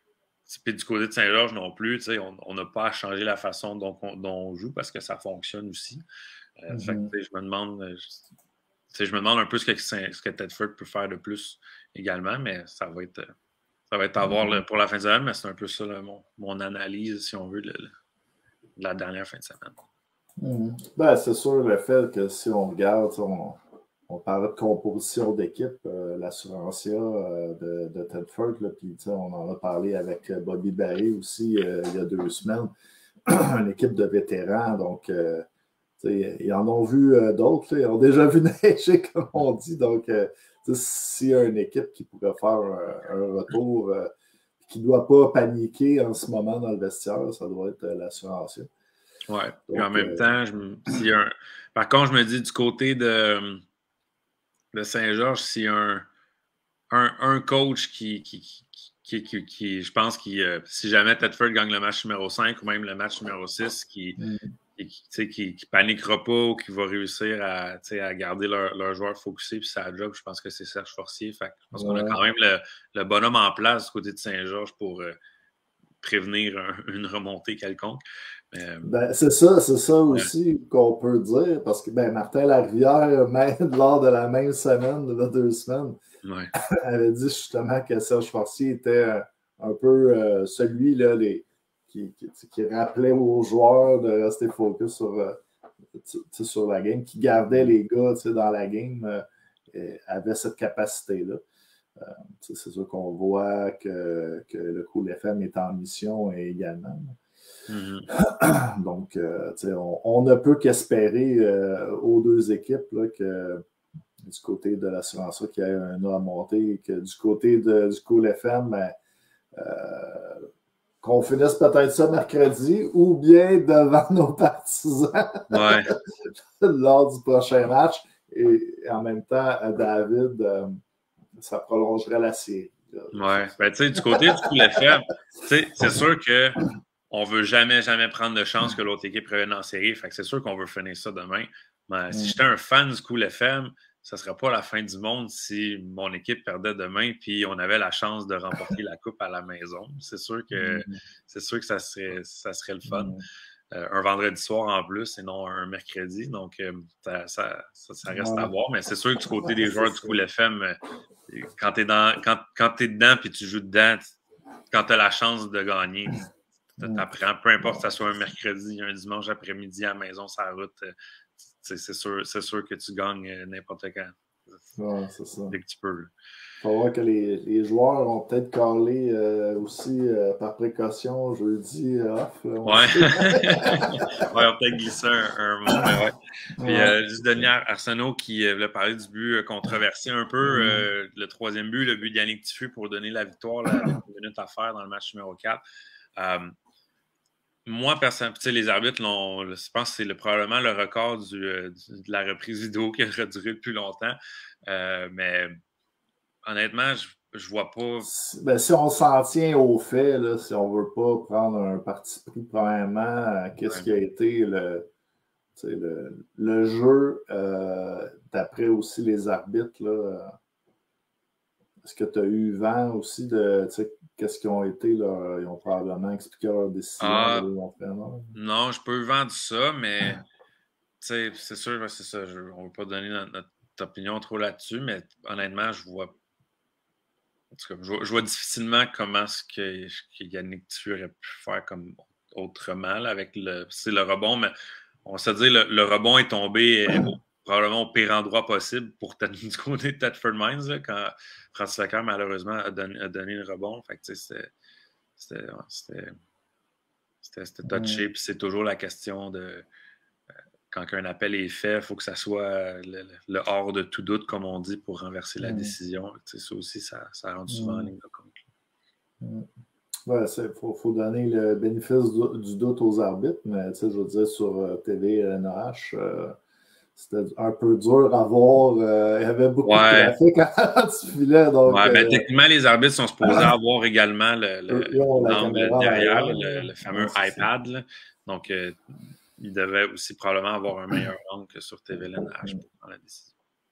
Puis du côté de Saint-Georges non plus, on n'a pas à changer la façon dont on, dont on joue parce que ça fonctionne aussi. Euh, mm-hmm. Fait que, je me demande... Je, je me demande un peu ce que, ce que Thetford peut faire de plus également, mais ça va être, ça va être à voir là, pour la fin de semaine, mais c'est un peu ça là, mon, mon analyse, si on veut, de, de la dernière fin de semaine. Mmh. Ben, c'est sûr le fait que si on regarde, on, on parlait de composition d'équipe, euh, l'Assurantia euh, de, de Thetford, puis on en a parlé avec Bobby Barry aussi euh, il y a deux semaines, une équipe de vétérans, donc euh, ils en ont vu euh, d'autres, ils ont déjà vu neiger, comme on dit, donc euh, s'il y a une équipe qui pourrait faire un, un retour, euh, qui ne doit pas paniquer en ce moment dans le vestiaire, ça doit être euh, l'Assurantia. Oui, puis en même euh... temps, je me, si un, par contre, je me dis du côté de, de Saint-Georges, si un, un, un coach qui, qui, qui, qui, qui je pense, qui, euh, si jamais Thetford gagne le match numéro cinq ou même le match numéro six, qui ne mm. qui, qui, qui paniquera pas ou qui va réussir à, à garder leur, leur joueur focusé puis sa job, je pense que c'est Serge Forcier. Fait, je pense ouais. qu'on a quand même le, le bonhomme en place du côté de Saint-Georges pour euh, prévenir un, une remontée quelconque. Euh, ben, c'est ça, c'est ça aussi ouais. qu'on peut dire, parce que ben, Martin Larivière, même lors de la même semaine, de deux semaines, ouais. avait dit justement que Serge Forcier était un, un peu euh, celui là, les, qui, qui, qui rappelait aux joueurs de rester focus sur, euh, sur la game, qui gardait les gars dans la game. Euh, avait cette capacité-là. Euh, c'est sûr qu'on voit que, que le Cool F M est en mission également. Mm-hmm. Donc, euh, on, on ne peut qu'espérer euh, aux deux équipes là, que du côté de l'assurance qu'il y ait un A à monter et que du côté de, du Cool F M, ben, euh, qu'on finisse peut-être ça mercredi ou bien devant nos partisans ouais. lors du prochain match. Et, et en même temps, David, euh, ça prolongerait la série. Oui. Ben, tu sais, du côté du Cool F M, c'est sûr qu'on ne veut jamais, jamais prendre de chance que l'autre équipe revienne en série. Fait que c'est sûr qu'on veut finir ça demain. Mais mm. si j'étais un fan du Cool F M, ça ne serait pas la fin du monde si mon équipe perdait demain puis on avait la chance de remporter la coupe à la maison. C'est sûr que mm. c'est sûr que ça serait, ça serait le fun. Mm. Euh, un vendredi soir en plus et non un mercredi. Donc, euh, ça, ça, ça, ça reste ouais. à voir. Mais c'est sûr que du côté des joueurs du Cool F M, euh, quand tu es dans, quand, quand t'es dedans puis tu joues dedans, quand tu as la chance de gagner, tu apprends. Peu importe que ce soit un mercredi, un dimanche après-midi à la maison, sur la route, euh, c'est sûr, sûr que tu gagnes n'importe quand. Ouais, c'est ça. Dès que tu peux. Il faut voir que les, les joueurs vont peut-être caler euh, aussi euh, par précaution jeudi off. Oui, ouais, on va peut-être glisser un, un mot. Mais ouais. Puis, ouais. euh, juste Denis Arsenault qui euh, voulait parler du but controversé un peu. Mm. Euh, le troisième but, le but d'Yannick Tiffu pour donner la victoire, là, avec une minute à faire dans le match numéro quatre. Euh, Moi, personnellement, les arbitres, l'ont, je pense que c'est le, probablement le record du, euh, du, de la reprise vidéo qui a duré le plus longtemps. Euh, mais honnêtement, je, je vois pas. Ben, si on s'en tient aux faits, là, si on veut pas prendre un parti pris, premièrement, qu'est-ce ouais. qui a été le, le, le jeu, euh, d'après aussi les arbitres, là, est-ce que tu as eu vent aussi de qu'est-ce qu'ils ont été, là, ils ont probablement expliqué leur décision? Ah, fait, non? non, je peux vendre ça, mais c'est sûr, c'est ça. Je, on ne veut pas donner notre, notre opinion trop là-dessus, mais honnêtement, je vois. En tout cas, je, vois je vois difficilement comment est-ce que, que Yannick Tiffu aurait pu faire comme autrement là, avec le, le rebond, mais on se dit le, le rebond est tombé au, probablement au pire endroit possible pour du côté de Thetford Mines, là, quand Francis Leclerc, malheureusement, a donné, a donné le rebond. Fait que, c'était, c'était, c'était, c'était, c'était touché. Puis c'est toujours la question de euh, quand un appel est fait, il faut que ça soit le, le hors de tout doute, comme on dit, pour renverser la mmh. décision. Ça aussi, ça, ça rentre souvent mmh. en ligne de compte. Mmh. Oui, il faut, faut donner le bénéfice du, du doute aux arbitres, mais je veux dire, sur T V N H, euh, c'était un peu dur à voir. Euh, il y avait beaucoup ouais. de trafic quand tu filais. Donc, ouais, ben, euh, techniquement, les arbitres sont supposés ah, avoir également le, le, l'angle derrière, le, le fameux ouais, iPad. Là. Donc, euh, ils devaient aussi probablement avoir un meilleur angle que sur T V N H pour prendre la décision.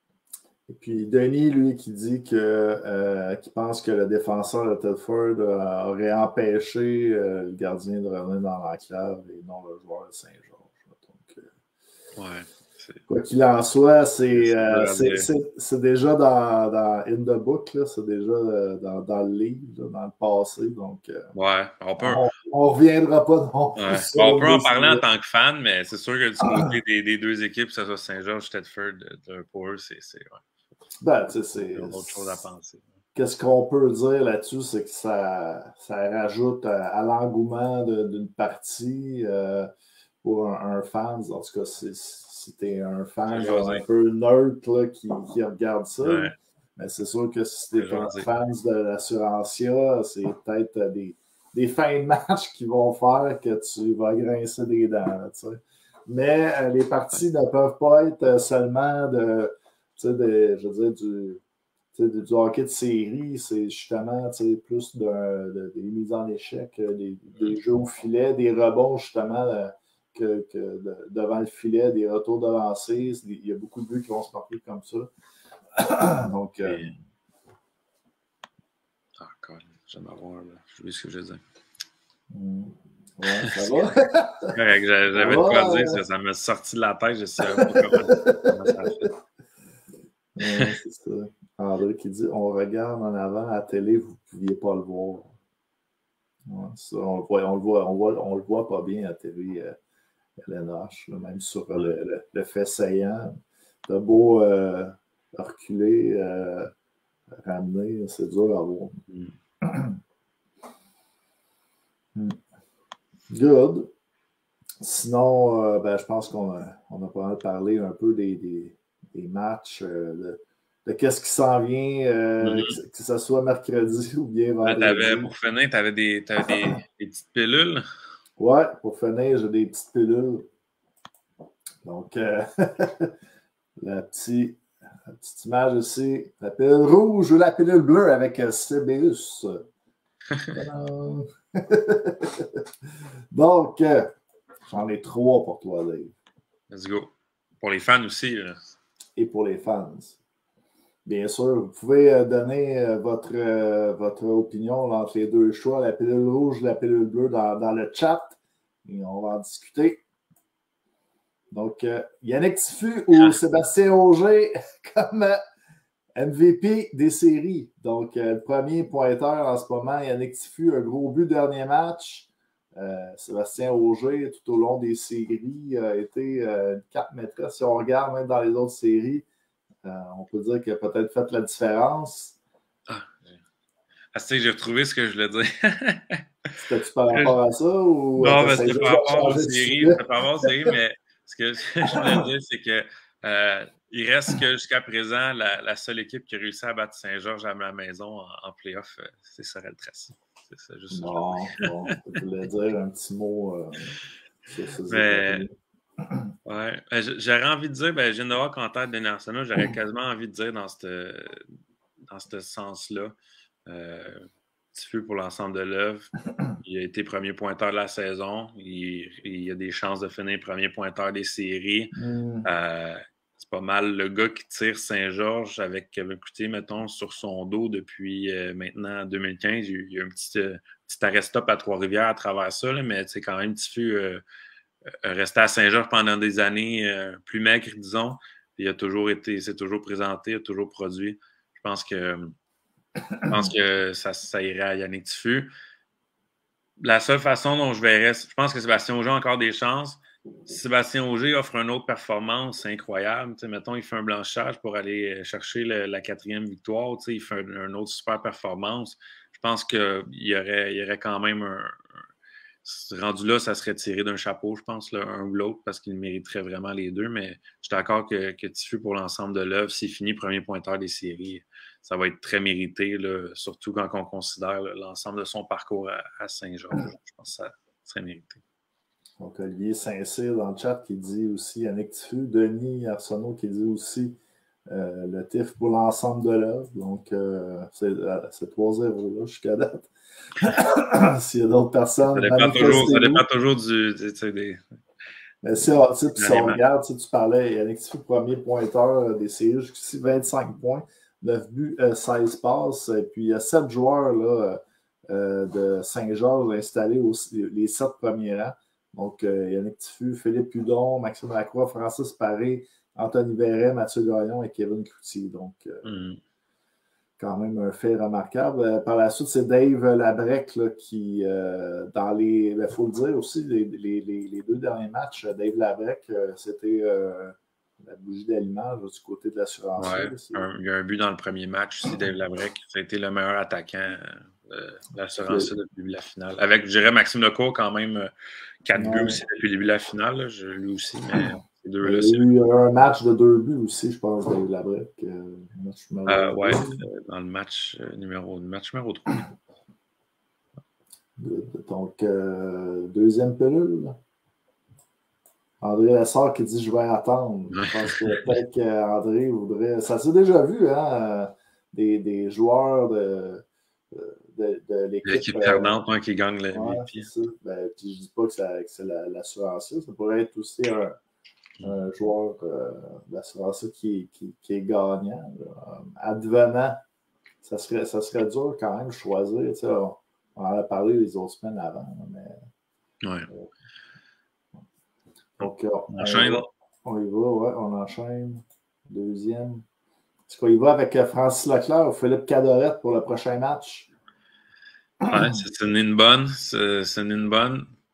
Et puis, Denis, lui, qui dit que euh, qui pense que le défenseur de Thetford euh, aurait empêché euh, le gardien de revenir dans l'enclave et non le joueur de Saint-Georges. Donc, euh, ouais. Quoi qu'il en soit, c'est, euh, c'est, c'est, c'est déjà dans, dans In the Book, là, c'est déjà euh, dans, dans le livre, là, dans le passé. Donc, euh, ouais, on peut. On ne reviendra pas non ouais. On peut en parler en tant que fan, mais c'est sûr que du côté des, des deux équipes, que ce soit Saint-Georges, Thetford, pour eux, c'est. c'est ouais. Ben, tu sais, c'est. autre chose à penser. Qu'est-ce qu'on peut dire là-dessus, c'est que ça, ça rajoute à, à l'engouement de, d'une partie euh, pour un, un fan. En tout cas, c'est. Si t'es un fan genre, un peu neutre là, qui, qui regarde ça, ouais. mais c'est sûr que si t'es un fan de l'Assurancia, c'est peut-être des, des fins de match qui vont faire que tu vas grincer des dents. Là, mais euh, les parties ne peuvent pas être seulement de, de je veux dire, du, du, du hockey de série, c'est justement plus de, de, des mises en échec, des, des jeux au filet, des rebonds justement. Euh, Que, que de, devant le filet, des retours de lancer. Il y a beaucoup de buts qui vont se marquer comme ça. Donc. Euh... Ah, quand même, j'aime avoir, là. Je sais ce que je veux dire. Mmh. Ouais, ça va. Correct, j'avais de quoi dire, ça, ça m'a sorti de la tête, je sais pas comment ça fait. Ouais, c'est ça. André qui dit on regarde en avant à la télé, vous ne pouviez pas le voir. Ouais, ça, on le voit, on le voit, on voit, on le voit pas bien à la T V. Euh, L N H, là, même sur le, le, le fait saillant. T'as beau, euh, reculer, euh, ramener, c'est dur à voir. Mm. mm. Good. Sinon, euh, ben, je pense qu'on a, on a pas mal parlé un peu des, des, des matchs, euh, de, de qu'est-ce qui s'en vient, euh, mm-hmm. que, que ce soit mercredi ou bien vendredi. T'avais, pour finir, tu avais, des, t'avais des, des petites pilules? Ouais, pour finir, j'ai des petites pilules. Donc, euh, la, petit, la petite image ici, la pilule rouge ou la pilule bleue avec euh, Cébeus. Donc, euh, j'en ai trois pour toi, Dave. Let's go. Pour les fans aussi. Là. Et pour les fans. Bien sûr, vous pouvez euh, donner euh, votre, euh, votre opinion là, entre les deux choix, la pilule rouge et la pilule bleue, dans, dans le chat. Et on va en discuter. Donc, euh, Yannick Tiffu ou Sébastien Auger comme euh, M V P des séries. Donc, euh, le premier pointeur en ce moment, Yannick Tiffu, un gros but dernier match. Euh, Sébastien Auger, tout au long des séries, a été euh, une carte maîtresse. Si on regarde même dans les autres séries, euh, on peut dire qu'il a peut-être fait la différence. Ah, ah tu sais, j'ai retrouvé ce que je voulais dire. C'était-tu par rapport à ça? Ou non, mais c'était par rapport aux séries. C'était par rapport aux séries, mais ce que je voulais dire, c'est que euh, il reste que jusqu'à présent, la, la seule équipe qui a réussi à battre Saint-Georges à la maison en, en play-off, euh, c'est Sorel-Tracy. C'est ça, juste non, ça. Non, je voulais dire un petit mot euh, sur ces mais, ouais, j'aurais envie de dire, ben, je viens de voir qu'en tête de National, j'aurais quasiment envie de dire dans ce dans ce sens-là. Euh, petit peu pour l'ensemble de l'œuvre. Il a été premier pointeur de la saison. Il, il a des chances de finir premier pointeur des séries. Mm. Euh, c'est pas mal le gars qui tire Saint-Georges avec Kevin Cloutier, mettons, sur son dos depuis euh, maintenant deux mille quinze. Il y a eu un petit, euh, petit arrêt-stop à Trois-Rivières à travers ça, là, mais c'est quand même Tiffu euh, resté à Saint-Georges pendant des années euh, plus maigre, disons. Il a toujours été, s'est toujours présenté, a toujours produit. Je pense que Je pense que ça, ça irait à Yannick Tiffu. La seule façon dont je verrais, je pense que Sébastien Auger a encore des chances. Si Sébastien Auger offre une autre performance, c'est incroyable. T'sais, mettons, il fait un blanchage pour aller chercher le, la quatrième victoire. Il fait une un autre super performance. Je pense qu'il y aurait, il y aurait quand même un, un... Rendu là, ça serait tiré d'un chapeau, je pense, là, un ou l'autre, parce qu'il mériterait vraiment les deux. Mais je suis d'accord que, que Tiffu, pour l'ensemble de l'œuvre, s'il finit premier pointeur des séries, ça va être très mérité, là, surtout quand on considère là, l'ensemble de son parcours à, à Saint-Georges. Je pense que ça serait mérité. Donc, Olivier Saint-Cyr dans le chat qui dit aussi Yannick Tiffu, Denis Arsenault qui dit aussi euh, le T I F pour l'ensemble de l'œuvre. Donc, euh, c'est, c'est trois zéro là jusqu'à date. S'il y a d'autres personnes. Ça dépend toujours, ça dépend toujours du. Tu sais, des... Mais si on, si on regarde, tu parlais, Yannick Tiffu, premier pointeur des séries, jusqu'ici vingt-cinq points, neuf buts, euh, seize passes. Et puis, il y a sept joueurs là, euh, de Saint-Georges installés aussi, les sept premiers rangs. Donc, euh, Yannick Tiffu, Philippe Hudon, Maxime Lacroix, Francis Paré, Anthony Verret, Mathieu Gagnon et Kevin Cloutier. Donc, euh, mm. quand même un fait remarquable. Euh, par la suite, c'est Dave Labrec là, qui, euh, dans les... Il faut le dire aussi, les, les, les, les deux derniers matchs, Dave Labrec, euh, c'était euh, la bougie d'allumage du côté de l'assurance. Ouais, un, il y a un but dans le premier match aussi, Dave Labrec. Ça a été le meilleur attaquant de l'assurance depuis la finale. Avec, je dirais, Maxime Lecourt, quand même, quatre ouais. buts aussi depuis le début de la finale. Là, je, lui aussi, mais ces deux-là, il y a eu un match de deux buts aussi, je pense, Dave Labrec. Euh, euh, oui, dans le match euh, numéro, match numéro trois. Donc, euh, deuxième pilule. André Lessard qui dit « Je vais attendre ». Je pense que peut-être qu'André voudrait... Ça s'est déjà vu, hein, des, des joueurs de... de, de l'équipe. L'équipe perdante euh, qui gagne le ouais, M V P. Ben, je ne dis pas que, ça, que c'est la, l'assurance. Ça pourrait être aussi un, un joueur euh, d'assurance qui, qui, qui est gagnant. Là. Advenant, ça serait, ça serait dur quand même de choisir. Tu sais, on, on en a parlé les autres semaines avant. Mais, ouais. euh, donc, on, on enchaîne. On y va, ouais, on enchaîne. Deuxième. Est-ce qu'on y va avec Francis Leclerc ou Philippe Cadorette pour le prochain match? Ouais, c'est une, une bonne. C'est, c'est une bonne.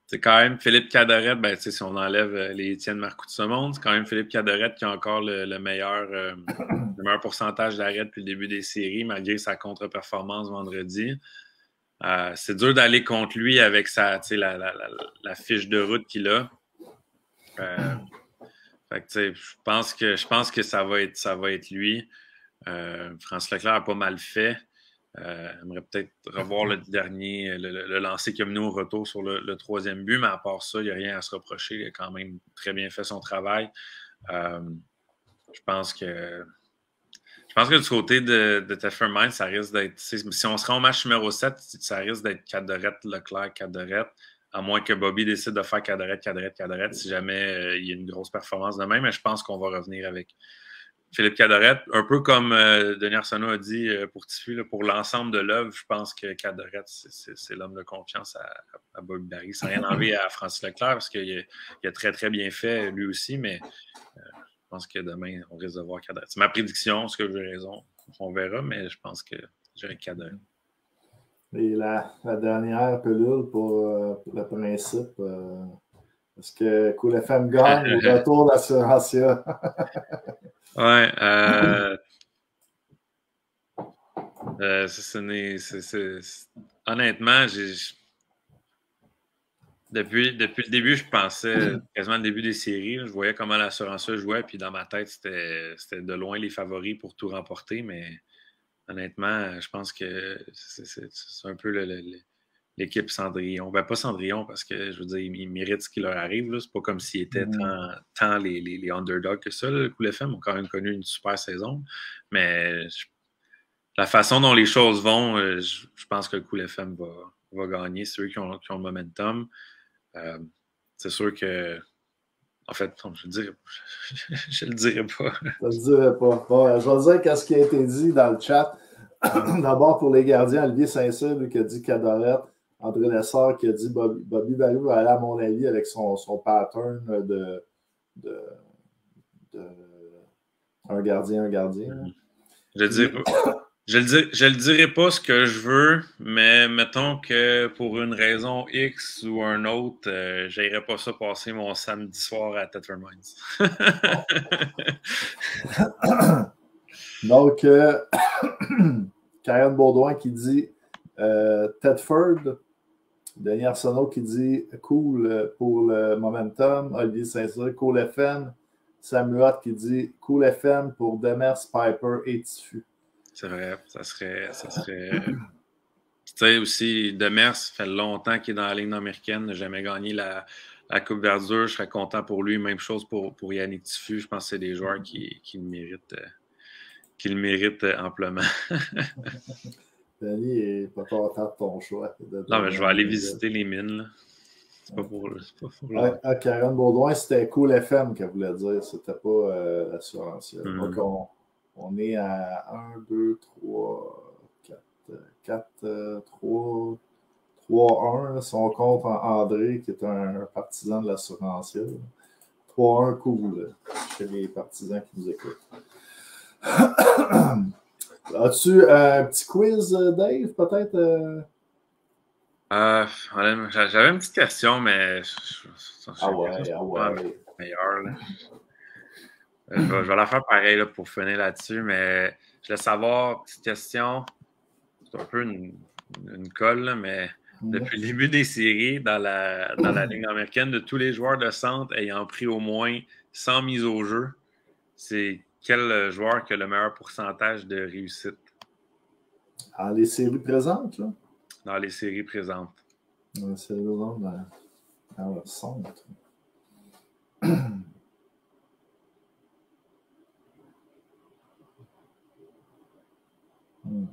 C'est quand même Philippe Cadorette, ben, si on enlève les Étienne Marcoux de ce monde, c'est quand même Philippe Cadorette qui a encore le, le, meilleur, euh, le meilleur pourcentage d'arrêt depuis le début des séries, malgré sa contre-performance vendredi. Euh, c'est dur d'aller contre lui avec sa, la, la, la, la fiche de route qu'il a. Euh, fait que, je pense que je pense que ça va être, ça va être lui. Euh, France Leclerc a pas mal fait. Euh, J'aimerais peut-être revoir le dernier, le, le lancer qu'il a mené au retour sur le, le troisième but, mais à part ça, il n'y a rien à se reprocher. Il a quand même très bien fait son travail. Euh, je pense que je pense que du côté de, de Teffer Mines, ça risque d'être. Si on se rend au match numéro sept, ça risque d'être Cadorette, Leclerc, Cadorette, à moins que Bobby décide de faire Cadorette, Cadorette, Cadorette, si jamais euh, il y a une grosse performance de même, mais je pense qu'on va revenir avec Philippe Cadorette, un peu comme euh, Denis Arsenault a dit euh, pour Tifu, là, pour l'ensemble de l'œuvre, je pense que Cadorette, c'est l'homme de confiance à, à, à Bobby Barry. Sans rien enlever à Francis Leclerc, parce qu'il a, il a très, très bien fait lui aussi, mais euh, je pense que demain, on risque de voir Cadorette. C'est ma prédiction, est-ce que j'ai raison? On verra, mais je pense que j'aurai Cadorette. Et la, la dernière pelule pour, euh, pour le principe, euh, est-ce que Cool F M gagne au retour d'Assurantia? Ouais, euh, euh, c'est, c'est, c'est, honnêtement, j'ai, depuis, depuis le début, je pensais quasiment le début des séries, là, je voyais comment l'assurance jouait, puis dans ma tête, c'était, c'était de loin les favoris pour tout remporter, mais honnêtement, je pense que c'est, c'est, c'est un peu le, le, l'équipe Cendrillon. Ben, pas Cendrillon, parce que, je veux dire, ils, ils méritent ce qui leur arrive. Là. C'est pas comme s'ils étaient mmh. tant, tant les, les, les underdogs que ça. Là. Le Cool F M ont quand même connu une super saison. Mais je, la façon dont les choses vont, je, je pense que le Cool F M va, va gagner. C'est eux qui ont, qui ont le momentum. Euh, c'est sûr que... En fait, je le dirais pas. Je le dirais pas. Je le dirais pas. Bon, je vais dire qu'est-ce qui a été dit dans le chat. D'abord, pour les gardiens, Olivier Saint-Cyr qui a dit Cadorette. André Lessard qui a dit Bobby, Bobby Barry va aller, à mon avis, avec son, son pattern de, de, de un gardien, un gardien. Mm-hmm. Je ne dirais pas. Je le, je le dirai pas ce que je veux, mais mettons que pour une raison X ou un autre, euh, je n'irai pas ça passer mon samedi soir à Thetford Mines. Donc, euh, Karen Baudouin qui dit euh, Thetford. Denis Arsenault qui dit cool pour le momentum. Olivier Saint-Cyr, Cool F M. Samuel qui dit Cool F M pour Demers, Piper et Tifu. C'est vrai, ça serait. Ça serait... tu sais aussi, Demers, ça fait longtemps qu'il est dans la Ligue américaine, n'a jamais gagné la, la Coupe Verdure. Je serais content pour lui. Même chose pour, pour Yannick Tifu. Je pense que c'est des joueurs qui, qui le méritent, euh, qui le méritent amplement. Denis est pas content de ton choix. De non, mais je vais aller visiter les mines. Là. C'est pas pour, c'est pas pour ah, ah, Karen Baudouin, c'était Cool F M qu'elle voulait dire. C'était pas euh, l'assurance. Mm-hmm. Donc, on, on est à un, deux, trois, quatre, quatre, trois, trois, un. Si on compte André, qui est un, un partisan de l'assurance. trois un, cool. Chez les partisans qui nous écoutent. As-tu un petit quiz, Dave, peut-être? Euh... Euh, j'avais une petite question, mais je, je, je, ah ouais, ah ouais. Meilleur, là. Je, vais, je vais la faire pareil là, pour finir là-dessus, mais je voulais savoir, petite question, c'est un peu une, une colle, là, mais mmh. depuis le début des séries, dans la, dans la Ligue américaine, de tous les joueurs de centre ayant pris au moins cent mises au jeu, c'est quel joueur qui a le meilleur pourcentage de réussite? Dans les séries présentes, là? Dans les séries présentes. Dans les séries présentes, dans, dans le centre. hmm.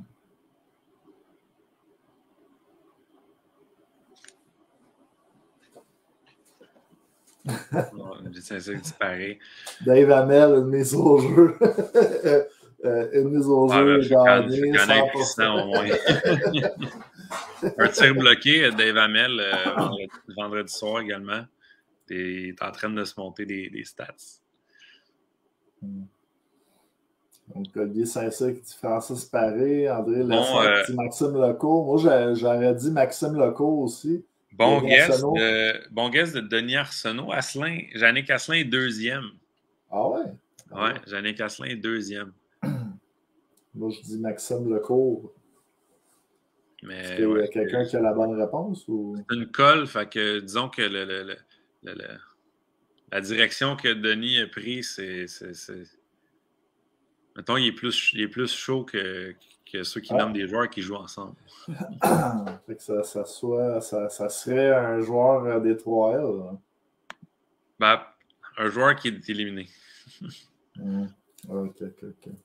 C'est ça qui disparaît. Dave Hamel, une mise au jeu. euh, une mise au ah, jeu. Ben, je connais Christian au moins. Un tir bloqué, Dave Hamel, euh, vendredi, vendredi soir également. Il est en train de se monter des, des stats. Hmm. Donc, Olivier Saint-Cyr qui dit Francis Paré, André bon, Lessard euh... qui dit Maxime Lecourt. Moi, j'aurais dit Maxime Lecourt aussi. Bon guess, de, bon guess de Denis Arsenault. Asselin, Yannick Asselin est deuxième. Ah ouais? Ah ouais, Yannick Asselin est deuxième. Moi, je dis Maxime Lecourt. Mais Est-ce qu'il y a ouais, quelqu'un qui a la bonne réponse? Ou... C'est une colle, fait que disons que le, le, le, le, le, la direction que Denis a pris, c'est. Mettons, il est plus, il est plus chaud que, que ceux qui ah. nomment des joueurs qui jouent ensemble. Fait que ça, ça, soit, ça, ça serait un joueur des trois L. Ben, un joueur qui est éliminé. mm. Ok, ok, ok.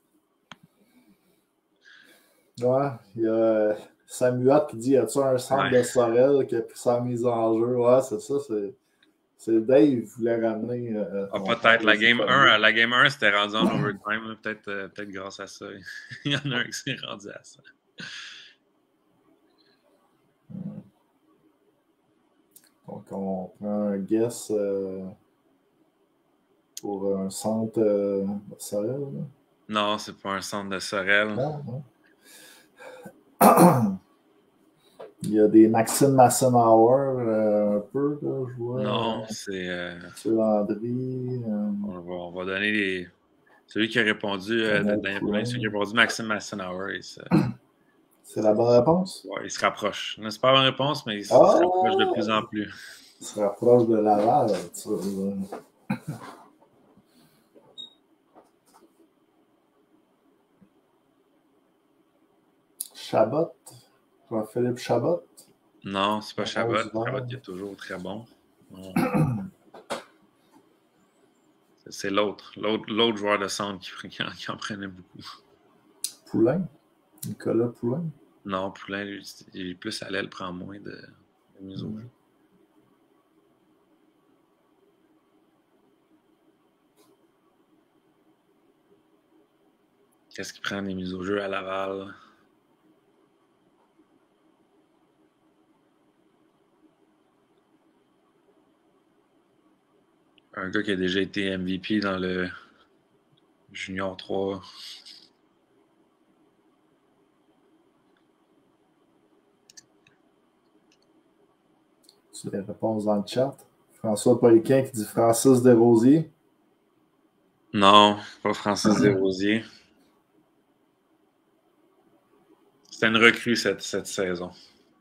Ouais, il y a Samuel qui dit: y a-tu un centre ouais. de Sorel qui a pris sa mise en jeu? Ouais, c'est ça, c'est. C'est Dave qui voulait ramener. Euh, ah, peut-être. La game un, la game un, c'était rendu en overtime. Peut-être euh, peut grâce à ça. Il y en a un qui s'est rendu à ça. Donc, on prend un guess euh, pour un centre euh, de Sorel. Là. Non, c'est pas un centre de Sorel. Non, non. Il y a des Maxime Massenauer euh, un peu, là, je vois. Non, c'est... Euh... Monsieur Landry. Euh... On, va, on va donner les... Celui qui a répondu, euh, dans les poulains, celui qui a répondu Maxime Massenauer. Se... C'est la bonne réponse? Oui, il se rapproche. C'est pas la bonne réponse, mais il se, ah, se rapproche de plus en plus. Il se rapproche de Laval, tu vois. Chabot? Jean-Philippe Chabot? Non, c'est pas Chabot. Chabot, il est toujours très bon. C'est l'autre. L'autre joueur de centre qui, qui, en, qui en prenait beaucoup. Poulain? Nicolas Poulain? Non, Poulain, lui, il est plus à l'aile, prend moins de, de mise au jeu. Qu'est-ce qui prend des mises au jeu à Laval? Un gars qui a déjà été M V P dans le Junior trois. Tu les réponses dans le chat. François Poliquin qui dit Francis Desrosiers. Non, pas Francis Desrosiers. C'était une recrue cette, cette saison.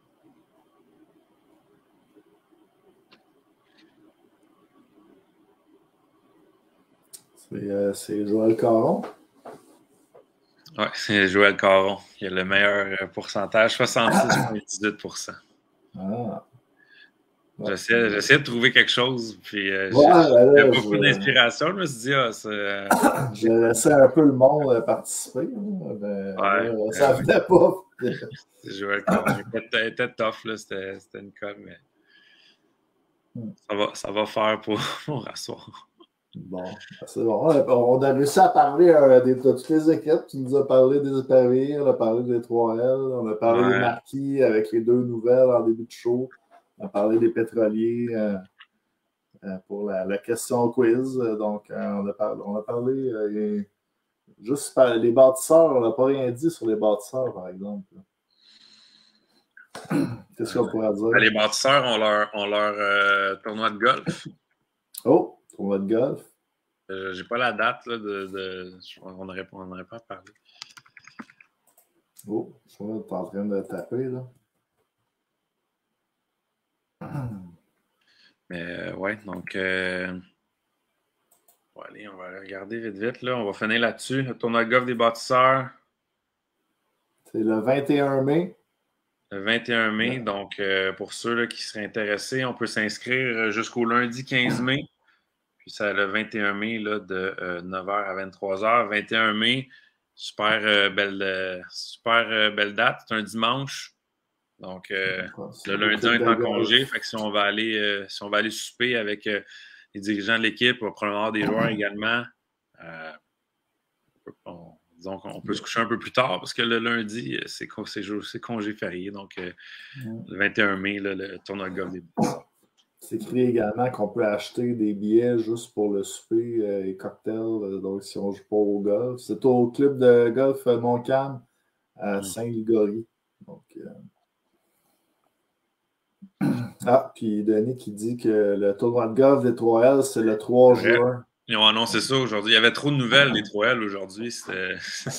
C'est, euh, c'est Joël Caron. Oui, c'est Joël Caron. Il a le meilleur pourcentage, soixante-six virgule dix-huit pour cent. Ah. J'essayais, j'essayais de trouver quelque chose, puis euh, ouais, j'avais ben beaucoup je... d'inspiration. Je me suis dit, ah, c'est. Euh... J'ai laissé un peu le monde participer. Hein, ben, ouais, euh, ça ne venait pas. C'est Joël Caron. Il était tough, là. C'était, c'était une colle, mais hmm. ça, va, ça va faire pour, pour rasseoir. Bon, c'est bon. On a réussi à parler euh, des, de toutes les équipes. Tu nous as parlé des Paris, on a parlé des trois L, on a parlé ouais. des Marquis avec les deux nouvelles en début de show. On a parlé des pétroliers euh, euh, pour la, la question quiz. Donc, euh, on, a parlé, on a parlé euh, juste par les bâtisseurs. On n'a pas rien dit sur les bâtisseurs, par exemple. Qu'est-ce qu'on pourrait dire? Les bâtisseurs ont leur, ont leur euh, tournoi de golf. Oh, tournoi de golf. Euh, j'ai pas la date là, de, de. On n'aurait on aurait pas parlé. Oh, je suis en train de taper là. Mais euh, ouais, donc euh... bon, allez, on va regarder vite vite là. On va finir là-dessus. Le tournoi de golf des bâtisseurs. C'est le vingt et un mai. Le vingt et un mai. Ouais. Donc euh, pour ceux là, qui seraient intéressés, on peut s'inscrire jusqu'au lundi quinze mai. Puis c'est le vingt et un mai là, de euh, neuf heures à vingt-trois heures. vingt et un mai, super euh, belle euh, super euh, belle date. C'est un dimanche. Donc, euh, le lundi, on est en congé. Fait que si on va aller, euh, si on va aller souper avec euh, les dirigeants de l'équipe, on va probablement avoir des joueurs également. Euh, on, disons qu'on peut se coucher un peu plus tard parce que le lundi, c'est, c'est, c'est congé férié. Donc, euh, le vingt et un mai, là, le tournoi de golf des bâtisseurs. C'est écrit également qu'on peut acheter des billets juste pour le souper euh, et cocktails. Donc, si on ne joue pas au golf. C'est au club de golf Montcalm à Saint-Ligory. Donc, euh, Ah, puis Denis qui dit que le tournoi de golf des trois L, c'est le trois juin. Ils ont annoncé ça aujourd'hui. Il y avait trop de nouvelles des trois L aujourd'hui. C'était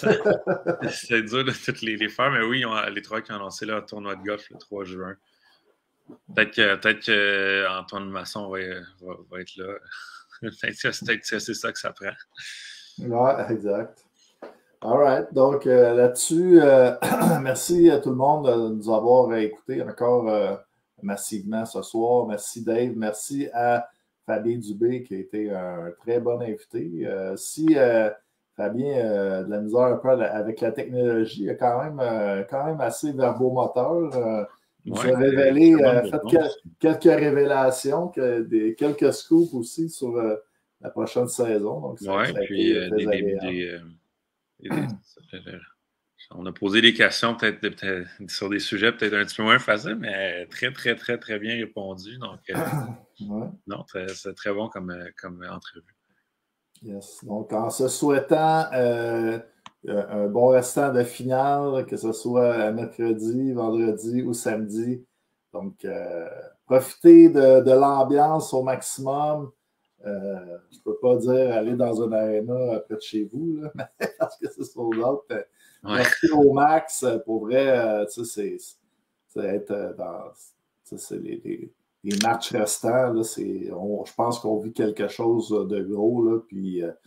dur de toutes les, les faire, mais oui, ils ont, les trois qui ont annoncé leur tournoi de golf le trois juin. Peut-être que, peut-être que Antoine Masson va, va, va être là. Peut-être que c'est ça que ça prend. Oui, exact. All right. Donc, euh, là-dessus, euh, merci à tout le monde de nous avoir écoutés encore euh, massivement ce soir. Merci Dave. Merci à Fabien Dubé qui a été un très bon invité. Euh, si euh, Fabien euh, de la misère un peu avec la technologie, il est quand même, euh, quand même assez verbomoteur. Euh, il nous ouais, a révélé, euh, fait quel, quelques révélations, que, des, quelques scoops aussi sur euh, la prochaine saison. Donc, ça, ouais, ça a puis été euh, très des, agréable. des, des, euh, des, on a posé des questions peut-être peut sur des sujets peut-être un petit peu moins faciles, mais très, très, très, très bien répondu. Donc, euh, ouais. Non, c'est très bon comme, comme entrevue. Yes. Donc, en se souhaitant euh, un bon restant de finale, que ce soit mercredi, vendredi ou samedi. Donc, euh, profitez de, de l'ambiance au maximum. Euh, je ne peux pas dire aller dans un aréna près de chez vous, là, parce que c'est sur l'autre. Ouais. Profitez au max. Pour vrai, tu sais, c'est être dans c'est les, les, les matchs restants. Là, on, je pense qu'on vit quelque chose de gros. Là, puis, euh,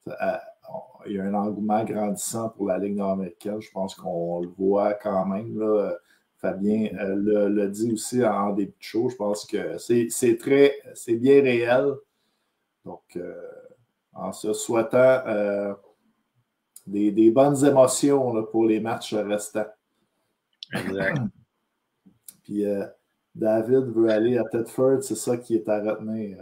il y a un engouement grandissant pour la Ligue nord-américaine. Je pense qu'on le voit quand même. Là. Fabien euh, le, le dit aussi en début de show. Je pense que c'est très, c'est bien réel. Donc, euh, en se souhaitant euh, des, des bonnes émotions là, pour les matchs restants. Exact. Puis, euh, David veut aller à Thetford, c'est ça qui est à retenir.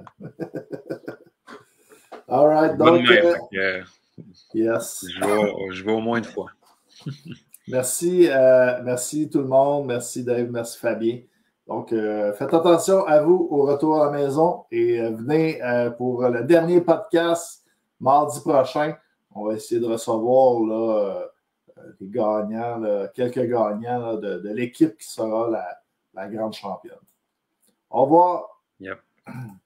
All right, donc... Euh, euh, yes. Je vais, je vais au moins une fois. Merci, euh, merci tout le monde. Merci Dave, merci Fabien. Donc, euh, faites attention à vous au retour à la maison et euh, venez euh, pour le dernier podcast mardi prochain. On va essayer de recevoir là, euh, des gagnants, là, quelques gagnants là, de, de l'équipe qui sera la, la grande championne. Au revoir. Yep.